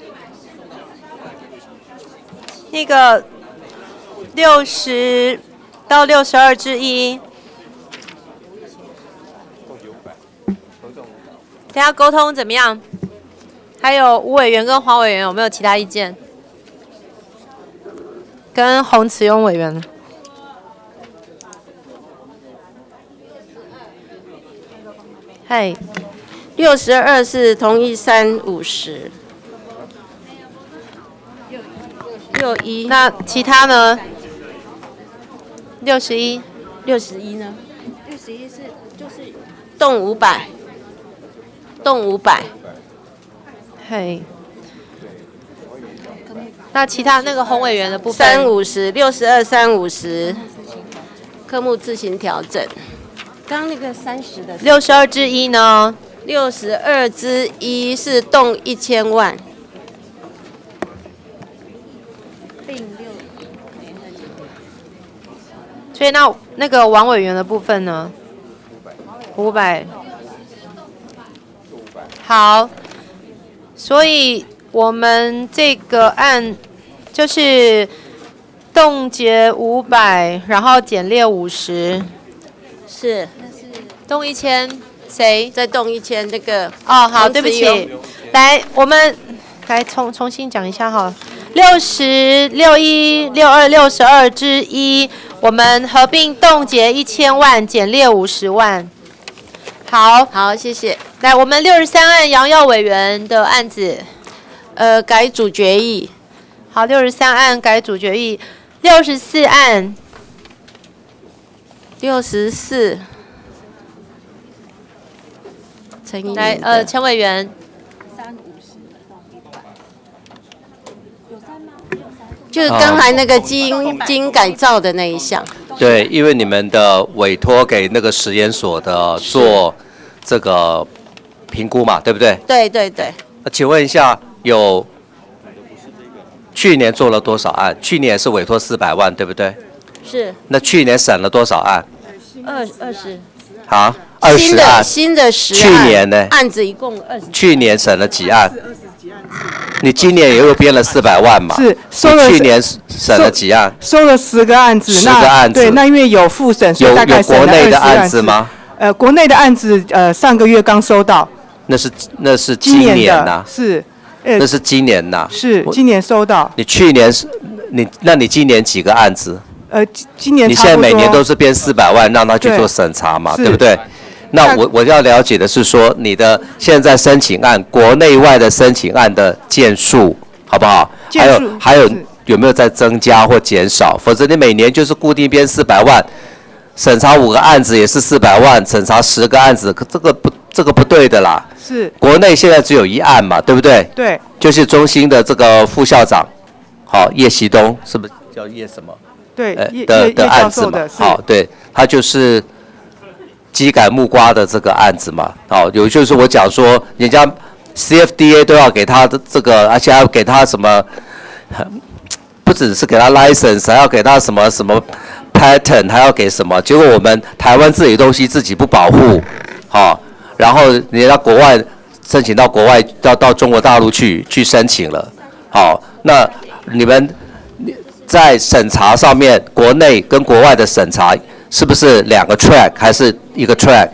那个六十到六十二之一，等下沟通怎么样？还有吴委员跟黄委员有没有其他意见？跟洪慈庸委员。 嗨，六十二是同意三五十。六一， 那其他呢？六十一， 六十一呢？六十一是就是动五百，动五百。 嘿，那其他那个洪委员的部分， 三五十，六十二三五十，科目自行调整。刚刚那个三十的， 六十二之一呢？ 六十二之一是动一千万。 所以那那个王委员的部分呢？五百。好，所以我们这个案就是冻结五百，然后减列五十。 是。 动一千，谁？ 再动一千，那个。 哦，好，对不起。来，我们来重重新讲一下哈。六十六一六二六十二之一，我们合并冻结一千万，减列五十万。好， 好，谢谢。 来，我们六十三案杨耀委员的案子， 呃，改主决议。 好，六十三案改主决议，六十四案， 六十四，陈怡来，呃，陈委员。 就是刚才那个基因基因改造的那一项。 对，因为你们的委托给那个实验所的做这个评估嘛，对不对？ 对对对。 那请问一下，有去年做了多少案？去年是委托四百万，对不对？ 是。 那去年审了多少案？ 二二十。 好，二十案。 新的十案。 去年呢？ 案子一共二十。 去年审了几案？你今年也又编了四百万嘛？ 是，收了。 去年审了几案？ 收了十个案子。 十个案子。 对，那因为有复审，所以大概审了有国内的案案子吗？ 呃，国内的案子，呃，上个月刚收到。 那是那是今年呐。 是。呃。 那是今年呐。 是，今年收到。 你去年是，你那你今年几个案子？ 呃，今年。 你现在每年都是编四百万，让他去做审查嘛，对不对？那我我要了解的是说，你的现在申请案，国内外的申请案的件数，好不好？还有还有有没有在增加或减少？否则你每年就是固定编四百万，审查五个案子也是四百万，审查十个案子，可这个不这个不对的啦。 是。 国内现在只有一案嘛，对不对？ 对。 就是中心的这个副校长，好，叶习东是不是叫叶什么？ 对， 呃的的案子嘛，好，对，他就是基改木瓜的这个案子嘛，好，有就是我讲说，人家 C F D A 都要给他的这个，而且还要给他什么，不只是给他 license， 还要给他什么什么 patent， 还要给什么，结果我们台湾自己东西自己不保护，好，然后人家国外申请到国外，到到中国大陆去去申请了，好，那你们。在审查上面，国内跟国外的审查是不是两个 track 还是一个 track？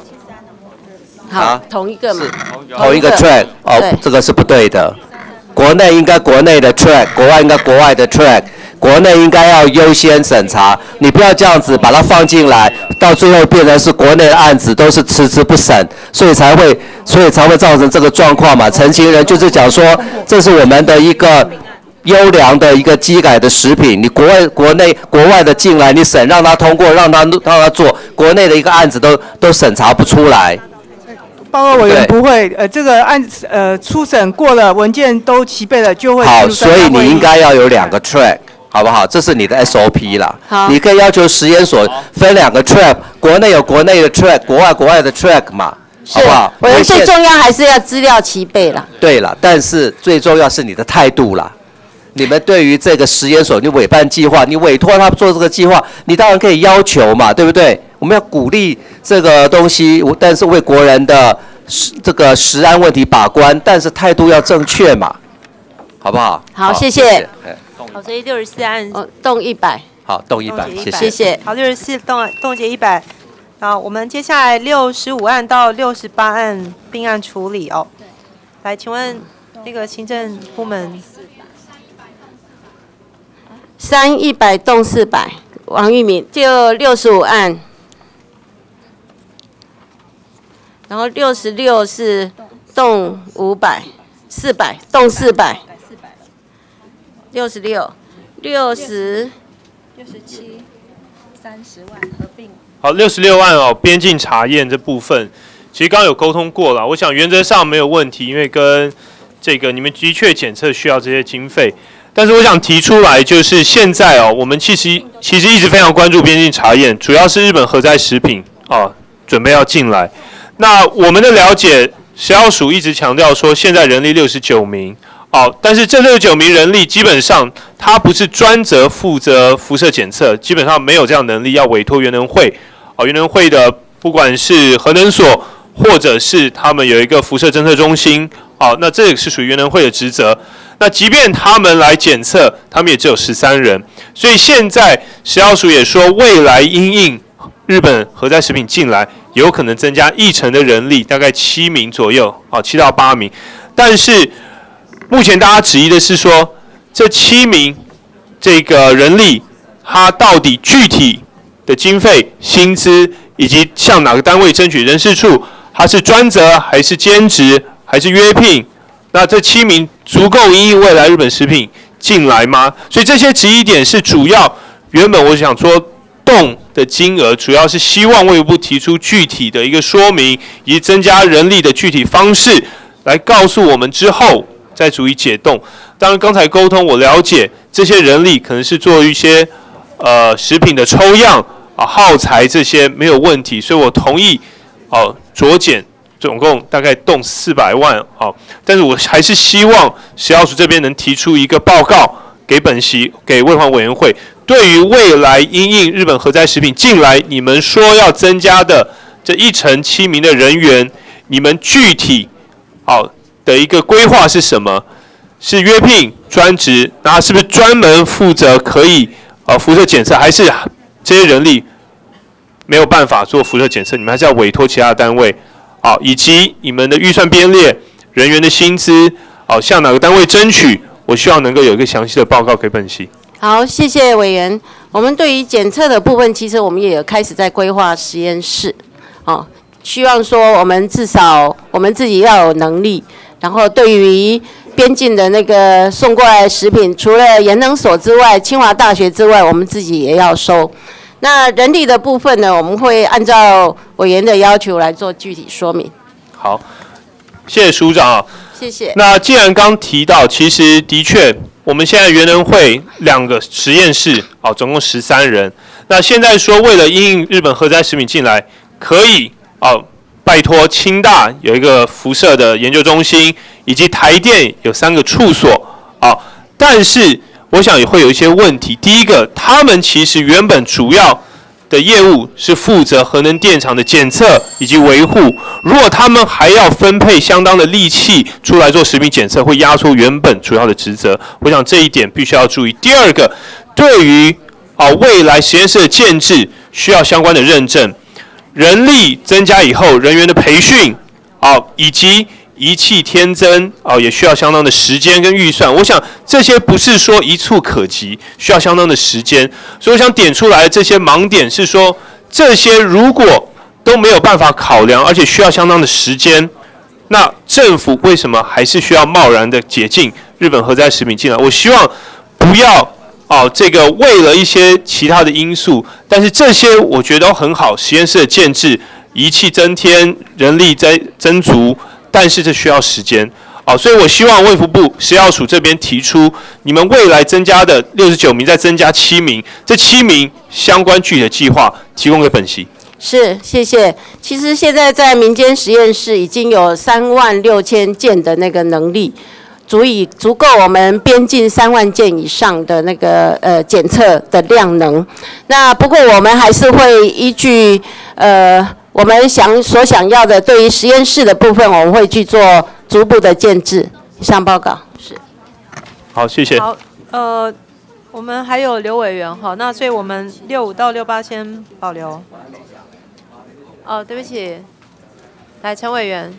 好，同一个嘛。 同一个 track 哦，这个是不对的。国内应该国内的 track， 国外应该国外的 track。国内应该要优先审查，你不要这样子把它放进来，到最后变成是国内的案子都是迟迟不审，所以才会，所以才会造成这个状况嘛。陈情人就是讲说，这是我们的一个。优良的一个基改的食品，你国外、国内、国外的进来，你审让他通过，让他让他做，国内的一个案子都都审查不出来。 报告委员不会，呃，这个案呃初审过了，文件都齐备了，就会好，所以你应该要有两个 track， 好不好？这是你的 S O P 啦。好，你可以要求实验所分两个 track， 国内有国内的 track， 国外国外的 track 嘛。好不好？ 委员最重要还是要资料齐备啦。 对了，但是最重要是你的态度啦。你们对于这个实验所，你委办计划，你委托他做这个计划，你当然可以要求嘛，对不对？我们要鼓励这个东西，但是为国人的这个食安问题把关，但是态度要正确嘛，好不好？ 好，谢谢。 好，所以六十四案哦，动一百。 好，动一百，谢谢。 谢谢。 好，六十四动动结一百。好，我们接下来六十五案到六十八案并案处理哦。来，请问那个行政部门。 三一百动四百，王玉敏就六十五案，然后六十六是动五百，四百动四百，六十六，六十六十七，三十万合并。 好，六十六案哦，边境查验这部分，其实刚刚有沟通过了，我想原则上没有问题，因为跟这个你们的确检测需要这些经费。但是我想提出来，就是现在哦，我们其实其实一直非常关注边境查验，主要是日本核灾食品哦，准备要进来。那我们的了解，食药署一直强调说，现在人力六十九名哦，但是这六十九名人力基本上他不是专责负责辐射检测，基本上没有这样能力，要委托原能会哦，原能会的不管是核能所或者是他们有一个辐射侦测中心哦，那这也是属于原能会的职责。那即便他们来检测，他们也只有十三人，所以现在食药署也说，未来因应日本核灾食品进来，有可能增加一成的人力，大概七名左右，啊，七到八名。但是目前大家质疑的是说，这七名这个人力，他到底具体的经费、薪资以及向哪个单位争取人事处，他是专责还是兼职还是约聘？那这七名足够因应未来日本食品进来吗？所以这些质疑点是主要，原本我想说动的金额，主要是希望卫福部提出具体的一个说明，以及增加人力的具体方式，来告诉我们之后再逐一解冻。当然刚才沟通我了解，这些人力可能是做一些呃食品的抽样啊、耗材这些没有问题，所以我同意哦酌减。总共大概动四百万啊，但是我还是希望食药署这边能提出一个报告给本席、给卫环委员会，对于未来因应日本核灾食品进来，你们说要增加的这一成七名的人员，你们具体好、啊、的一个规划是什么？是约聘、专职，那是不是专门负责可以呃辐射检测，还是这些人力没有办法做辐射检测，你们还是要委托其他单位？好，以及你们的预算编列、人员的薪资，好，向哪个单位争取？我希望能够有一个详细的报告给本席。 好，谢谢委员。我们对于检测的部分，其实我们也有开始在规划实验室，哦，希望说我们至少我们自己要有能力，然后对于边境的那个送过来的食品，除了研能所之外，清华大学之外，我们自己也要收。那人力的部分呢，我们会按照委员的要求来做具体说明。 好，谢谢署长啊。 谢谢。 那既然刚提到，其实的确，我们现在原能会两个实验室，哦，总共十三人。那现在说，为了因应日本核灾食品进来，可以哦，拜托清大有一个辐射的研究中心，以及台电有三个处所，啊、哦，但是。我想也会有一些问题。第一个，他们其实原本主要的业务是负责核能电厂的检测以及维护。如果他们还要分配相当的力气出来做食品检测，会压缩原本主要的职责。我想这一点必须要注意。第二个，对于啊未来实验室的建制需要相关的认证，人力增加以后，人员的培训啊以及仪器添增哦，也需要相当的时间跟预算。我想这些不是说一触可及，需要相当的时间。所以我想点出来的这些盲点是说，这些如果都没有办法考量，而且需要相当的时间，那政府为什么还是需要贸然的解禁日本核灾食品进来？我希望不要哦，这个为了一些其他的因素，但是这些我觉得都很好，实验室的建制、仪器增添、人力增增足。但是这需要时间，哦，所以我希望卫福部食药署这边提出，你们未来增加的六十九名再增加七名，这七名相关具体的计划提供给本席。 是，谢谢。其实现在在民间实验室已经有三万六千件的那个能力，足以足够我们边境三万件以上的那个呃检测的量能。那不过我们还是会依据呃。 我们想所想要的，对于实验室的部分，我们会去做逐步的建制。以上报告是。 好，谢谢。 好，呃，我们还有刘委员哈，那所以我们六五到六八先保留。哦，对不起，来陈委员。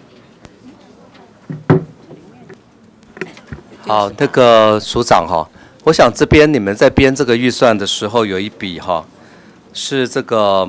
好，那个署长哈，我想这边你们在编这个预算的时候，有一笔哈，是这个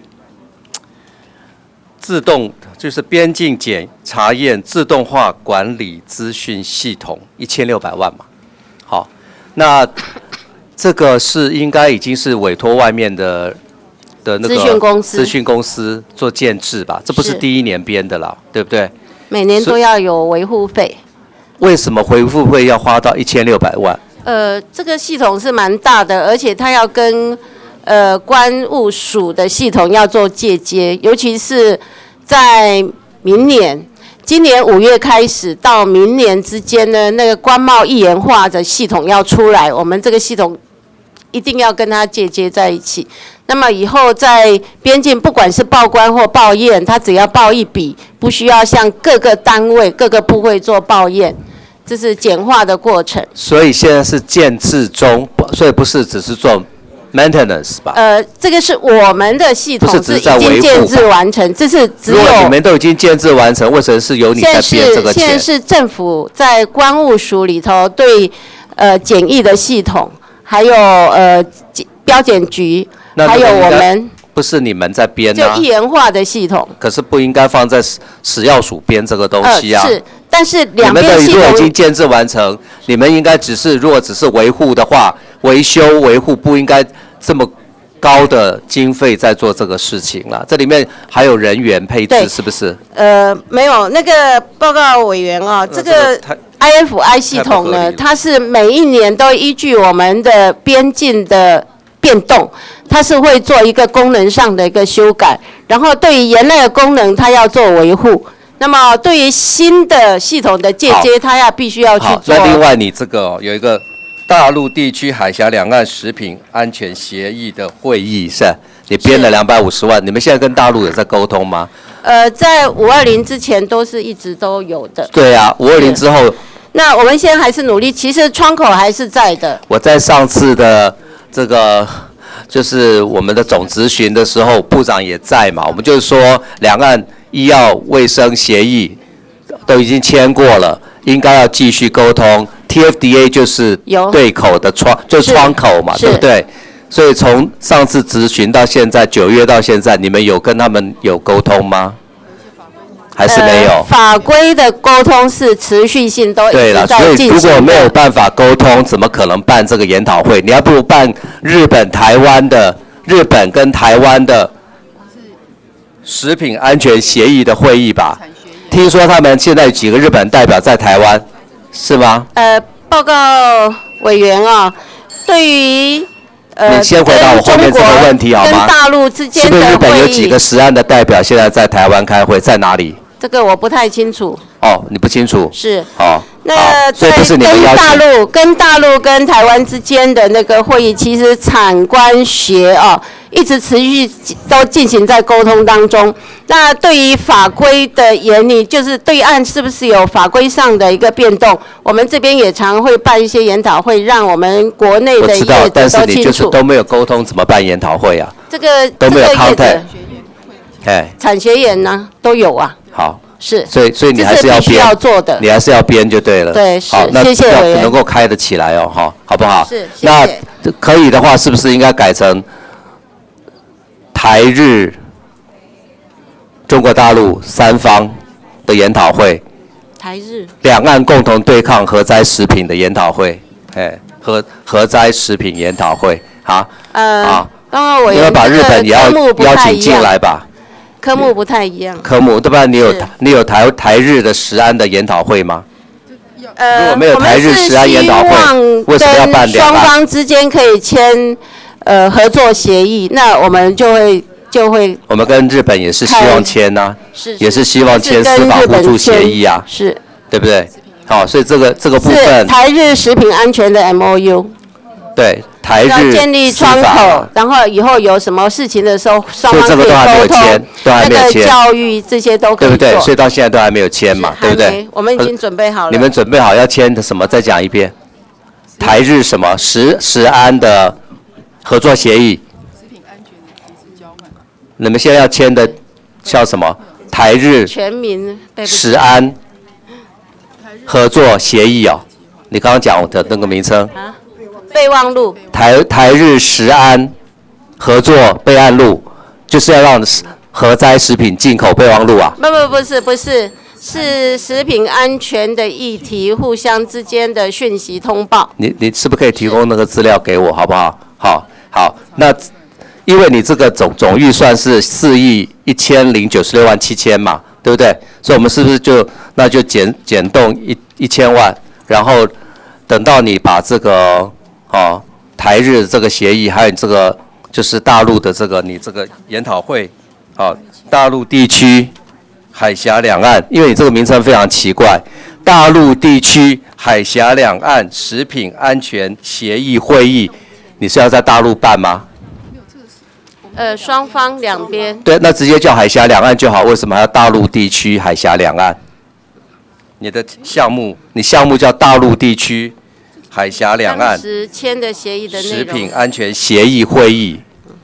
自动就是边境检查验自动化管理资讯系统一千六百万嘛。好，那这个是应该已经是委托外面的的那个资讯公司资讯公司做建制吧？这不是是第一年编的啦，对不对？ 每年都要有维护费。 为什么回复费要花到一千六百万？ 呃，这个系统是蛮大的，而且它要跟呃关务署的系统要做借接，尤其是在明年，今年五月开始到明年之间呢，那个关贸一元化的系统要出来，我们这个系统一定要跟它借接在一起。那么以后在边境，不管是报关或报验，它只要报一笔，不需要向各个单位、各个部会做报验。这是简化的过程。 所以现在是建制中，所以不是只是做 maintenance 吧？ 呃，这个是我们的系统不是只是是在维护已经建制完成，这是只有如果你们都已经建制完成，为什么是由你在编这个现在钱？ 是政府在关务署里头对呃检疫的系统，还有呃标检局， 那还有那个应该我们不是你们在编就啊？ 一元化的系统。 可是不应该放在食食药署编这个东西啊。 呃、是，但是你们的两边系如果已经统建制完成，你们应该只是如果只是维护的话，维修维护不应该这么高的经费在做这个事情了。这里面还有人员配对置，是不是？ 呃没有那个报告委员啊，这个 I F I 系统呢，它是每一年都依据我们的边境的变动，它是会做一个功能上的一个修改，然后对于原来的功能，它要做维护。那么对于新的系统的借接，它要必须要去好， 做。 那另外你这个哦有一个大陆地区海峡两岸食品安全协议的会议是吧？你编了两百五十万，你们现在跟大陆有在沟通吗？ 呃，在五二零之前都是一直都有的。 对啊，五二零之后， 那我们现在还是努力，其实窗口还是在的。 我在上次的这个就是我们的总咨询的时候，部长也在嘛，我们就是说两岸医药卫生协议都已经签过了，应该要继续沟通。T F D A 就是对口的窗，就是窗口嘛，对不对？所以从上次咨询到现在，九月到现在，你们有跟他们有沟通吗？还是没有？ 呃、法规的沟通是持续性都一对了， 直在所以进行的。 如果没有办法沟通，怎么可能办这个研讨会？你还不如办日本、台湾的日本跟台湾的食品安全协议的会议吧？听说他们现在有几个日本代表在台湾，是吗？ 呃，报告委员啊，对于呃， 你先回答我后面这个问题好吗？ 跟大陆之间是不是日的会本有几个议， 食安的代表现在在台湾开会，在哪里？ 这个我不太清楚。 哦，你不清楚？ 是。 哦。 那在所以不是你们跟邀请。 大陆、跟大陆、跟台湾之间的那个会议，其实产官学哦，一直持续都进行在沟通当中。那对于法规的严厉，就是对岸是不是有法规上的一个变动，我们这边也常会办一些研讨会，让我们国内的我知道， 业者但是都清楚。 你就是都没有沟通，怎么办研讨会啊？ 这个都没有这个业 contact 者。 哎， 产学研呢都有啊。 好。 是。 所以，所以你还是要这是必须编， 要做的你还是要编就对了。 对是好，那谢谢要委员能够开得起来哦，哈，好不好？ 是谢谢那可以的话，是不是应该改成台日中国大陆三方的研讨会？ 台日。 两岸共同对抗核灾食品的研讨会，哎，核核灾食品研讨会，好， 呃， 啊， 刚刚委你要把员这个日本也要科目不邀请进太一样来吧？ 科目不太一样。 科目，对吧？你有是你有台台日的食安的研讨会吗？ 呃， 如果没有台日食安研讨会为什么要办两双岸？ 方之间可以签呃合作协议，那我们就会就会我们跟日本也是希望签呐、 是也是希望签是跟司法日本互助协签议啊， 是对不对？好，所以这个这个部是分， 台日食品安全的 M O U。 对台日要建立窗司法口，然后以后有什么事情的时候，双方可以所以这个都还没有沟通签，都还没有那个签教育这些都可以做， 对不对？所以到现在都还没有签嘛，对不对？ 我们已经准备好了。 你们准备好要签的什么？再讲一遍。台日什么食食安的合作协议？你们现在要签的叫什么？台日全民对不起食安合作协议哦。你刚刚讲的那个名称。 啊，备忘录。 台台日食安合作备案录，就是要让核灾食品进口备忘录啊。 不不不是不是是食品安全的议题，互相之间的讯息通报。 你你是不是可以提供那个资料给我，好不好？好，好，那因为你这个总总预算是四亿一千零九十六万七千嘛，对不对？所以我们是不是就那就减减动一一千万，然后等到你把这个哦台日这个协议，还有这个就是大陆的这个你这个研讨会，好、哦，大陆地区海峡两岸，因为你这个名称非常奇怪，大陆地区海峡两岸食品安全协议会议，你是要在大陆办吗？ 呃，双方两边。 对，那直接叫海峡两岸就好，为什么还要大陆地区海峡两岸？你的项目，你项目叫大陆地区海峡两岸当时签的协议的内食容。 品安全协议会议，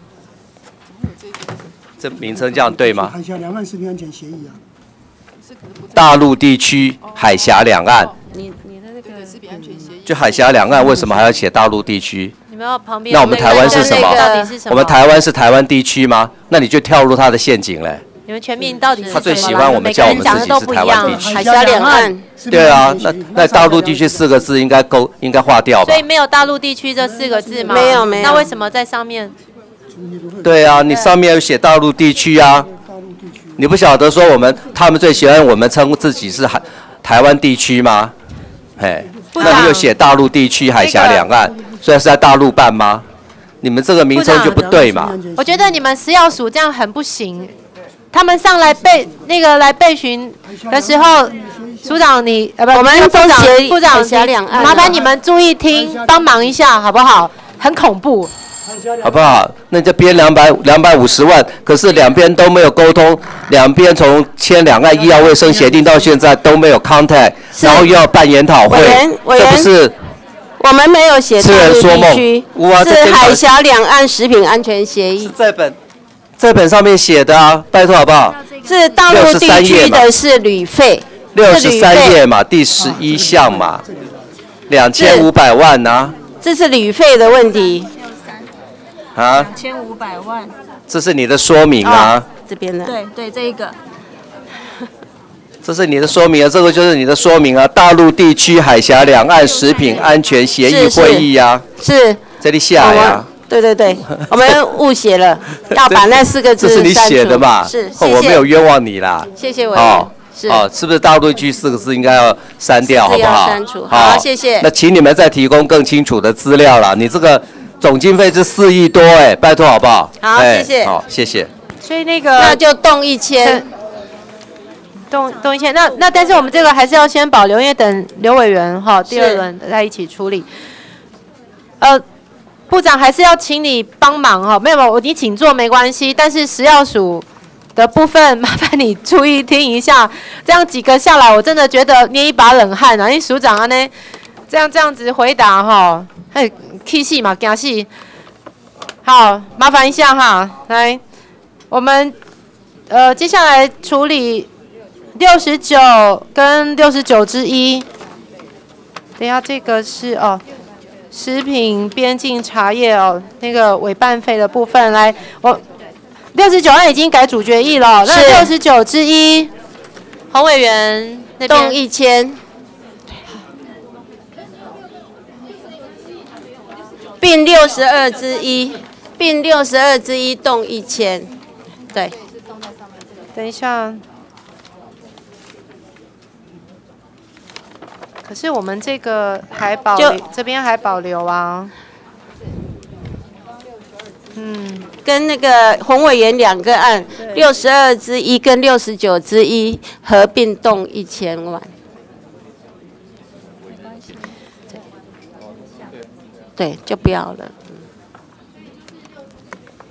这名称这样对吗？ 海峡两岸食品安全协议啊。 大陆地区海峡两岸， 你你的那个食品安全协议。 就海峡两岸，为什么还要写大陆地区？ 你们要旁边。 那我们台湾是什么？ 到底是什么？ 我们台湾是台湾地区吗？那你就跳入他的陷阱嘞。 你们全名到底是什么？ 他最喜欢我们叫我们自己是台湾地区。 海峡两岸。 对啊，那那大陆地区四个字应该够，应该划掉吧？ 所以没有大陆地区这四个字吗？ 没有没有。 那为什么在上面？ 对啊，你上面有写大陆地区啊。你不晓得说我们他们最喜欢我们称自己是海台湾地区吗？哎，那你有写大陆地区海峡两岸，所以是在大陆办吗？你们这个名称就不对嘛。 我觉得你们食药署这样很不行。他们上来备那个来备询的时候，署长你呃不， 我们部长部长海峡两岸， 麻烦你们注意听，帮忙一下好不好？很恐怖。 好不好？那这编两百两百五十万，可是两边都没有沟通，两边从签两岸医药卫生协定到现在都没有 contact， 然后又要办研讨会，这不是？ 我们没有写大陆地区，是海峡两岸食品安全协议。 这本这本上面写的啊，拜托好不好？ 是大陆地区的是旅费， 六十三页嘛，第十一项嘛，两千五百万呐。 这是旅费的问题。 啊， 两千五百万， 这是你的说明啊。 哦、这边的。 对对，这一个。 这是你的说明啊，这个就是你的说明啊。大陆地区海峡两岸食品安全协议会议呀、啊。 是。 这里下呀。 对对对，我们误写了，要把那四个字这是你写的嘛？ 是， 哦、我没有冤枉你啦。 谢谢委员。哦， 是哦，是不是大陆地区四个字应该要删掉，好不好？ 删除。好，谢谢。 那请你们再提供更清楚的资料啦。你这个。总经费是四亿多哎，拜托好不好？ 好，谢谢。 好，谢谢。 所以那个那就动一千， 动动一千。那那但是我们这个还是要先保留，因为等刘委员哈第二轮在一起处理。呃，部长还是要请你帮忙哈，没有没有，你请坐没关系。但是食药署的部分，麻烦你注意听一下。这样几个下来，我真的觉得捏一把冷汗啊！因为署长啊呢，这样这样子回答哈。哎，气死嘛，惊死！好，麻烦一下哈，来，我们呃接下来处理六十九跟六十九之一。等一下，这个是哦，食品边境茶叶哦，那个委办费的部分，来，我六十九案已经改主决议了，那六十九之一，洪委员那边动一千。并六十二之一，并六十二之一动一千，对。 等一下，可是我们这个还保留，这边还保留啊。 嗯，跟那个洪委员两个案，六十二之一跟六十九之一合并动一千万。对，就不要了。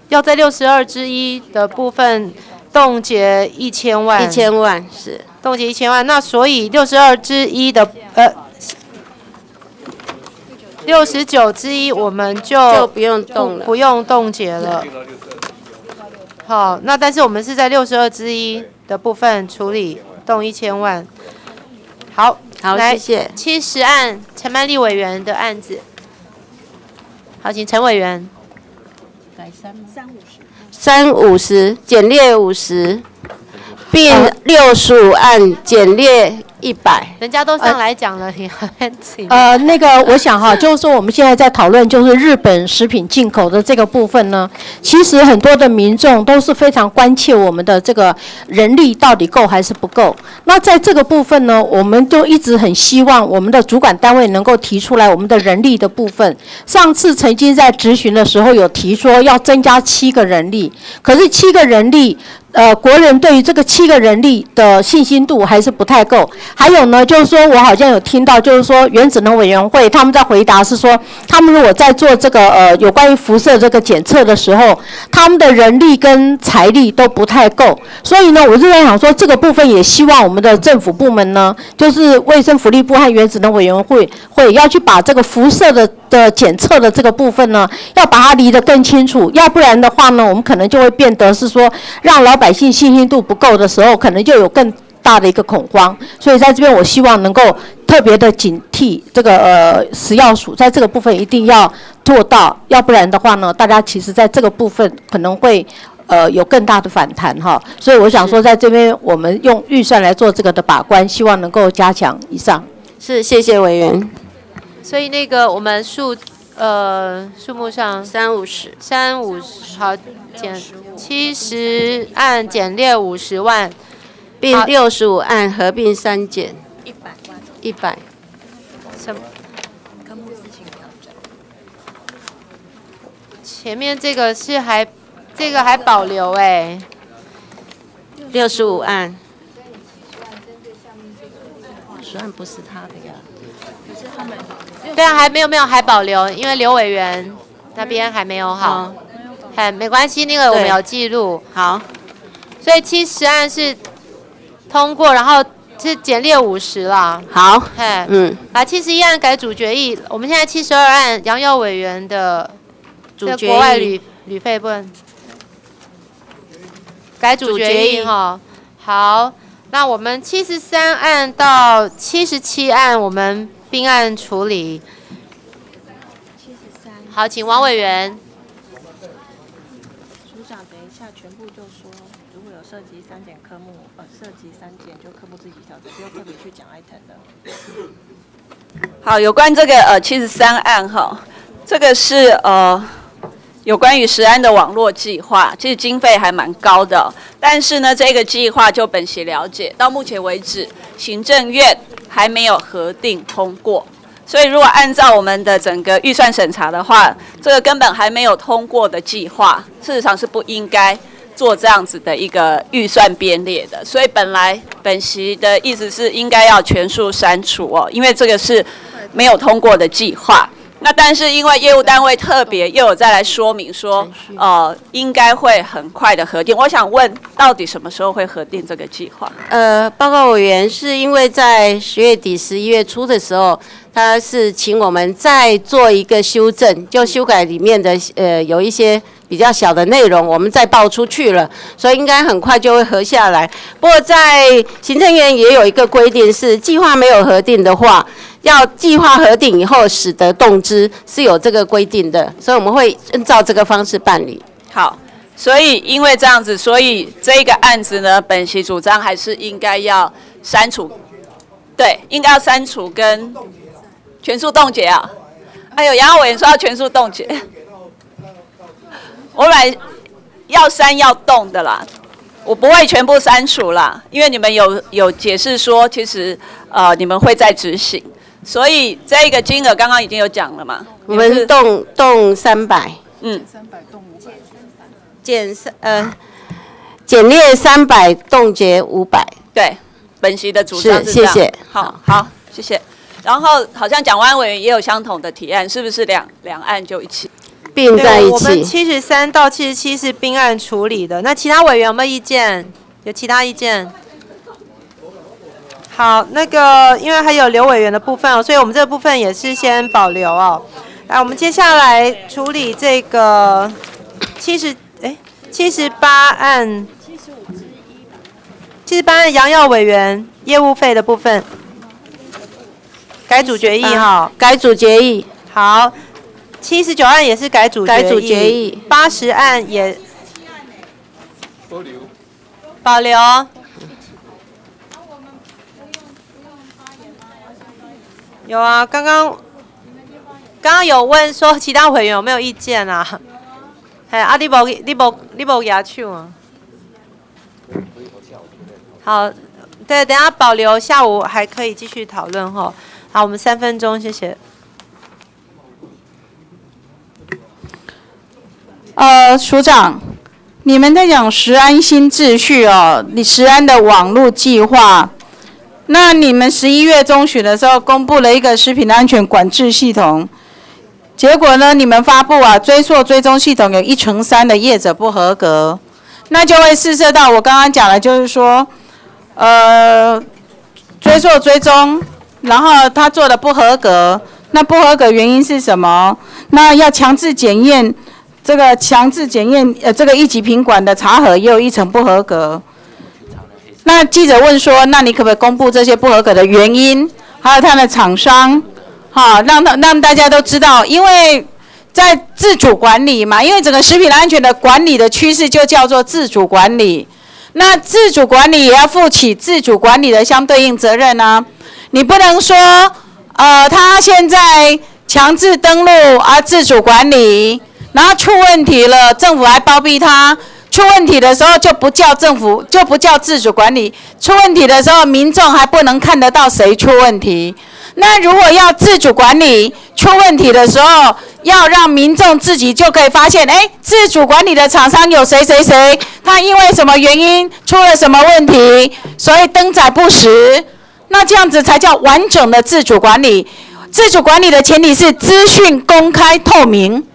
要在六十二之一的部分冻结一千万， 一千万是冻结一千万。那所以六十二之一的呃六十九之一我们就就不用动了， 不用冻结了。好，那但是我们是在六十二之一的部分处理动一千万。好， 好，谢谢。 七十案陈曼丽委员的案子，好，请陈委员。 改三吗？三五十。三五十，减列五十，并六十五案减列一百。 人家都上来讲了，你很请。 呃，那个我想哈，就是说我们现在在讨论就是日本食品进口的这个部分呢，其实很多的民众都是非常关切我们的这个人力到底够还是不够。那在这个部分呢，我们就一直很希望我们的主管单位能够提出来我们的人力的部分。上次曾经在质询的时候有提说要增加七个人力，可是七个人力。呃，国人对于这个七个人力的信心度还是不太够。还有呢，就是说我好像有听到，就是说原子能委员会他们在回答是说，他们如果在做这个呃有关于辐射这个检测的时候，他们的人力跟财力都不太够。所以呢，我就在想说，这个部分也希望我们的政府部门呢，就是卫生福利部和原子能委员会会要去把这个辐射的的检测的这个部分呢，要把它理得更清楚，要不然的话呢，我们可能就会变得是说让老百姓信心度不够的时候，可能就有更大的一个恐慌。所以在这边，我希望能够特别的警惕这个呃食药署在这个部分一定要做到，要不然的话呢，大家其实在这个部分可能会呃有更大的反弹哈。所以我想说，在这边我们用预算来做这个的把关，希望能够加强。以上是谢谢委员。 所以那个我们数呃数目上三五十， 三五十好减七十案减列五十万， 并六十五案合并删减一百万，一百。 什么？前面这个是还这个还保留哎、欸， 六十五案。十案不是他的呀。 对啊，还没有没有还保留，因为刘委员那边还没有好，哎、嗯，没关系，那个我们有记录。 好， 所以七十案是通过，然后是减列五十啦。 好， 哎， 嗯， 把七十一案改主决议，我们现在七十二案杨耀委员的主决议国外旅旅费部分改主决议哈。好，那我们七十三案到七十七案我们并案处理。好，请王委员。 署长，等一下全部就说，如果有涉及删减科目，呃，涉及删减就科目自己调整，不用特别去讲 item 的。 好，有关这个呃七十三案哈，这个是呃有关于食安的网络计划，其实经费还蛮高的，但是呢，这个计划就本席了解，到目前为止，行政院还没有核定通过。所以，如果按照我们的整个预算审查的话，这个根本还没有通过的计划，事实上是不应该做这样子的一个预算编列的。所以，本来本席的意思是应该要全数删除哦，因为这个是没有通过的计划。那但是因为业务单位特别又有再来说明说，呃，应该会很快的核定。我想问，到底什么时候会核定这个计划？ 呃，报告委员是因为在十月底、十一月初的时候，他是请我们再做一个修正，就修改里面的呃有一些比较小的内容，我们再报出去了，所以应该很快就会核下来。不过在行政院也有一个规定是，计划没有核定的话，要计划核定以后使得动之，是有这个规定的，所以我们会按照这个方式办理。 好，所以因为这样子，所以这个案子呢，本席主张还是应该要删除，对，应该要删除跟全数冻结啊。哎呦，杨浩委员说要全数冻结，我本来要删要冻的啦，我不会全部删除啦，因为你们有有解释说，其实呃你们会再执行。所以这个金额刚刚已经有讲了嘛？ 我们动动三百， 嗯， 减三呃减列三百，冻结五百。 对，本席的主张是这样。 谢谢。 好，好，谢谢。然后好像蒋万委员也有相同的提案，是不是两两案就一起？ 并在一我们起。 七十三到七十七是并案处理的，那其他委员有没有意见？有其他意见？好，那个因为还有刘委员的部分哦，所以我们这个部分也是先保留哦。来，我们接下来处理这个七十哎七十八案，七十八案杨耀委员业务费的部分，改组决议哈， 改组决议。 好，七十九案也是改组改组决议， 八十案也保留。 保留。有啊，刚刚刚刚有问说其他委员有没有意见啊？哎，啊，你无你无你无牙手啊？好，对，等一下保留，下午还可以继续讨论哈。好，我们三分钟，谢谢。 呃，署长，你们在讲食安新秩序哦，你食安的网络计划。那你们十一月中旬的时候公布了一个食品安全管制系统，结果呢，你们发布啊追溯追踪系统有一成三的业者不合格，那就会试射到我刚刚讲的，就是说，呃，追溯追踪，然后他做的不合格，那不合格原因是什么？那要强制检验，这个强制检验呃这个一级品管的查核也有一成不合格。那记者问说，那你可不可以公布这些不合格的原因，还有它的厂商，哈，让他让大家都知道，因为在自主管理嘛，因为整个食品安全的管理的趋势就叫做自主管理，那自主管理也要负起自主管理的相对应责任啊，你不能说，呃，他现在强制登录啊，自主管理，然后出问题了，政府还包庇他。出问题的时候就不叫政府，就不叫自主管理。出问题的时候，民众还不能看得到谁出问题。那如果要自主管理，出问题的时候，要让民众自己就可以发现，哎，自主管理的厂商有谁谁谁，他因为什么原因出了什么问题，所以登载不实。那这样子才叫完整的自主管理。自主管理的前提是资讯公开透明。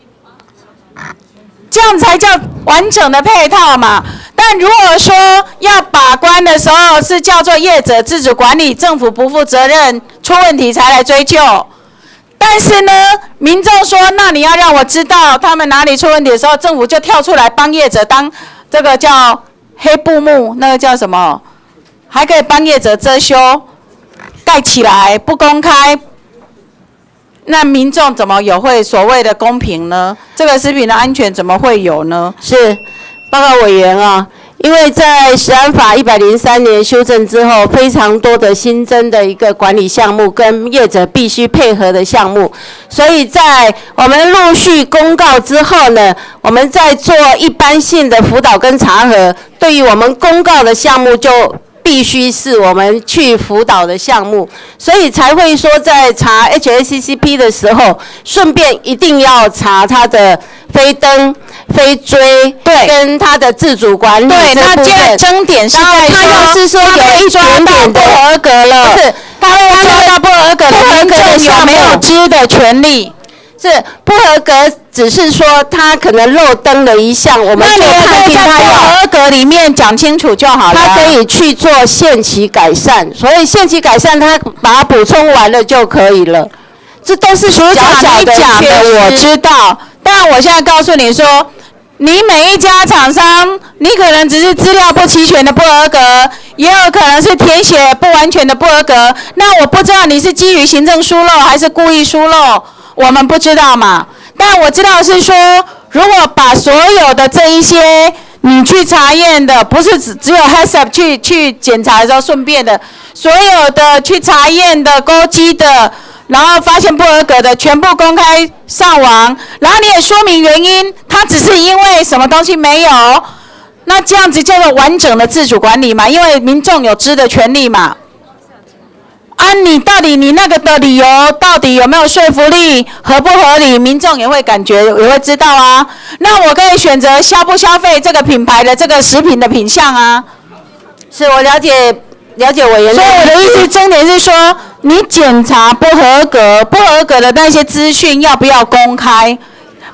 这样才叫完整的配套嘛。但如果说要把关的时候是叫做业者自主管理，政府不负责任，出问题才来追究。但是呢，民众说，那你要让我知道他们哪里出问题的时候，政府就跳出来帮业者当这个叫黑布幕，那个叫什么？还可以帮业者遮羞，盖起来不公开。那民众怎么有会所谓的公平呢？这个食品的安全怎么会有呢？ 是，报告委员啊，因为在食安法一百零三年修正之后，非常多的新增的一个管理项目跟业者必须配合的项目，所以在我们陆续公告之后呢，我们在做一般性的辅导跟查核，对于我们公告的项目就必须是我们去辅导的项目，所以才会说在查 H A C C P 的时候，顺便一定要查它的非登、非追，对，跟它的自主管理。 对，那这个争点是在说， 他要是说有一点点不合格了， 不是， 他会抓到不合格的民众有没有知的权利？ 是不合格，只是说他可能漏登了一项，我们就判定他不合格里面讲清楚就好了。 他可以去做限期改善，所以限期改善他把它补充完了就可以了。这都是署长你讲的，我知道。但我现在告诉你说，你每一家厂商，你可能只是资料不齐全的不合格，也有可能是填写不完全的不合格。那我不知道你是基于行政疏漏还是故意疏漏。我们不知道嘛，但我知道是说，如果把所有的这一些你去查验的，不是只只有 heads up 去去检查的时候顺便的，所有的去查验的、勾稽的，然后发现不合格的，全部公开上网，然后你也说明原因，它只是因为什么东西没有，那这样子叫做完整的自主管理嘛，因为民众有知的权利嘛。啊，你到底你那个的理由到底有没有说服力，合不合理，民众也会感觉也会知道啊。那我可以选择消不消费这个品牌的这个食品的品项啊。 是我了解了解委员。 所以我的意思，重点是说，你检查不合格，不合格的那些资讯要不要公开？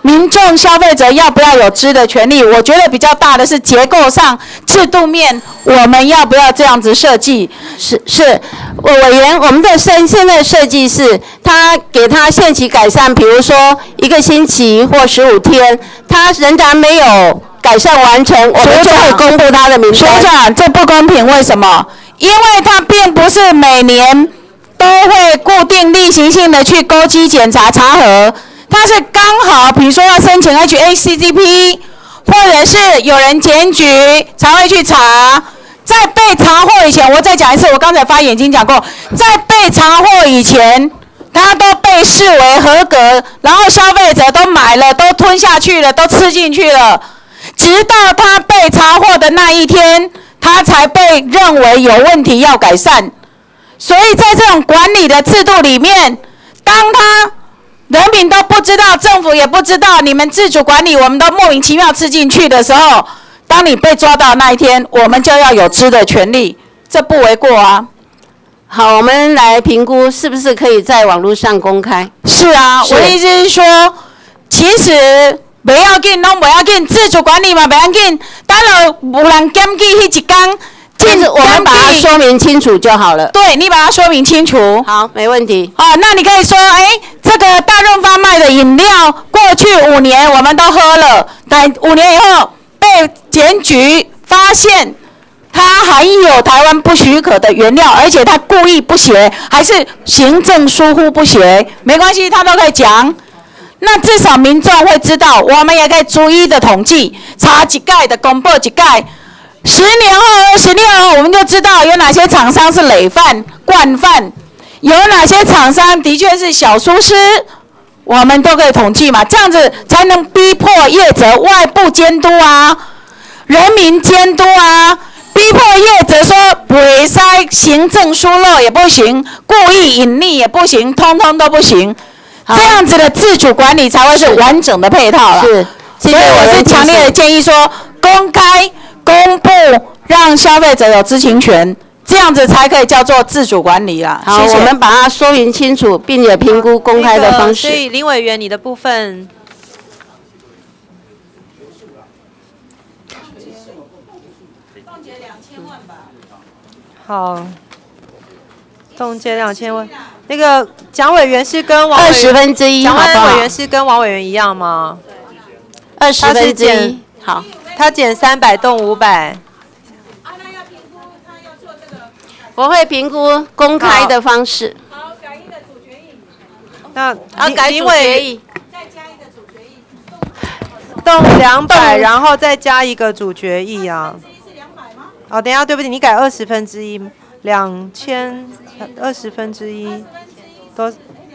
民众消费者要不要有知的权利？我觉得比较大的是结构上、制度面，我们要不要这样子设计？ 是是，委员，我们的现现在的设计是，他给他限期改善，比如说一个星期或十五天，他仍然没有改善完成，我们就会公布他的名单。 学长，这不公平，为什么？因为他并不是每年都会固定例行性的去勾稽检查查核。他是刚好，比如说要申请 H A C C P， 或者是有人检举才会去查。在被查获以前，我再讲一次，我刚才发言已经讲过，在被查获以前，他都被视为合格，然后消费者都买了，都吞下去了，都吃进去了，直到他被查获的那一天，他才被认为有问题要改善。所以在这种管理的制度里面，当他人民都不知道，政府也不知道，你们自主管理，我们都莫名其妙吃进去的时候，当你被抓到那一天，我们就要有知的权利，这不为过啊。 好，我们来评估是不是可以在网络上公开。 是啊，我的意思是说，其实不要紧，拢不要紧，自主管理嘛不要紧，当然有人检举迄一天。 就是我们把它说明清楚就好了。 对，你把它说明清楚。 好，没问题。 哦，那你可以说，哎，这个大润发卖的饮料，过去五年我们都喝了，但五年以后被检举发现它含有台湾不许可的原料，而且他故意不写，还是行政疏忽不写，没关系，他都可以讲。那至少民众会知道，我们也可以逐一的统计，查一盖的公布一盖。十年后、二十年后，我们就知道有哪些厂商是累犯、惯犯，有哪些厂商的确是小疏失，我们都可以统计嘛，这样子才能逼迫业者外部监督啊，人民监督啊，逼迫业者说不使行政疏漏也不行，故意隐匿也不行，通通都不行，这样子的自主管理才会是完整的配套了。 是， 所以我是强烈的建议说，公开。公布让消费者有知情权，这样子才可以叫做自主管理啦。 好， 谢谢我们把它说明清楚，并且评估公开的方式。 所以林委员，你的部分， 好，冻结两千万。那个蒋委员是跟王委员二十分之一， 蒋好不好？ 委员是跟王委员一样吗？ 二十分之一，好。 他减三百，动五百。 我会评估公开的方式。 好，改一个主决议。 那啊，改主决议。 再加一个主决议。 动两百，然后再加一个主决议啊。哦，等一下，对不起，你改二十分之一，两千二十分之一，多。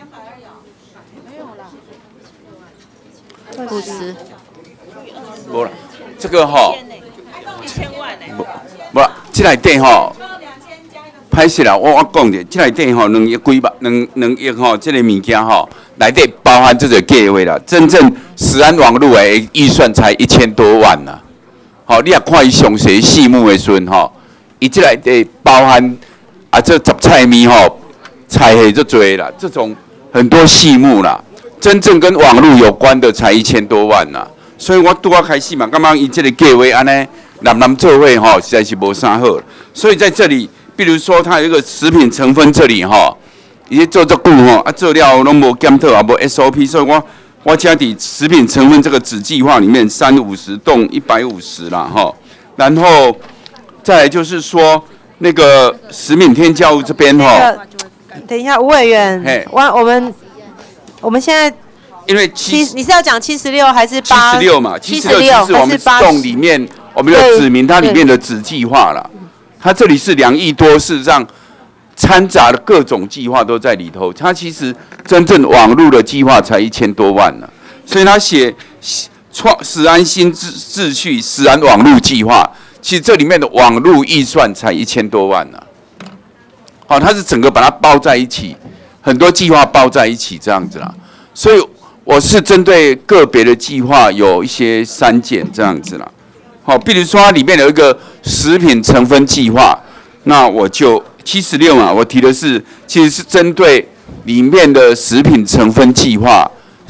五十。 无啦。这个吼，不不，这内底吼，歹势啦，我我讲者，这内底吼，两亿几万，两两亿吼，这个物件吼，内底包含这个价位啦。真正食安网络的预算才一千多万啦。吼，你也看伊详细细目的时阵吼，伊这内底包含啊，这杂菜米吼，菜系就多啦，这种很多细目啦，真正跟网络有关的才一千多万啦。所以我拄啊开始嘛，感觉伊这个价位安尼，南南做伙吼，实在是无啥好。所以在这里，比如说它有一个食品成分这里吼，伊做足久吼，啊做了拢无检讨，也无 S O P， 所以我我加伫食品成分这个子计划里面，三五十动一百五十啦吼。然后再来就是说那个食品添加物这边吼， 等一下，吴委员，我我们我们现在。 因为七，你是要讲七十六还是八？ 七十六嘛，七十六其实我们动里面，我们有指明它里面的子计划啦。它这里是两亿多，事实上掺杂的各种计划都在里头。它其实真正网络的计划才一千多万呢，所以他写创食安新秩秩序、食安网络计划，其实这里面的网络预算才一千多万呢。好，它是整个把它包在一起，很多计划包在一起这样子啦，所以。我是针对个别的计划有一些删减这样子啦，好，比如说它里面有一个食品成分计划，那我就七十六嘛，我提的是其实是针对里面的食品成分计划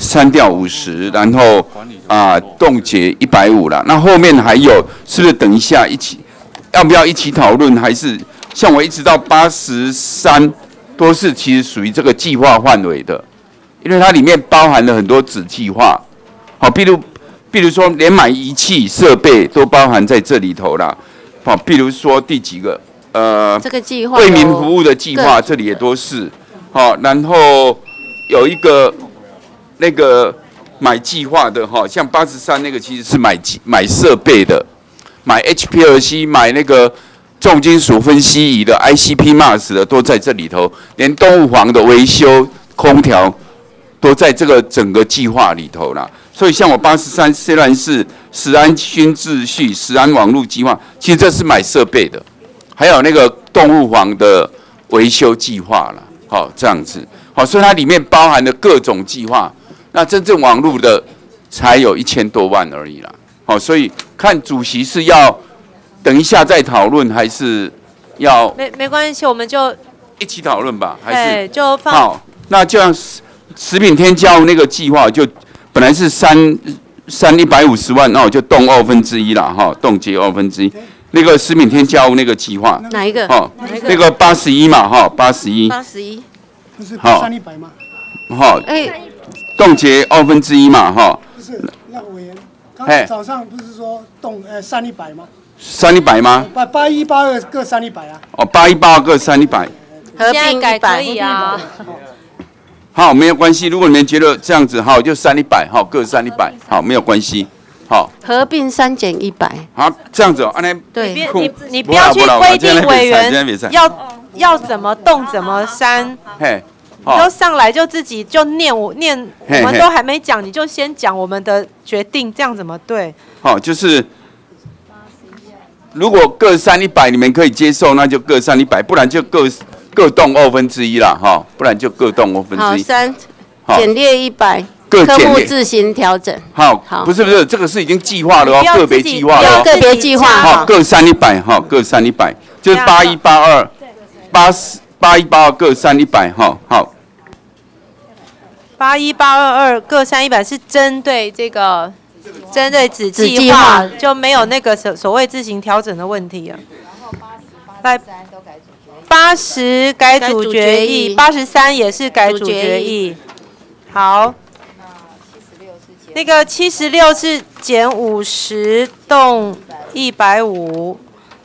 删掉五十，然后啊冻结一百五了。那后面还有，是不是等一下一起？要不要一起讨论？还是像我一直到八十三都是其实属于这个计划范围的，因为它里面包含了很多子计划，好，比如比如说连买仪器设备都包含在这里头啦，好，比如说第几个？呃， 这个计划为民服务的计划，这里也都是，好，然后有一个那个买计划的哈，像八十三那个其实是买买设备的，买 H P L C 买那个重金属分析仪的 I C P M A S 的都在这里头，连动物房的维修空调都在这个整个计划里头啦。所以像我八十三虽然是食安新秩序、食安网络计划，其实这是买设备的。还有那个动物房的维修计划了，好这样子，好，所以它里面包含了各种计划。那真正网络的才有一千多万而已啦，好，所以看主席是要等一下再讨论，还是要没没关系，我们就一起讨论吧，还是就放好？那这样食品添加物那个计划就本来是三三一百五十万，那我就动二分之一啦，哈，冻结二分之一。那个食品添加物那个计划， 哪一个？ 哦，那个八十一嘛，哈，八十一。 八十一。 不是三一百吗？ 哈， 哎， 冻结二分之一嘛，哈。 不是，那个委员，刚才早上不是说冻呃三一百吗？ 三一百吗？ 八八一八二各三一百啊。 哦，八一八二各三一百。 合并改一百可以啊。 好，没有关系。如果你们觉得这样子好，就三一百，好，各三一百，好，没有关系。好， 合并三减一百。 好，这样子哦，安尼。 对， 你你你不要去规定委员要要怎么动怎么删， 嘿， 你就上来就自己就念我念，我们都还没讲，你就先讲我们的决定，这样怎么对？ 好，就是如果各删一百，你们可以接受，那就各删一百，不然就各各动二分之一啦，哈，不然就各动二分之一。 好，三减列一百。科目自行调整。 好，不是不是，这个是已经计划了哦，个别计划了哦， 个别计划。 好，各删一百，哈，各删一百，就是八一八二，八十八一八二各删一百，哈，好。 八一八二二各删一百是针对这个，针对子计划，就没有那个所所谓自行调整的问题啊。来，八十改组决议，八十三也是改组决议。好。那个七十六是减五十动一百五，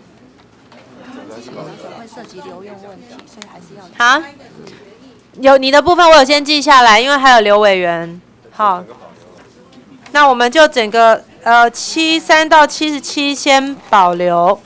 会涉及留用问题，所以还是要。 好，有你的部分我有先记下来，因为还有刘委员。好，那我们就整个呃七三到七十七先保留。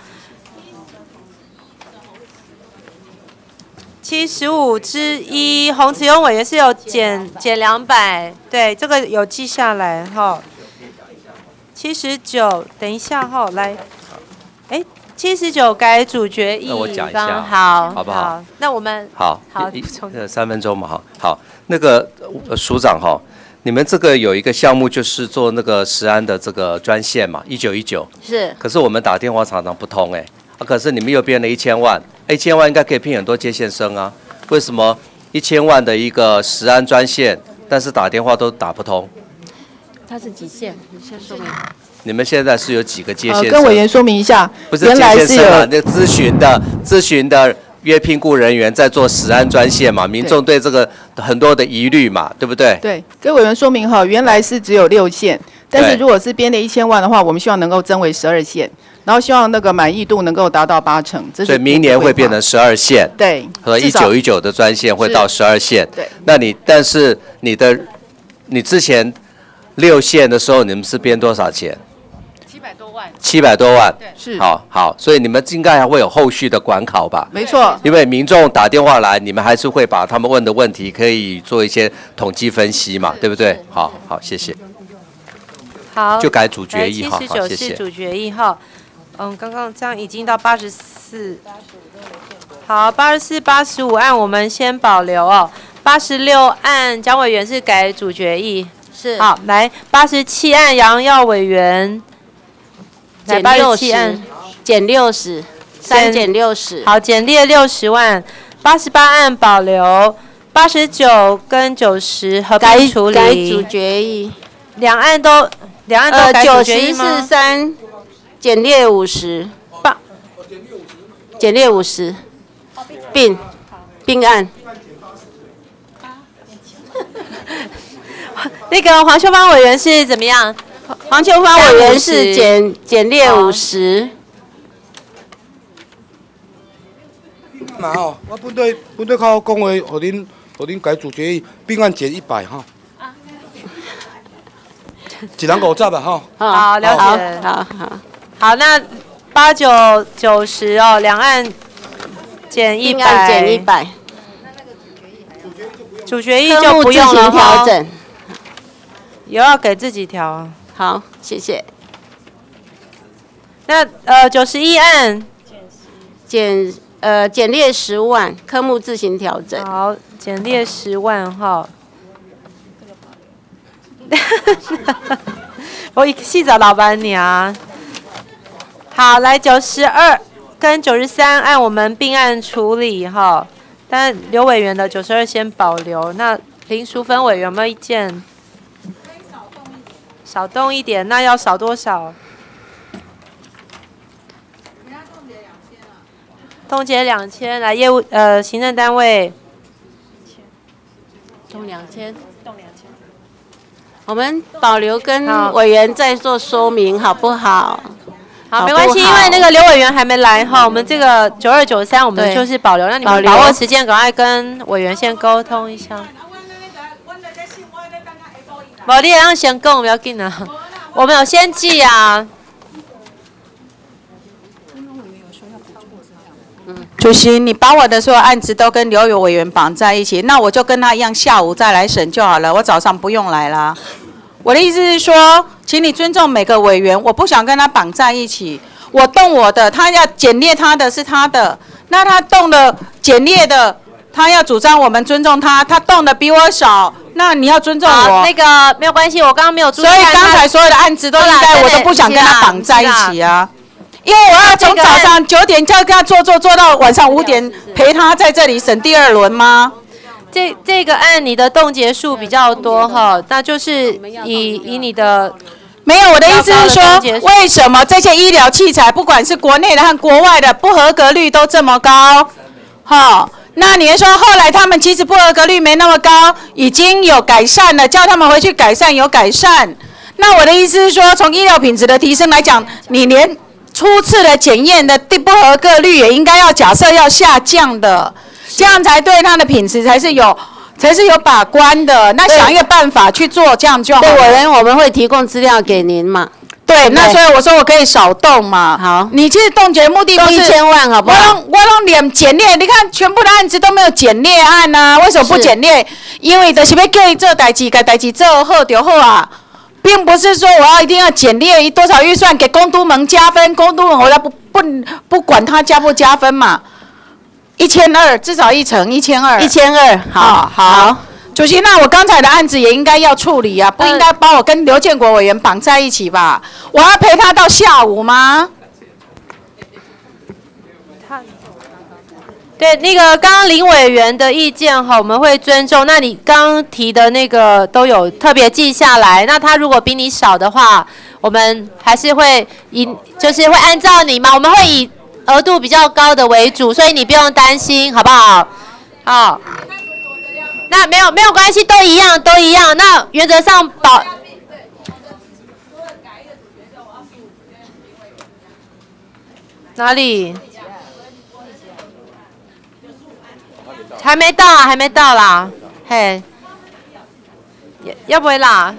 七十五之一，洪慈庸委员是有减减两百，对，这个有记下来哈。七十九，等一下哈，来，哎，七十九改组决议， 那我讲一下， 好， 好不好？好， 那我们好， 好， 呃，三分钟嘛，哈，好，那个署长哈，你们这个有一个项目就是做那个食安的这个专线嘛，一九一九， 是， 可是我们打电话常常不通哎。可是你们又编了一千万，一千万应该可以聘很多接线生啊？为什么一千万的一个食安专线，但是打电话都打不通？ 它是几线？你先说明。 你们现在是有几个接线生？ 跟委员说明一下， 不是接线生啊，那咨询的咨询的约聘雇人员在做食安专线嘛，民众对这个很多的疑虑嘛，对不对？ 对，跟委员说明哈，原来是只有六线，但是如果是编列一千万的话，我们希望能够增为十二线。然后希望那个满意度能够达到八成，这是所以明年会变成十二线， 对， 和一九一九的专线会到十二线。 对， 那你但是你的你之前六线的时候，你们是编多少钱？ 七百多万。 七百多万， 对，是。 好好，所以你们应该还会有后续的管考吧？ 没错， 因为民众打电话来，你们还是会把他们问的问题可以做一些统计分析嘛，对不对？好好，谢谢。 好， 就改主决议哈， 七十九是主决议哈。嗯，刚刚这样已经到八十四，好，八十四、八十五案我们先保留哦。八十六案蒋委员是改主决议， 是。 好，来八十七案杨耀委员， 减六十，减六十，三减六十， 好，减列六十万。八十八案保留， 八十九跟九十合并处理。 改主决议。 两岸都两岸都改主决议吗？ 九十四三减列五十。八。减列五十。并并案。 那个黄秀芳委员是怎么样？ 黄秀芳委员是减减列五十。 嘛吼，我本队本队靠讲话，互恁互恁改主决议，并案减一百哈。一人五十啊吼。 好，了解。 好好好，那八九九十哦，两岸减一并案百， 减一百。 主决议就不用了哈。 调整。 有要给自己调啊。 好，谢谢。 那呃九十一案减呃减列十万，科目自行调整。 好，减列十万哈。我细找老板娘。好，来九十二跟九十三按我们并案处理哈，但刘委员的九十二先保留。那林淑芬委员有没有意见？少动一点，那要少多少？冻结两千，来业务呃行政单位。 动两千，动两千。我们保留跟委员再做说明，好不好？ 好，没关系，因为那个刘委员还没来哈，我们这个九二九三我们就是保留，那你们把握时间，赶快跟委员先沟通一下。无你让先讲不要紧啊，我们有先记啊。 主席，你把我的所有案子都跟刘友委员绑在一起，那我就跟他一样，下午再来审就好了，我早上不用来啦。我的意思是说，请你尊重每个委员，我不想跟他绑在一起。我动我的，他要简列他的是他的，那他动了简列的，他要主张我们尊重他，他动的比我少，那你要尊重我。 那个没有关系，我刚刚没有注意。 所以刚才所有的案子都应该，我都不想跟他绑在一起啊。因为我要从早上九点就要跟他做做做到晚上五点，陪他在这里审第二轮吗？ 这这个案你的冻结数比较多哈，那就是以以你的没有，我的意思是说，为什么这些医疗器材，不管是国内的和国外的，不合格率都这么高？哈，那你说后来他们其实不合格率没那么高，已经有改善了，叫他们回去改善，有改善。那我的意思是说，从医疗品质的提升来讲，你连初次的检验的不合格率也应该要假设要下降的，这样才对它的品质才是有才是有把关的。那想一个办法去做，这样就好了。 对，委员我们会提供资料给您嘛。 对，那所以我说我可以少动嘛。好，你其实冻结目的不是一千万，好不好？ 我拢我拢连简列，你看全部的案子都没有简列案呐、啊，为什么不简列？因为就是要叫你做代志，把代志做好就好啊。并不是说我要一定要简列多少预算给公都门加分，公都门我要不不不管他加不加分嘛，一千二至少一成一千二， 一千二，好好。 主席，那我刚才的案子也应该要处理啊，不应该把我跟刘建国委员绑在一起吧？我要陪他到下午吗？ 对，那个刚刚林委员的意见哈，我们会尊重。那你刚刚提的那个都有特别记下来。那他如果比你少的话，我们还是会以就是会按照你嘛，我们会以额度比较高的为主，所以你不用担心，好不好？好。那没有没有关系，都一样都一样。那原则上保。哪里？还没到啊，还没到啦，嘿，要不会啦？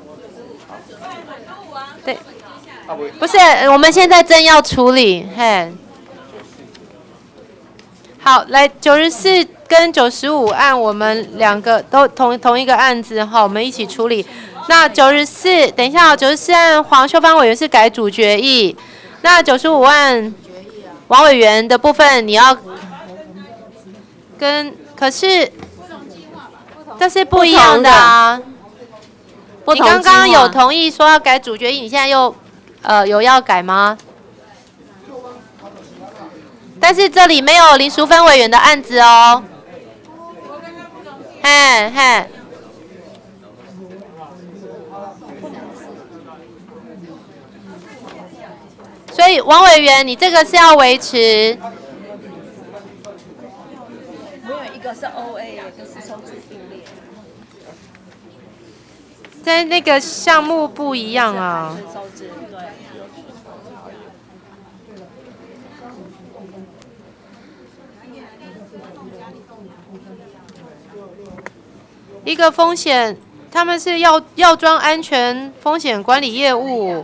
对，不是，我们现在正要处理，嘿。好，来九十四跟九十五案，我们两个都同同一个案子哈，我们一起处理。那九十四，等一下，九十四案黄秀芳委员是改主决议，那九十五案王委员的部分你要。跟可是，这是不一样的啊！你刚刚有同意说要改主决议，你现在又呃有要改吗？但是这里没有林淑芬委员的案子哦。 嘿嘿。所以王委员，你这个是要维持？ 没有一个是 O A， 一个是收支并列。 在那个项目不一样啊。 收支对。 一个风险，他们是药药妆安全风险管理业务。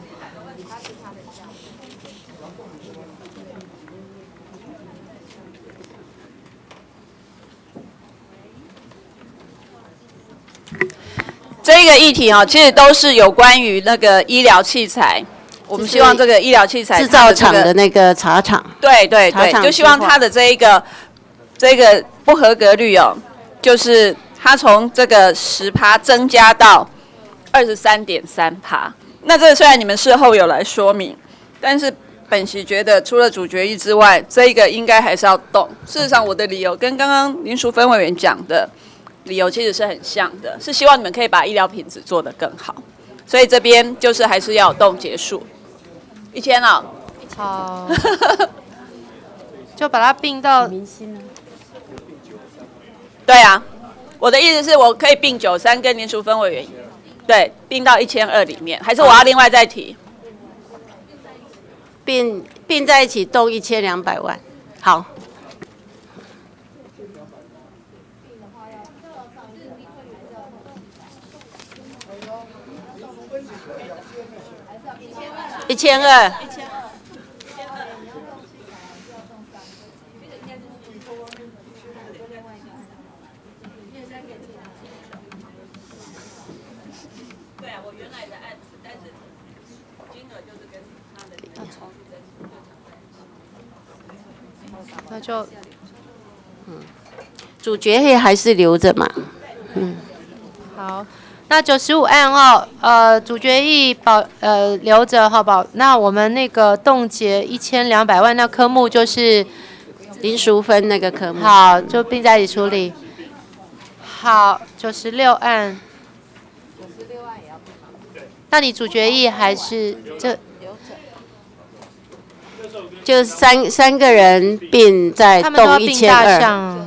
这个议题啊，其实都是有关于那个医疗器材。我们希望这个医疗器材制造厂的那个茶厂， 对对对，就希望它的这一个这个不合格率哦，就是它从这个十趴增加到二十三点三趴。那这个虽然你们事后有来说明，但是本席觉得除了主决议之外，这个应该还是要动。事实上，我的理由跟刚刚林淑芬委员讲的理由其实是很像的，是希望你们可以把医疗品质做得更好。所以这边就是还是要有动结束。一千啊， 好，就把它并到。 对啊，我的意思是我可以并九三跟林淑芬委员，对，并到一千二里面，还是我要另外再提？ 并并在一起动一千两百万，好。一千二。 对啊，我原来的案子，但是金额就是跟他的那个超那就， 嗯，主决议还是留着嘛，嗯， 好。那九十五案哦，呃，主决议保呃留着好不好？那我们那个冻结一千两百万，那科目就是林淑芬那个科目， 好，就并在一起处理。好，九十六案，九十六案也要并吗？那你主决议还是这？ 就三三个人并在动一千二。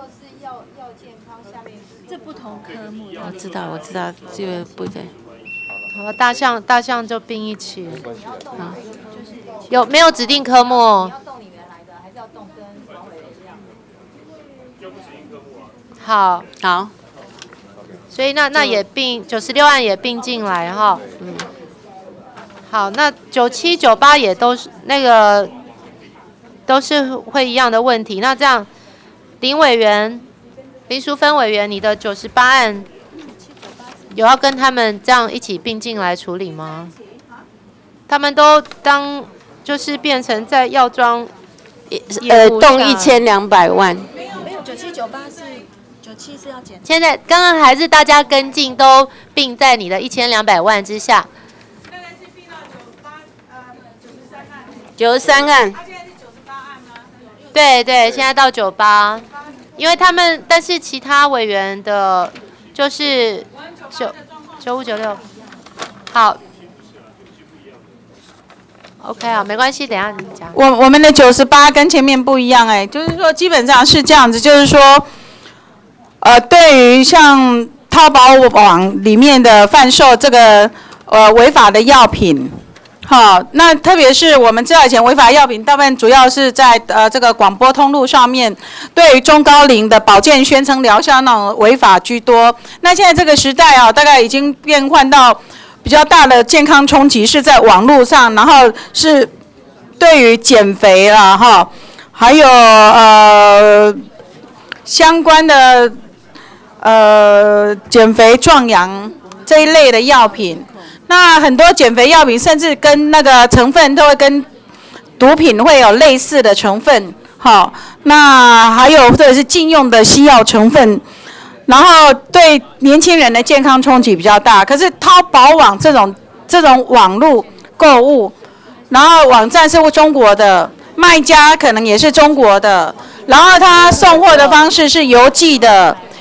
我知道，我知道，这个不对。 好，大象大象就并一起。好，有没有指定科目？你要动你原来的，还是要动跟王委员一样？就不指定科目啊。好， 好。 所以那那也并九十六案也并进来哈。嗯。好，那九七九八也都是那个都是会一样的问题。那这样，林委员、林淑芬委员，你的九十八案。有要跟他们这样一起并进来处理吗？他们都当就是变成在药妆呃动一千两百万。 没有没有，九七九八是九七是要减。 现在刚刚还是大家跟进都并在你的一千两百万之下。 刚才是并到九八呃九十三案。 九十三案。 他现在是九十八案吗？ 对对，现在到九八，因为他们但是其他委员的。就是九九五九六，好 ，OK 啊，没关系，等一下你讲。 我我们的九十八跟前面不一样哎，就是说基本上是这样子，就是说，呃，对于像淘宝网里面的贩售这个呃违法的药品。好，那特别是我们知道以前违法药品大部分主要是在呃这个广播通路上面，对于中高龄的保健宣称疗效那种违法居多。那现在这个时代啊，大概已经变换到比较大的健康冲击是在网络上，然后是对于减肥啦哈，还有呃相关的呃减肥壮阳这一类的药品。那很多减肥药品甚至跟那个成分都会跟毒品会有类似的成分，好，那还有或者是禁用的西药成分，然后对年轻人的健康冲击比较大。可是淘宝网这种这种网络购物，然后网站是中国的，卖家可能也是中国的，然后他送货的方式是邮寄的、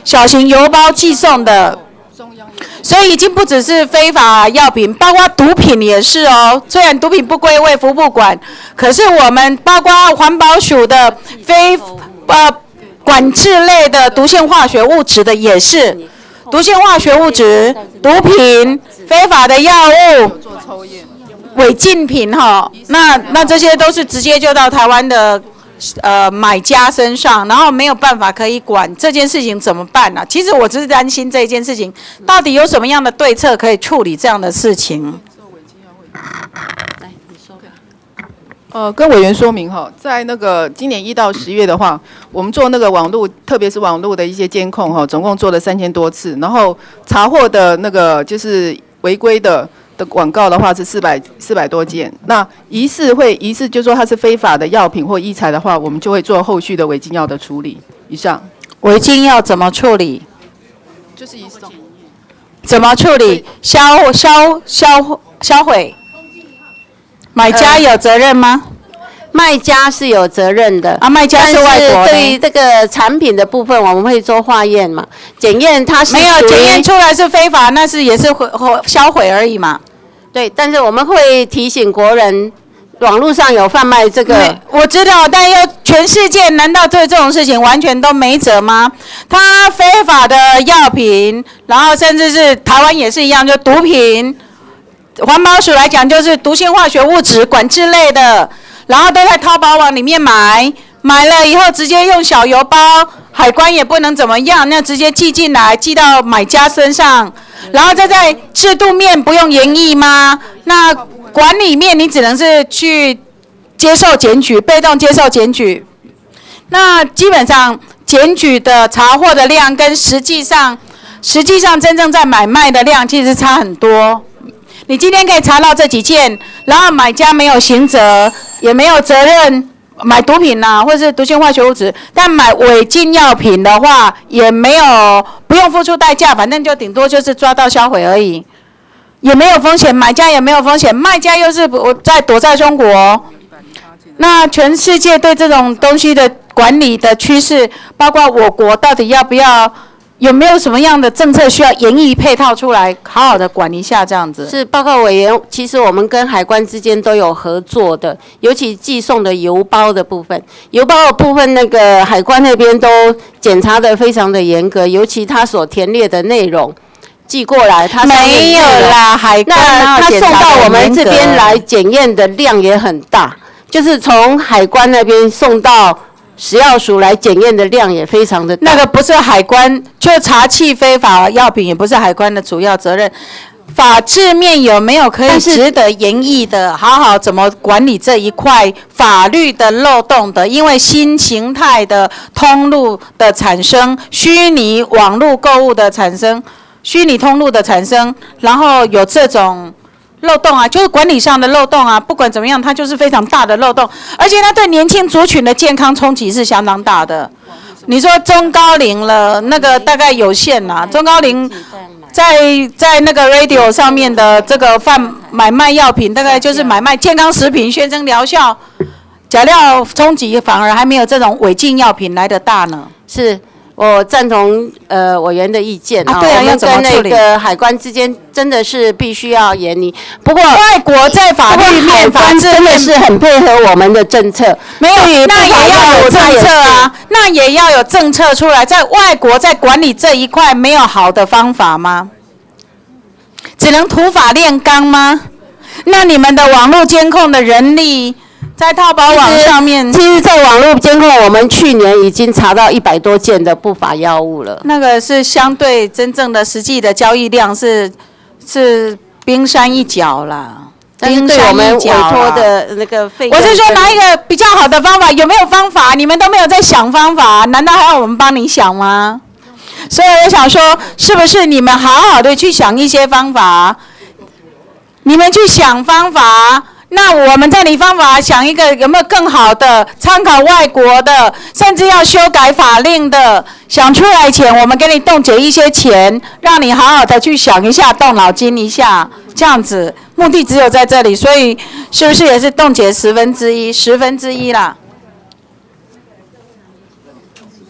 小型邮包寄送的。所以已经不只是非法药品，包括毒品也是哦。虽然毒品不归卫福部管，可是我们包括环保署的非呃管制类的毒性化学物质的也是，毒性化学物质、毒品、非法的药物、违禁品哈，那那这些都是直接就到台湾的。呃，买家身上，然后没有办法可以管这件事情怎么办呢、啊？其实我只是担心这件事情到底有什么样的对策可以处理这样的事情。 来，你说吧。呃，跟委员说明哈，在那个今年一到十月的话，我们做那个网络，特别是网络的一些监控哈，总共做了三千多次，然后查获的那个就是违规的。的广告的话是四百四百多件，那疑似会疑似就说它是非法的药品或医材的话，我们就会做后续的违禁药的处理。以上， 违禁药怎么处理？ 就是移送。 怎么处理？销销销销毁？买家有责任吗？ 呃卖家是有责任的啊，卖家是外国的。 但是对于这个产品的部分，我们会做化验嘛，检验它是没有检验出来是非法，那是也是毁毁销毁而已嘛。 对，但是我们会提醒国人，网络上有贩卖这个， 我知道，但要全世界难道对这种事情完全都没辙吗？它非法的药品，然后甚至是台湾也是一样，就毒品，环保署来讲就是毒性化学物质管制类的。然后都在淘宝网里面买，买了以后直接用小邮包，海关也不能怎么样，那直接寄进来，寄到买家身上，然后再在制度面不用研议吗？那管理面你只能是去接受检举，被动接受检举。那基本上检举的查获的量跟实际上，实际上真正在买卖的量其实差很多。你今天可以查到这几件，然后买家没有刑责，也没有责任买毒品呐、啊，或者是毒性化学物质。但买违禁药品的话，也没有不用付出代价，反正就顶多就是抓到销毁而已，也没有风险，买家也没有风险，卖家又是不在躲在中国。那全世界对这种东西的管理的趋势，包括我国到底要不要？有没有什么样的政策需要研议配套出来，好好的管一下这样子？ 是报告委员，其实我们跟海关之间都有合作的，尤其寄送的邮包的部分，邮包的部分那个海关那边都检查的非常的严格，尤其他所填列的内容寄过来，他没有啦，海关那他送到我们这边来检验的量也很大，就是从海关那边送到。食药署来检验的量也非常的大， 那个不是海关，就查缉非法药品也不是海关的主要责任。法制面有没有可以值得研议的，好好怎么管理这一块法律的漏洞的？因为新形态的通路的产生，虚拟网络购物的产生，虚拟通路的产生，然后有这种。漏洞啊，就是管理上的漏洞啊，不管怎么样，它就是非常大的漏洞，而且它对年轻族群的健康冲击是相当大的。你说中高龄了，那个大概有限啦，中高龄在在那个 radio 上面的这个贩买卖药品，大概就是买卖健康食品，宣称疗效，假料冲击反而还没有这种违禁药品来的大呢。 是。我赞同呃委员的意见啊，对啊，要怎么处理？ 跟那个海关之间真的是必须要严厉。不过外国在法律面、法制真的是很配合我们的政策， 没有，那也要有政策啊，那也要有政策出来。在外国在管理这一块没有好的方法吗？只能土法炼钢吗？那你们的网络监控的人力？在淘宝网上面， 其实，在网络监控，我们去年已经查到一百多件的不法药物了。 那个是相对真正的实际的交易量是是冰山一角啦。 但是对我们委托的那个费用， 我是说拿一个比较好的方法，有没有方法？你们都没有在想方法，难道还要我们帮你想吗？所以我想说，是不是你们好好的去想一些方法？你们去想方法。那我们在你方法想一个有没有更好的参考外国的，甚至要修改法令的，想出来前我们给你冻结一些钱，让你好好的去想一下，动脑筋一下，这样子目的只有在这里，所以是不是也是冻结十分之一，十分之一啦？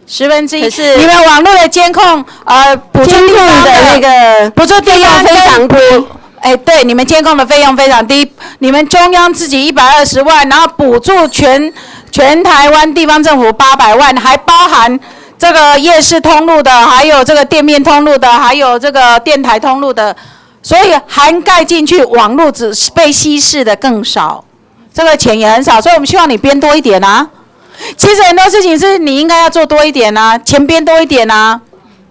十分之一。 可是你们网络的监控，呃，补助地方的那个补助地方非常低。 哎，对，你们监控的费用非常低，你们中央自己一百二十万，然后补助全全台湾地方政府八百万，还包含这个夜市通路的，还有这个店面通路的，还有这个电台通路的，所以涵盖进去，网络只被稀释的更少，这个钱也很少，所以我们希望你编多一点啊。其实很多事情是你应该要做多一点啊，钱编多一点啊。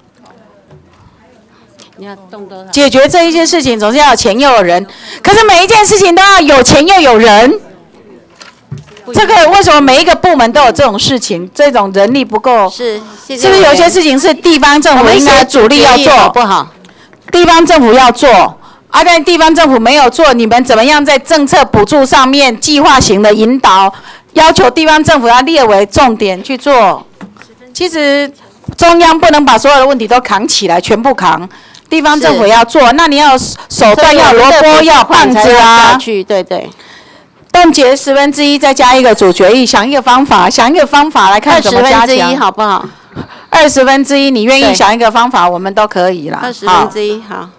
你要动多少？ 解决这一件事情总是要有钱又有人，可是每一件事情都要有钱又有人。这个为什么每一个部门都有这种事情？这种人力不够， 是是不是有些事情是地方政府应该主力要做， 好不好？ 地方政府要做，啊，但地方政府没有做，你们怎么样在政策补助上面计划型的引导，要求地方政府要列为重点去做？其实中央不能把所有的问题都扛起来，全部扛。地方政府要做，那你要有手段，要有萝卜，要有棒子啊！ 去，对对。 冻结十分之一，再加一个主决议，想一个方法，想一个方法来看怎么加强。 二十分之一好不好？ 二十分之一，你愿意想一个方法，我们都可以啦。 二十分之一，好。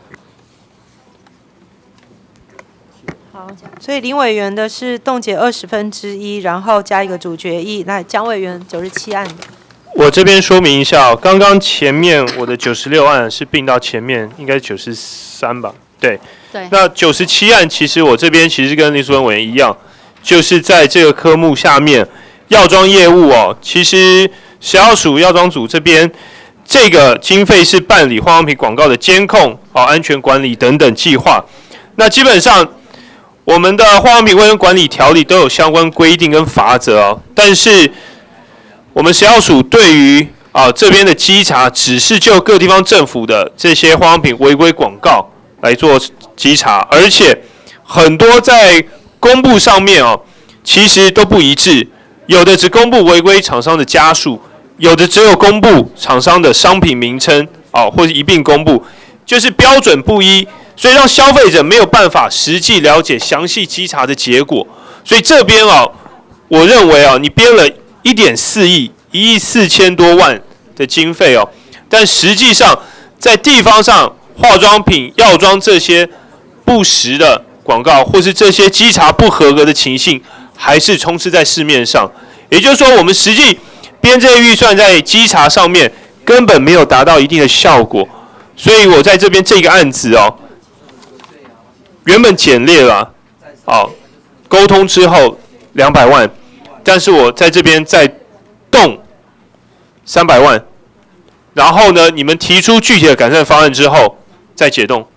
好，所以林委员的是冻结二十分之一，然后加一个主决议。来，蒋委员九十七案的。 我这边说明一下、哦，刚刚前面我的九十六案是并到前面，应该是九十三吧？对。 对。 那九十七案其实我这边其实跟林淑文委员一样，就是在这个科目下面，药妆业务哦，其实食药署药妆组这边这个经费是办理化妆品广告的监控、哦安全管理等等计划。那基本上我们的化妆品卫生管理条例都有相关规定跟法则哦，但是我们食药署对于啊这边的稽查，只是就各地方政府的这些化妆品违规广告来做稽查，而且很多在公布上面哦，其实都不一致，有的只公布违规厂商的家数，有的只有公布厂商的商品名称哦，或者一并公布，就是标准不一，所以让消费者没有办法实际了解详细稽查的结果。所以这边哦，我认为哦，你编了一点四亿，一亿四千多万的经费哦，但实际上在地方上，化妆品、药妆这些不实的广告，或是这些稽查不合格的情形，还是充斥在市面上。也就是说，我们实际编这些预算在稽查上面根本没有达到一定的效果。所以我在这边这个案子哦，原本简列了，哦，沟通之后两百万。但是我在这边再动三百万，然后呢，你们提出具体的改善方案之后再解冻。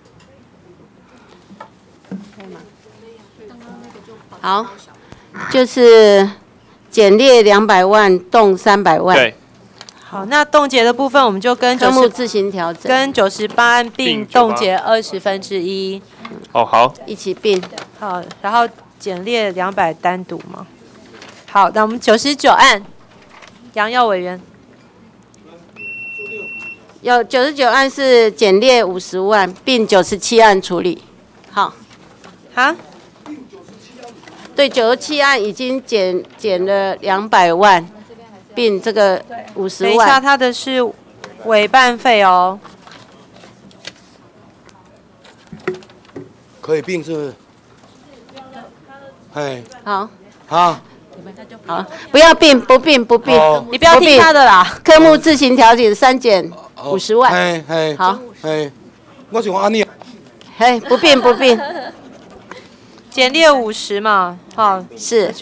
好，就是简列两百万，动三百万。 对。 好，那冻结的部分我们就跟科目自行调整， 跟九十八案并冻结二十分之一。 哦，好。 一起并。 好，然后简列两百单独吗？好，那我们九十九案，杨耀委员。 有九十九案是简列五十万，并九十七案处理。好。 啊？ 对，九十七案已经减减了两百万，并这个五十万。 等一下，他的是委办费哦。 可以并是不是？哎。 好。 好。 好，不要并，不并，不并， 你不要听他的啦。 科目自行调整三减五十万。 哎哎。 好。 哎，我喜欢安尼。 嘿，不并，不并。 简列五十嘛，好是。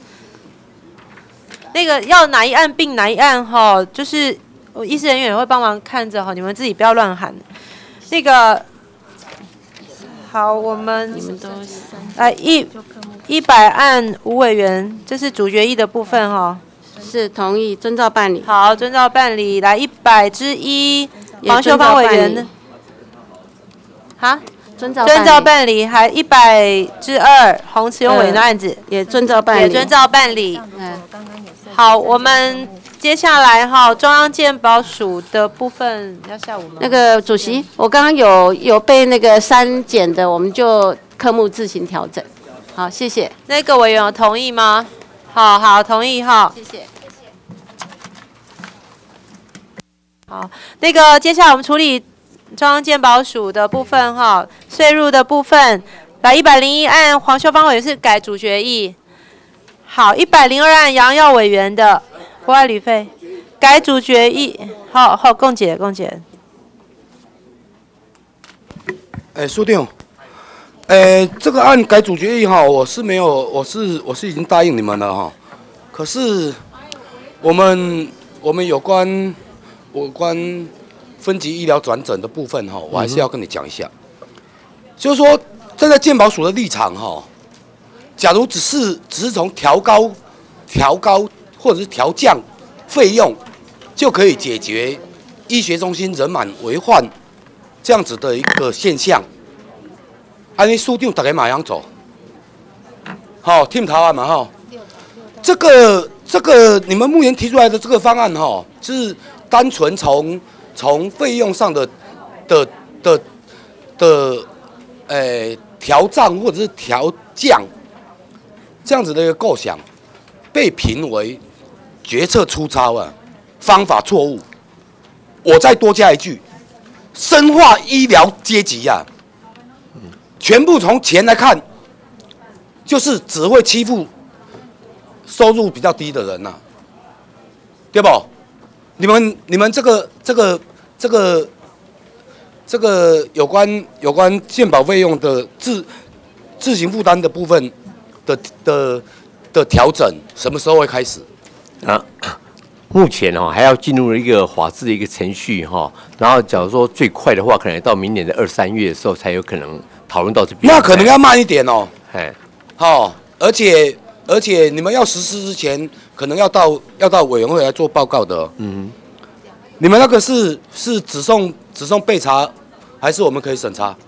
那个要哪一案并哪一案哈，就是我医师人员也会帮忙看着哈，你们自己不要乱喊。那个好，我们你们都来一一百案吴委员，这是主决议的部分哈。 是同意，遵照办理。 好，遵照办理。来一百之一，黄秀芳委员呢？好。 遵照遵照办理，还一百之二，洪慈庸委员的案子、 呃、也遵照办理， 也遵照办理。 嗯， 好，我们接下来哈，中央健保署的部分要下午吗？ 那个主席，我刚刚有有被那个删减的，我们就科目自行调整。好，谢谢。 那个委员有同意吗？好好同意哈。 谢谢。 好，那个接下来我们处理中央健保署的部分哈，税入的部分，来一百零一案黄秀芳委员是改主决议。好，一百零二案杨耀委员的国外旅费改主决议。好好，共解共解。 哎，苏定，哎，这个案改主决议哈，我是没有，我是我是已经答应你们了哈。可是我们我们有关有关分级医疗转诊的部分哈，我还是要跟你讲一下，就是说站在健保署的立场哈。假如只是只是从调高、调高或者是调降费用，就可以解决医学中心人满为患这样子的一个现象，安尼署长大家马上走，好，听头案嘛哈。这个这个你们目前提出来的这个方案哈，是单纯从从费用上的的的的呃调涨或者是调降。这样子的一个构想，被评为决策粗糙啊，方法错误。我再多加一句，深化医疗阶级呀、啊，全部从钱来看，就是只会欺负收入比较低的人呐、啊，对不？你们你们这个这个这个这个有关有关健保费用的自自行负担的部分。的的的调整什么时候会开始？ 啊，目前哦还要进入一个法制的一个程序哈，然后假如说最快的话，可能到明年的二三月的时候才有可能讨论到这边。 那可能要慢一点哦。 哎， 好，而且而且你们要实施之前，可能要到要到委员会来做报告的。嗯，你们那个是是只送只送备查，还是我们可以审查？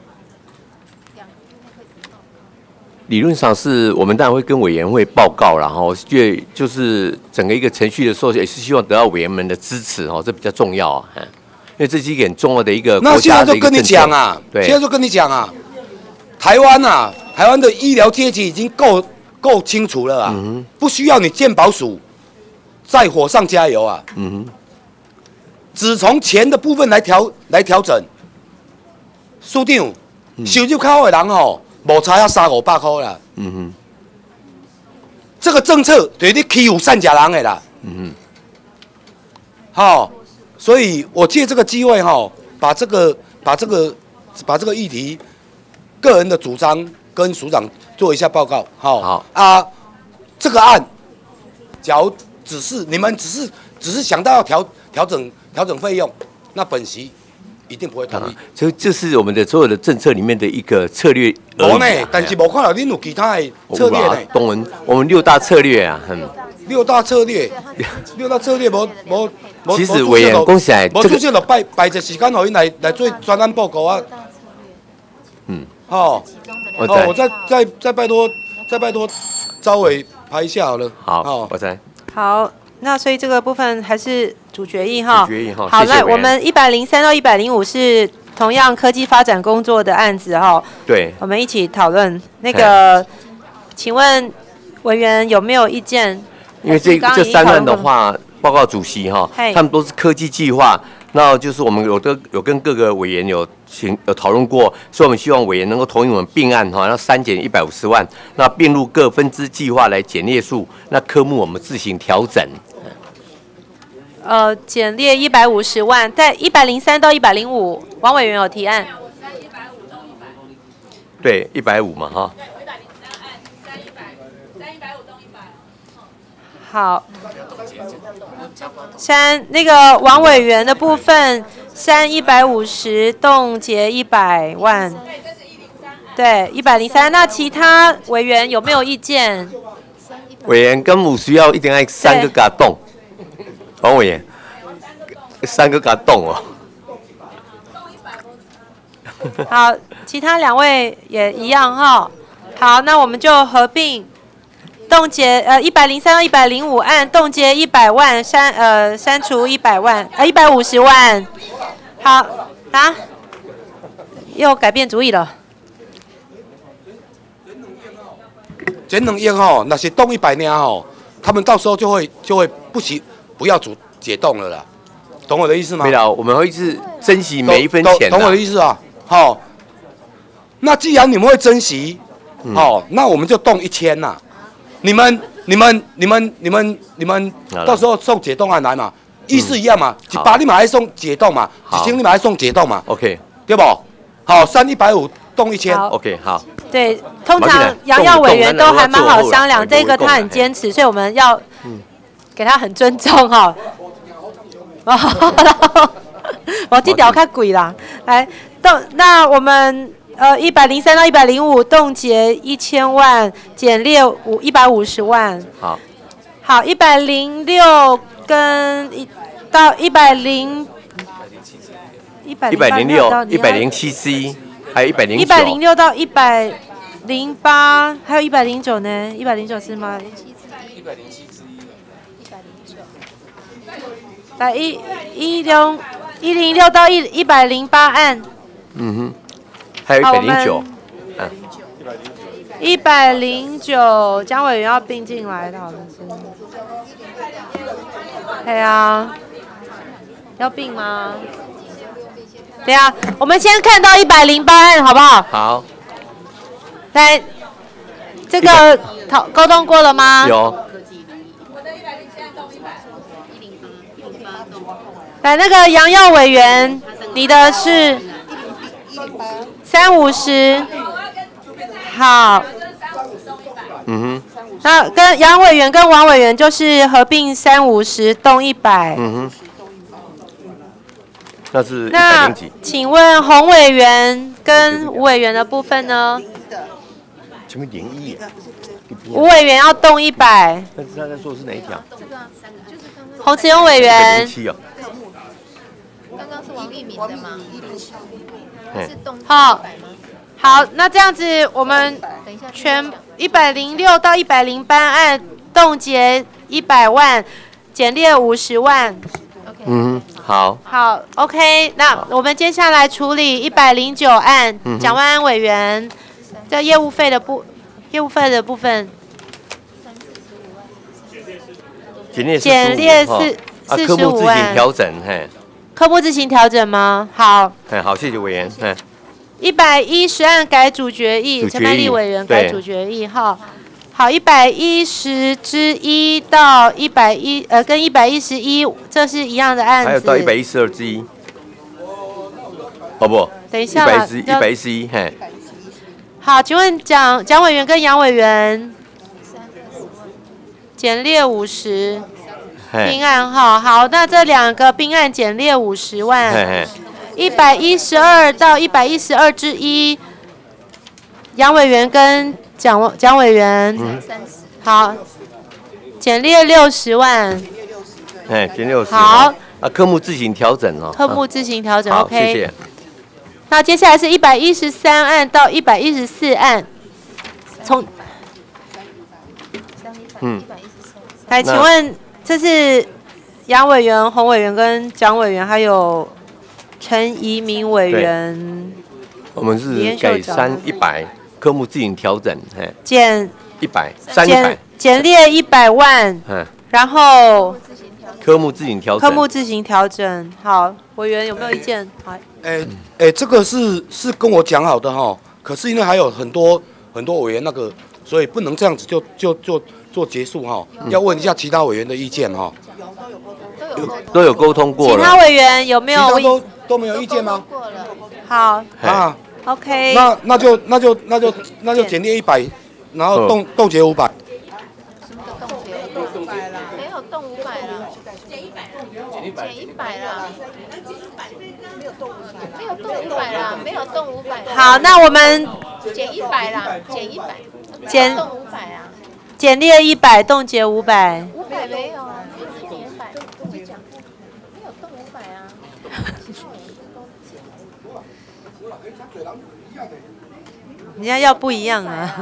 理论上是我们当然会跟委员会报告，然后觉得就是整个一个程序的时候，也是希望得到委员们的支持哦，这比较重要啊，因为这是一个很重要的一个国家的一个政策。 那现在就跟你讲啊， 对， 现在就跟你讲啊，台湾啊，台湾的医疗阶级已经够够清楚了啊，嗯、不需要你健保署再火上加油啊，嗯、只从钱的部分来调来调整。署长，嗯、收入较好的人吼。无差要三五百块啦，嗯哼，这个政策对你欺负善假人的啦，嗯哼，好，所以我借这个机会哈，把这个把这个把这个议题个人的主张跟署长做一下报告，好，好啊，这个案，假如只是你们只是只是想到要调调整调整费用，那本席。一定不会同意， 所以这是我们的所有的政策里面的一个策略而已。 无呢，但是无看到恁有其他的策略呢。 当然，我们六大策略啊，嗯。 六大策略，六大策略无无无。 其实委员讲起来， 无出现就摆摆一个时间，让因来来做专案报告啊。嗯。好， 我好，我再再再拜托再拜托招委排一下好了。 好，我在。 好。那所以这个部分还是主决议哈。 主决议哈。 好，来我们一百零三到一百零五是同样科技发展工作的案子哈。 对。 我们一起讨论那个，请问委员有没有意见？ 因为这这三案的话，报告主席哈，他们都是科技计划，那就是我们有的有跟各个委员有请有讨论过，所以我们希望委员能够同意我们并案哈，那删减一百五十万，那并入各分支计划来减列数，那科目我们自行调整。 呃，减列一百五十万，在一百零三到一百零五，王委员有提案。 对，一百五嘛，哈。 好。删那个王委员的部分，删一百五十，冻结一百万。对，一百零三。那其他委员有没有意见？ 委员跟有需要一定要三个甲动。王委员，三个给他动哦。 好，其他两位也一样哈。好，那我们就合并冻结呃一百零三到一百零五案冻结一百万，删呃删除一百万呃一百五十万。好，啊，又改变主意了。 减两亿吼，那是冻一百年吼，他们到时候就会就会不行。不要主解冻了啦， 懂我的意思吗？ 没有，我们会是珍惜每一分钱。 懂我的意思啊？好、哦，那既然你们会珍惜，好、嗯哦，那我们就动一千呐。你们、你们、你们、你们、你们，到时候送解冻案来嘛，意思一样嘛，一百你嘛还送解冻嘛，一千你嘛还送解冻嘛 ，OK， 对不？好，三一百五动一千 ，OK， 好。 对，通常杨耀委员都还蛮好商量，这个他很坚持，所以我们要给他很尊重哈。我这条看鬼啦，来动，那我们呃一百零三到一百零五冻结一千万，减列五一百五十万。 好， 好，一百零六跟一到一百零一百零六、一百零七 C。还有一百零九， 一百零六到一百零八，还有一百零九呢？一百零九是吗？ 一百零七之一，一百零九。 来一一零一零六到一一百零八案。 嗯哼，还有一百零九，嗯， 一百零九，江委员要并进来的，好像是。对啊，要并吗？对啊，我们先看到一百零八案，好不好？ 好。 来，这个讨沟通过了吗？ 有。 来，那个杨耀委员，你的是三五十，好。 嗯哼。 那跟杨委员跟王委员就是合并三五十动一百。 嗯哼。那是一百那啊零几？ 请问洪委员跟吴委员的部分呢？ 前面零一。 吴委员要动一百。 但是他在说的是哪一条？ 洪慈庸委员。 七哦。 刚刚是王立明的吗？是动好，好，那这样子我们全一百零六到一百零八案冻结一百万，减列五十万。 嗯，好。 好 ，OK， 那我们接下来处理一百零九案， 嗯、 蒋万安委员的业务费的部业务费的部分，减列四四十五万。 调整，嘿。 科目自行调整吗？好。 哎，好，谢谢委员。哎。 一百一十案改主决议，陈曼丽委员改主决议，哈。好，一百一十之一到一百一，呃，跟一百一十一，这是一样的案子。 还有到一百一十二之一。哦不。 等一下啦。 一百一十一，嘿。 好，请问蒋蒋委员跟杨委员，减列五十，并案哈。好，那这两个并案减列五十万。一百一十二到一百一十二之一，杨委员跟。蒋蒋委员，嗯、好，减列六十万， 哎，减六十。 好， 啊，科目自行调整哦。 科目自行调整 ，OK。 谢谢。 那接下来是一百一十三案到一百一十四案，从， 嗯， 来，请问这是杨委员、洪委员跟蒋委员，还有陈怡民委员。 我们是改三一百。科目自行调整，嘿， 减一百，三一百， 减列一百万， 嗯， 然后科目自行调整， 科目自行调整，好，委员有没有意见？好， 哎哎，这个是是跟我讲好的哈，可是因为还有很多很多委员那个，所以不能这样子就就就做结束哈，要问一下其他委员的意见哈。 都有沟通过了。 其他委员有没有？ 其他都都没有意见吗？ 好啊。 OK， 那那就那就那就那就减列一百，然后冻冻结五百。 没有冻五百了，减一百，减一百了，没有冻五百了，没有冻五百了。 好，那我们减一百啦，减一百， 减冻五百啊， 减列一百，冻结五百。 五百没有啊，减五百，我就讲过，没有冻五百啊。 人家要不一样啊！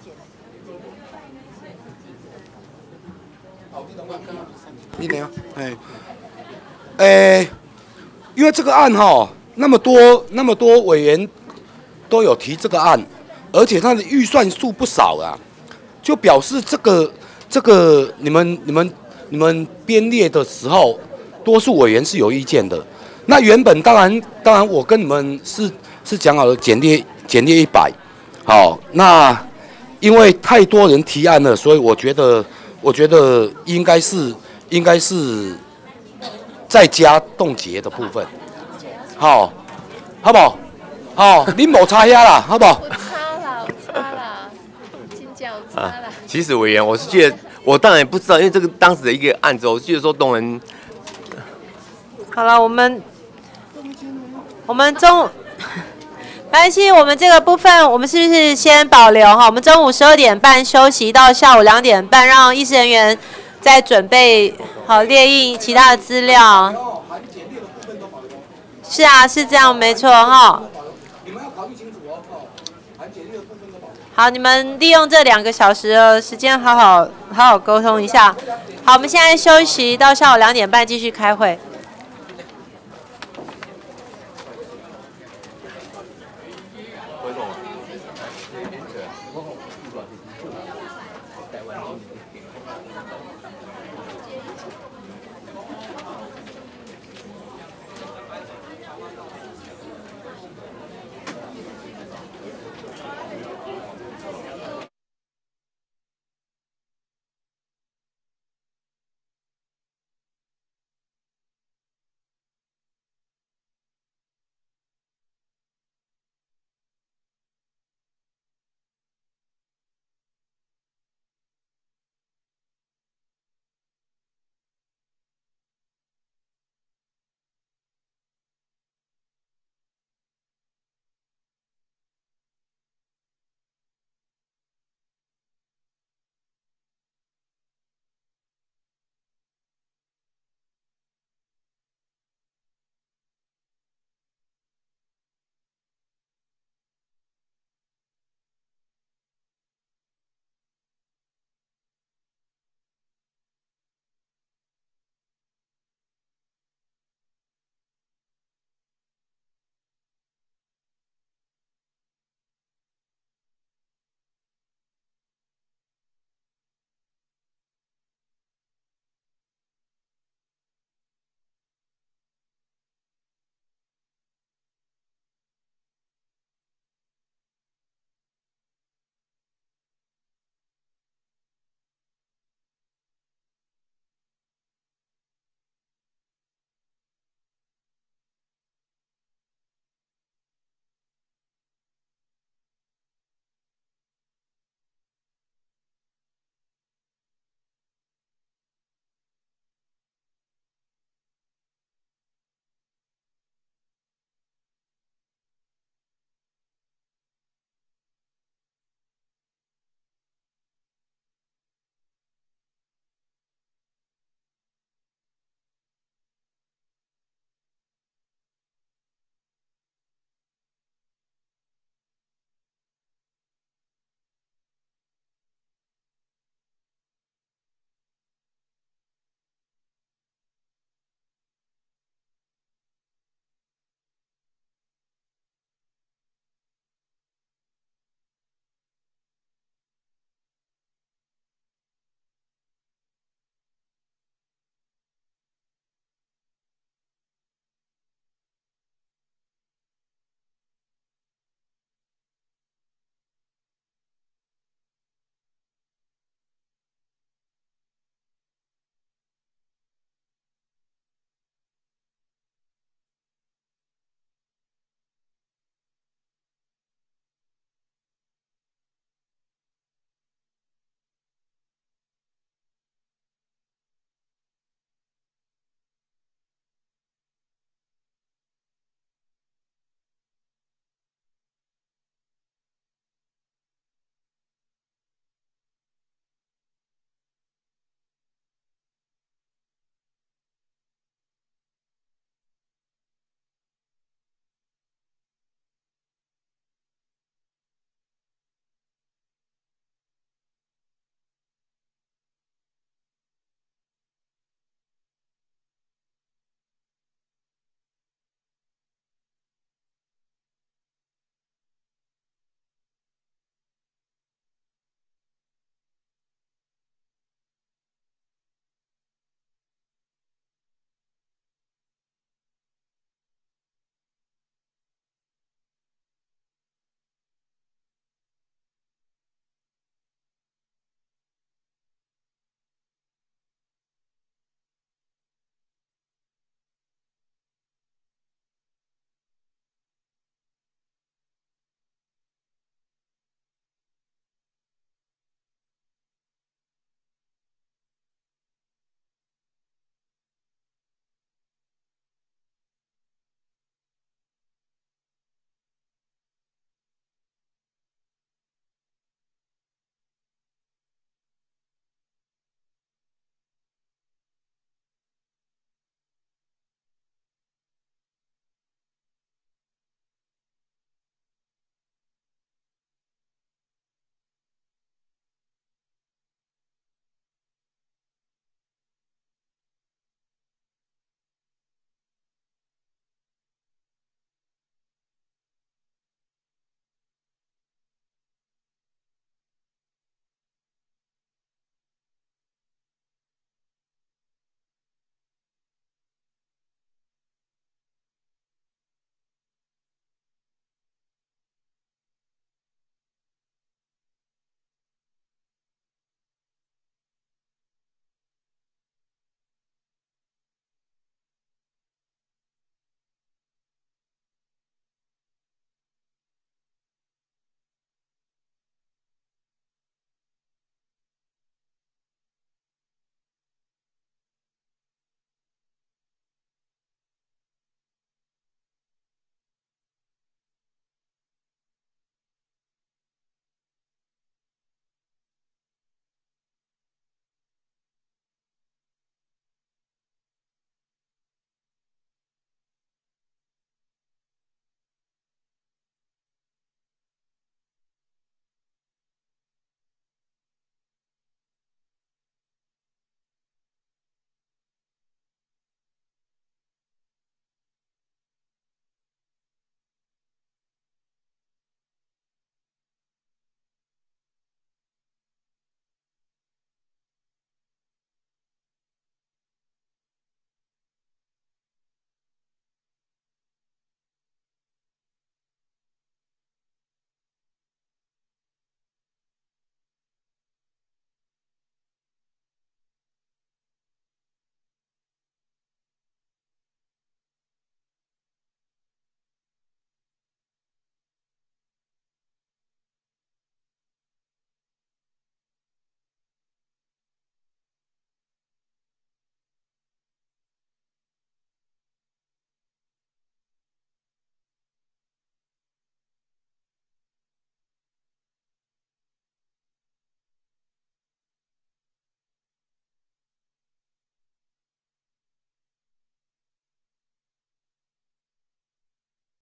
一年啊，哎，哎，因为这个案哈，那么多那么多委员都有提这个案，而且他的预算数不少啊，就表示这个这个你们你们你们编列的时候， 多数委员是有意见的。那原本当然当然我跟你们是是讲好了减列减列一百，好，那因为太多人提案了，所以我觉得我觉得应该是应该是再加冻结的部分，好，好不好？好，你冇差遐啦，好不好？ 我差啦，我差啦，请教差啦。 其实委员，我是觉得，我当然不知道，因为这个当时的一个案子，我记得说动人。 好了，我们我们中，没关系，我们这个部分，我们是不是先保留哈？我们中午十二点半休息到下午两点半，让议事人员再准备好列印其他的资料。是啊，是这样，没错哈。好，你们利用这两个小时的时间，好好好好沟通一下。好，我们现在休息到下午两点半，继续开会。